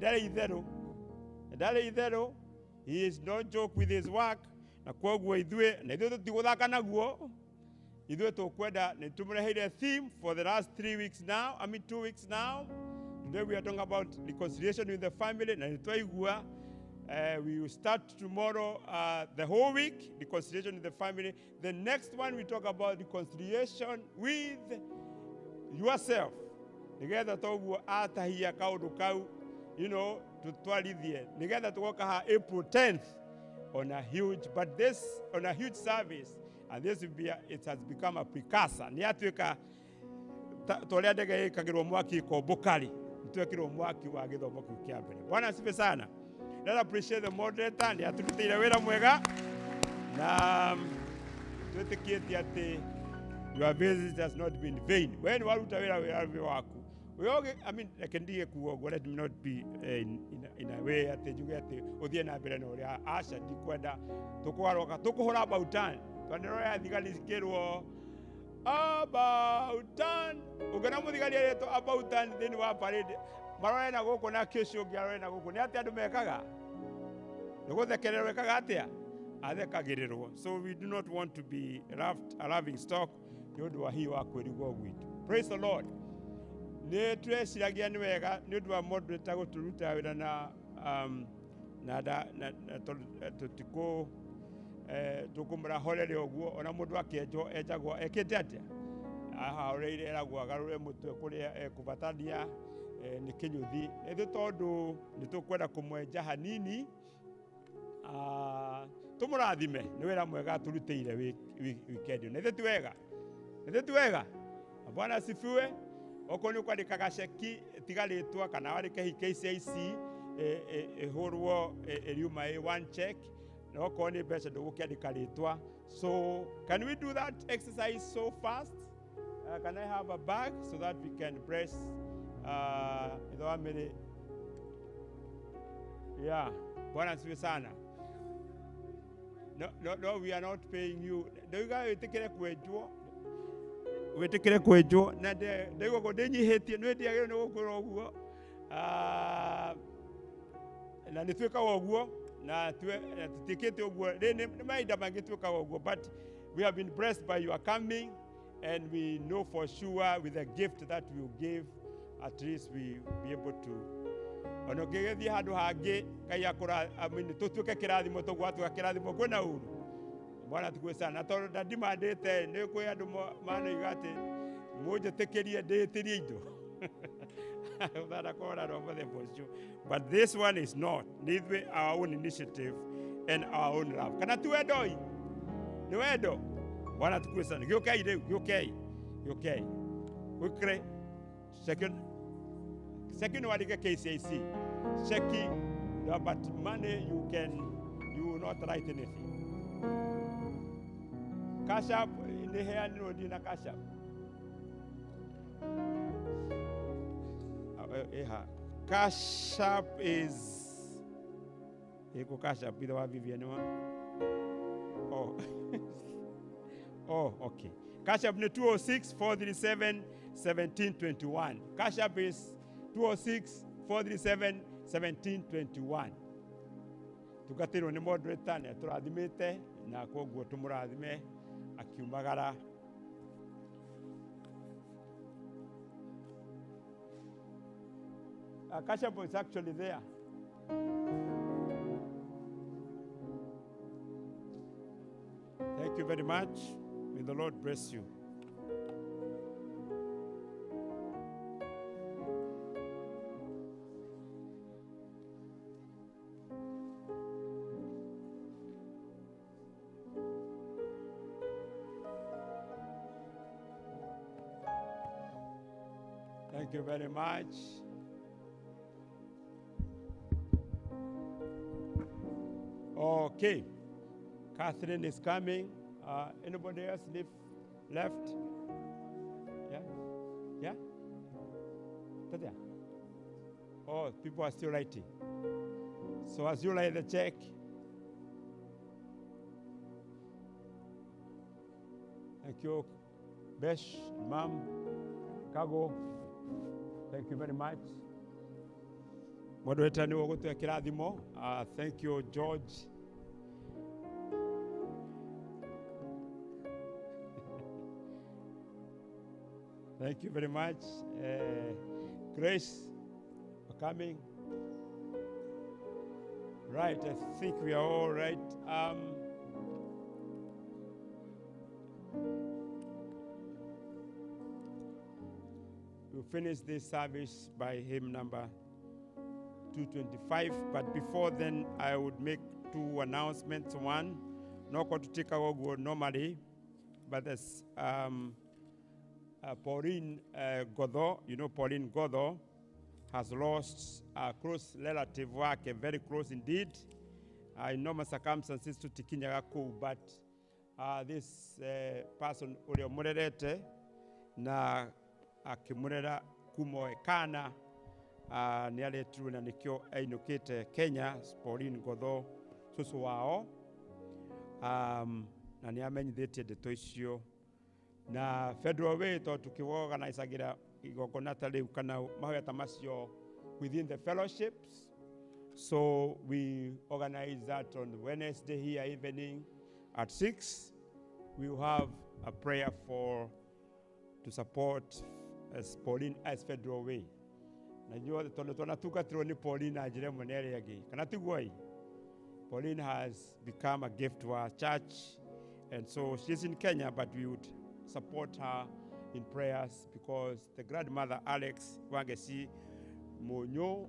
he is no joke with his work. Na kwa idwe na idwe tiguthaka naguo idwe tukwenda ni tumreheire theme for the last three weeks now. I mean two weeks now. Today we are talking about reconciliation with the family. Na twaigua uh, we will start tomorrow uh, the whole week reconciliation with the family. The next one we talk about reconciliation with yourself. Together toguo atahia kaundu kau, you know, tutwalithie nigetha tugoka ha April tenth on a huge but this on a huge service, and this will be a, it has become a precursor ni atuika toria ndege ikagirwo mwaki ko bukari twekirwo mwaki wa githomo kiu kia mbere. Bwana asifiwe sana. Let us appreciate the moderator ni aturutire wira mwega na twetikieti ati your visit has not been vain. When waruta wira wira waku I mean, I can do kuogo. Let me not be uh, in, in, in a way that you get the Odiana Berenoria, Asha, Diqueda, Tokoaroka, Tokohora about time. Panera, the Galiskero about time. Uganamo the Galiato about time, then you are parade. Marana go kona Kesho, Garena go Konata to Mekaga. The go the Kerakatia, other Kagero. So we do not want to be loving stock. You do a hero could go with. Praise the Lord. Ne trace again wega ne do moderator go to ruta na um na da na to tiko eh to kumra holele oguo ona mundu akejo ejagwo eketete aha oreire eragwo agarure mutwe kuri kubatania ni kinyuthi ethe tondu ni tukwenda kumwenja hanini ah tumurathime ni wira mwega turutire weekend ne ethe tiwega ethe tiwega. Bwana asifiwe. Okoni kwa dikagasheki tigaletwa kana wari ke Kcic ehorwo eliuma e one check no okoni besa dogukia dikaletwa. So can we do that exercise so fast? Uh, can I have a bag so that we can press uh the minute? Yeah, Bwana asifiwe sana. No, no, no, we are not paying you. Do you guys take it kwejo? Wetekere kwejo na de ndego ko denyihetie no ndiagire no gukora oguo ah na nitweka oguo na tutikete oguo ni maida mangitweka oguo, but we have been blessed by your coming and we know for sure with the gift that we will give at least we be able to ono gegethi handu hangi kai akora amini tutweke kirathimo tugwatwa kirathimo kwena uru. Bwana tukue sana tondu ndimandite ni kwi andu mana igate moja tekerie ndetirie indo that corner over the position, but this one is not neither our own initiative and our own love. Kana tuendoi ni wendo. Bwana tukue sana giokai leo giokai giokai ukre second second one ke Kcic cheki no, but money you can you will not write anything. Cash App in the hair no dina Cash App. Cash App is Eko Cash App with our Vivian. Oh. Oh, okay. Cash App two oh six, four three seven, one seven two one. Cash App is two oh six, four three seven, one seven two one. tugatirwo ni moderator ne turathimite na koguo tumurathime akiumagara. Akasha is actually there. Thank you very much. May the Lord bless you. Thank you very much. Okay. Catherine is coming. Uh, anybody else live, left? Yeah? Yeah? Tatia? Oh, people are still writing. So as you write the check, thank you, Besh, Mom, Kago. Thank you very much. Moderator ni wogo tu kirathimo. Uh, thank you, George. Thank you very much. Uh, Grace for coming. Right, I think we are all right. Um, we'll finish this service by hymn number two twenty-five, but before then, I would make two announcements. One, not going to take our go normally, but as um, uh, Pauline uh, Godot, you know Pauline Godot, has lost a close relative work, very close indeed. Uh, in normal circumstances to Tikinyaku, but uh, this uh, person, Uri Murerete, na akimurera kumo ekana, uh, ni ale tu na nikyo ainukite Kenya, Pauline Godot, susu wao, um, na ni amenyithite ndeto icio, na federal way to tukiorganize agira igogona tale ukana maheta masio within the fellowships. So we organize that on Wednesday here evening at six. We will have a prayer for to support as Pauline as federal way. Najua tono tona tuka troni Pauline ajire monere yagi. Kana tugoi. Pauline has become a gift to our church, and so she's in Kenya, but we would support her in prayers because the grandmother Alex wangesi monyo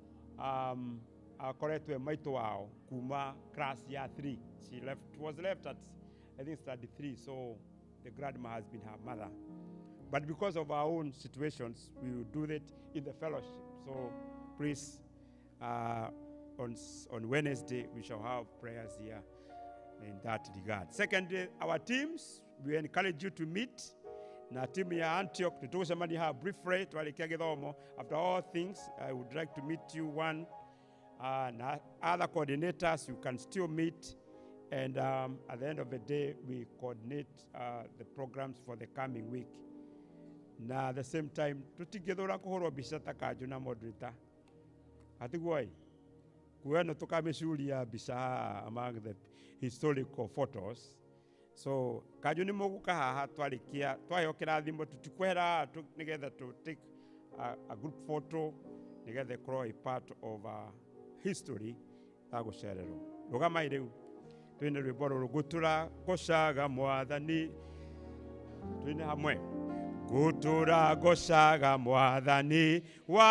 um akoretwe maito wao kuma class ya three. She left was left at I think study three, so the grandma has been her mother. But because of our own situations, we will do that in the fellowship. So please, uh, on on Wednesday we shall have prayers here in that regard. Secondly, our teams, we encourage you to meet. Na team ya Antioch, to somebody have brief pray to Alikiagedomo. After all things, I would like to meet you one. Uh, and other coordinators, you can still meet. And um, at the end of the day, we coordinate uh, the programs for the coming week. Now, at the same time, tutigedora kuhoro bisata kajuna moderator. Hatigwai. Kueno tukameshulia bisa among the historical photos. So, kajuni mogu kaha twalikia twayokera thimbo tutikwera together to take a, a group photo together crow a part of our history tago sherero. Lugama ireu twine rwiboro rugutura goshaga mwathani twine hamwe gutura goshaga mwathani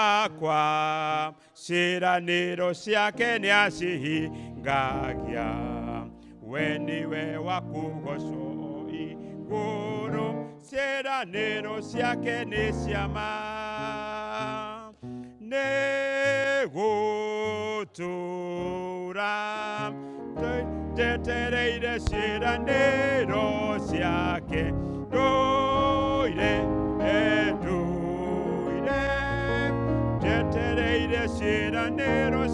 wakwa ciraniro ciake ni acihingagia we niwe wakugocwo iguru ciraniro ciake ni ciama ne gutura tetereire ciraniro ciake ndoire enduire tetereire ciraniro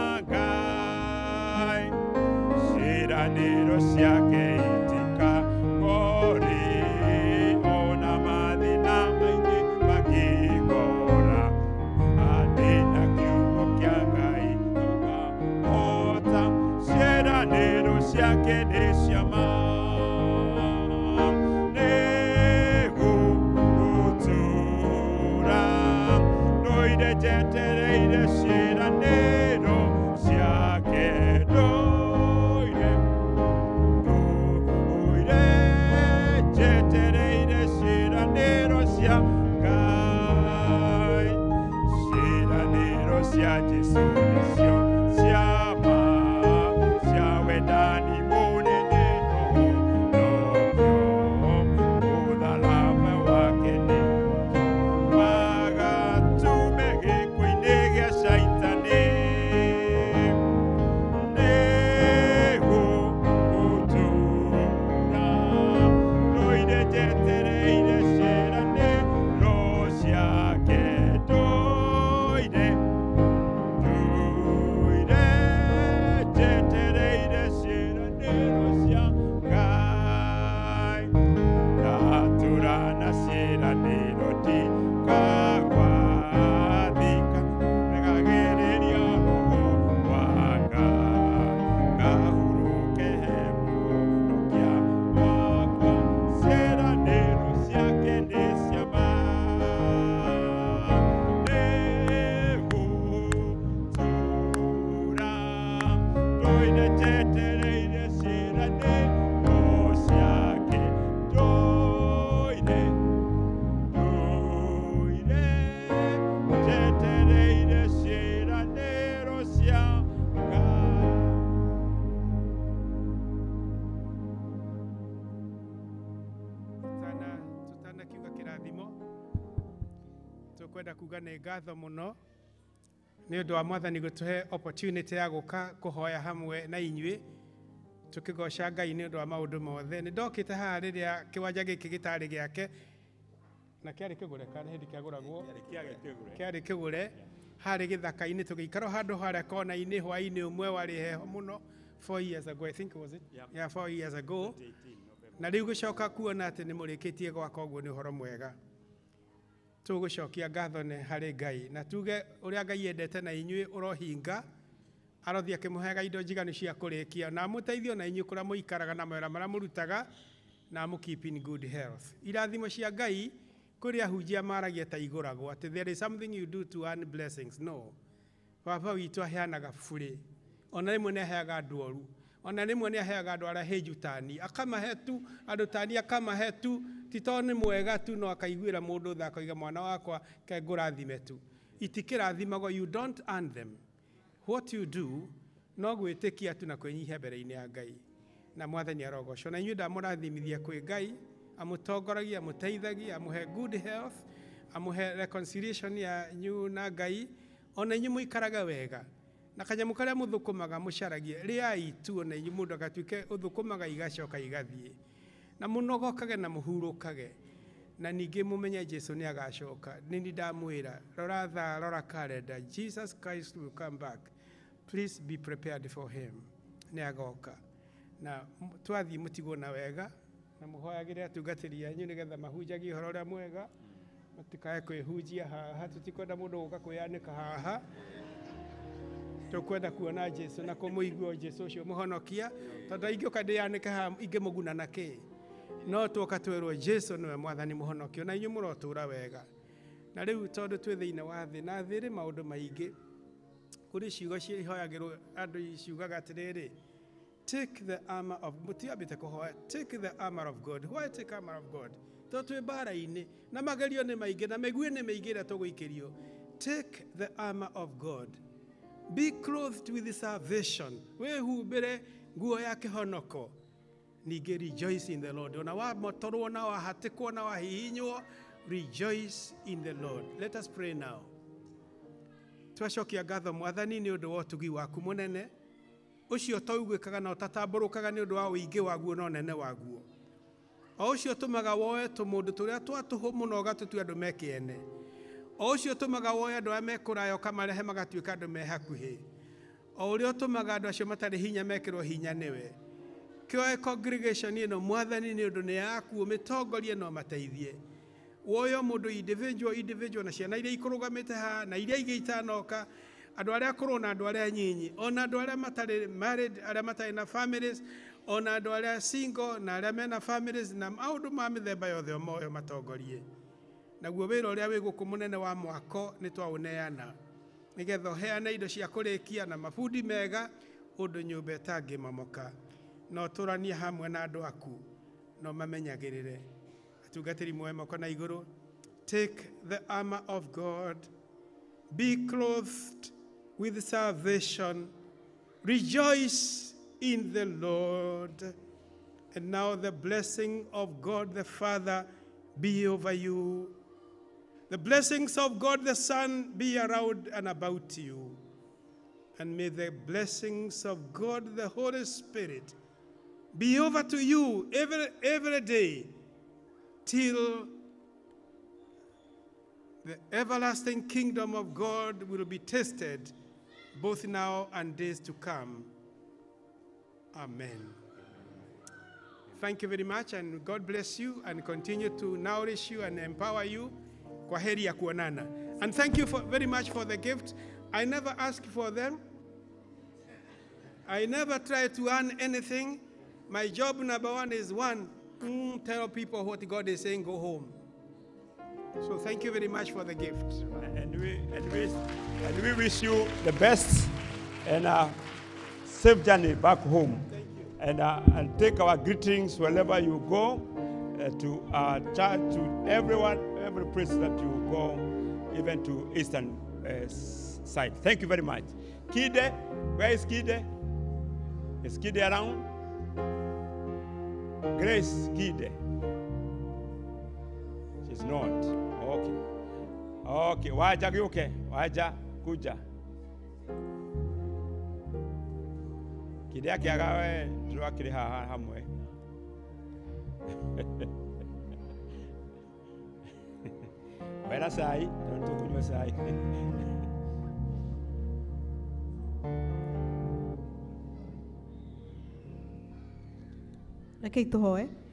ciangai ciraniro ciake itika ngori ona mathina maingi makigora adina kiugo kia Ngai toka ota Loire jetereire ciranero ciake loire. Loire jetereire ciranero ciakai. Ciranero cia Gesù nisio siama cia wedani mone neno novio uda lama wakene. Tukwenda kuga nĩ ngatho mũno nĩ ũndũ wa Mwathani gũtũhe opportunity ya gũka kũhoya hamwe na inyuĩ tukĩgoca Ngai nĩ ũndũ wa maũndũ mothe. Nĩ ndokĩte haha rĩrĩa kĩwanja gĩkĩ gĩtarĩ gĩake na kĩarĩ kĩgũre kana hĩndĩ kĩagũragwo kĩarĩ kĩgũre harĩ gĩthaka-inĩ tũgĩikara handũ harĩa kona-inĩ hwaĩ-inĩ ũmwe warĩ heho mũno four years ago, I think was it? Yeah, yeah four years ago. Na rĩu gũcoka kuona atĩ nĩ mũrĩkĩtie gwaka ũguo nĩ ũhoro mwega. Tũgũcokia ngatho nĩ harĩ Ngai na tuge ũrĩa Ngai endete na inyuĩ ũrohinga arothi akĩmũheaga indo njiganu cia kũrĩkia na mũteithio na inyuĩ kũrĩa mũikaraga na mawĩra marĩa mũrutaga na mũ keep in good health. Irathimo cia Ngai kũrĩa hunjia maragia ta igũragwo atĩ there is something you do to earn blessings. No, Baba witũ aheanaga bũrĩ, ona rĩmwe nĩ aheaga andũ oru, ona rĩmwe nĩ aheaga andũ arĩa hĩnju tani, akamahe tu andũ tani, akamahe tu ti tondũ nĩ mwega tu no akaiguĩra mũndũ tha akoiga mwana wakwa ke ngũrathime tu. Itikĩrathimagwo, you don't earn them. What you do no gwĩtĩkia tu na kwĩnyihia mbere-inĩ ya Ngai na Mwathani arogocwo. Na inyuĩ ndamũrathimithia kwĩ Ngai amũtongoragia, amũteithagia, amũhe good health, amũhe reconciliation ya nyu na Ngai, ona inyuĩ mũikaraga wega na kanyamũ karĩa mũthũkũmaga mũcaragie rĩai tu, ona inyuĩ mũndũ agatuĩke ũthũkũmaga igacoka igathiĩ na mũnogokage na mũhurũkage na ningĩ mũmenye Jesũ nĩ agacoka. Nini ndamwĩra rora thaa, rora calendar, Jesus Christ will come back. Please be prepared for him. Nĩ agoka na twathiĩ mũtigwo na wega na mũhoyagĩre atungatĩri anyu nĩgetha mahunjagie ũhoro ũrĩa mwega, matikae kwĩhunjia haha, tũtikwenda mũndũ gũka kwĩyanĩka haha. Tũkwenda kuona Jesũ na kũmũigua Jesũ ũcio mũhonokia, tondũ ingĩũka ndĩyanĩke haha ingĩmũguna na kĩ? No twoka twĩrwo Jesũ nĩwe Mwathani mũhonokio na inyuĩ mũrotũũra wega. Na rĩu tondũ twĩ thĩinĩ wa thĩ na thĩ rĩ maũndũ maingĩ, kũrĩ ciugo cihoyagĩrwo andũ ciugaga atĩrĩrĩ, take the armor of mutiambĩte kũhoya, take the armor of God. Why take armor of God? Tondũ twĩ mbara-inĩ na magerio nĩ maingĩ na mĩguĩ nĩ mĩingĩ ĩrĩa tũgũikĩrio. Take the armor of God. Be clothed with salvation. Wĩhumbĩre nguo ya kĩhonoko. Ningĩ rejoice in the Lord. Ona wamotorwo na wahatĩkwo na wahihinywo, rejoice in the Lord. Let us pray now. Twacokia ngatho Mwathani nĩ ũndũ wa ũtugi waku mũnene, ũcio toiguĩkaga na ũtatambũrũkaga nĩ ũndũ wa ũingĩ waguo na ũnene waguo. O ũcio ũtũmaga woe tũmũndũ tũrĩa twatũhũ mũno ũgatũtua andũ mekĩene. O ũcio ũtũmaga woe andũ arĩa mekũraya ũkamarehe magatuĩka andũ me hakuhĩ. O ũrĩa ũtũmaga andũ acio matarĩ hinya mekĩrwo hinya nĩwe. Kĩoe congregation ĩno Mwathani nĩ ũndũ nĩ yaku, ũmĩtongorie na ũmateithie. Woyo mũndũ individual individual na ciana iria ikũrũgamĩte haha na iria ingĩ itanoka, andũ arĩa akũrũ na andũ arĩa nyinyi, ona andũ arĩa matarĩ married, arĩa matarĩ na families, ona andũ arĩa single na arĩa mena families, na maũndũ ma mĩthemba yothe moyo matongorie. naguo wĩra ũrĩa wĩ gũkũ mũnene wa mwako nĩ twaũneana nĩgetha ũheane indo cia kũrĩkia na mabundi mega ũndũ nyũmba ĩtangĩmomoka no tũranie hamwe na andũ aku no mamenyagĩrĩre atungatĩri moe moko na igũrũ. Take the armor of God, be clothed with salvation, rejoice in the Lord. And now the blessing of God the Father be over you. The blessings of God the Son be around and about you. And may the blessings of God the Holy Spirit be over to you every, every day till the everlasting kingdom of God will be tested both now and days to come. Amen. Thank you very much, and God bless you and continue to nourish you and empower you. Kwa heri ya kuonana. And thank you for, very much for the gift. I never ask for them. I never try to earn anything. My job number one is one, mm, tell people what God is saying, go home. So thank you very much for the gift. And we, and we, and we wish you the best and a safe journey back home. Thank you. And, uh, and take our greetings wherever you go, uh, to our church, to everyone, every place that you go, even to eastern uh, side. Thank you very much. Kide, where is Kide? Is Kide around? Grace Kide. She's not. Okay. Okay. Waja yuke. Waja kuja. Kide yake agawe ndio kile haha hamwe. Wera sai, ndio kunywa sai. Rekei tũhoe.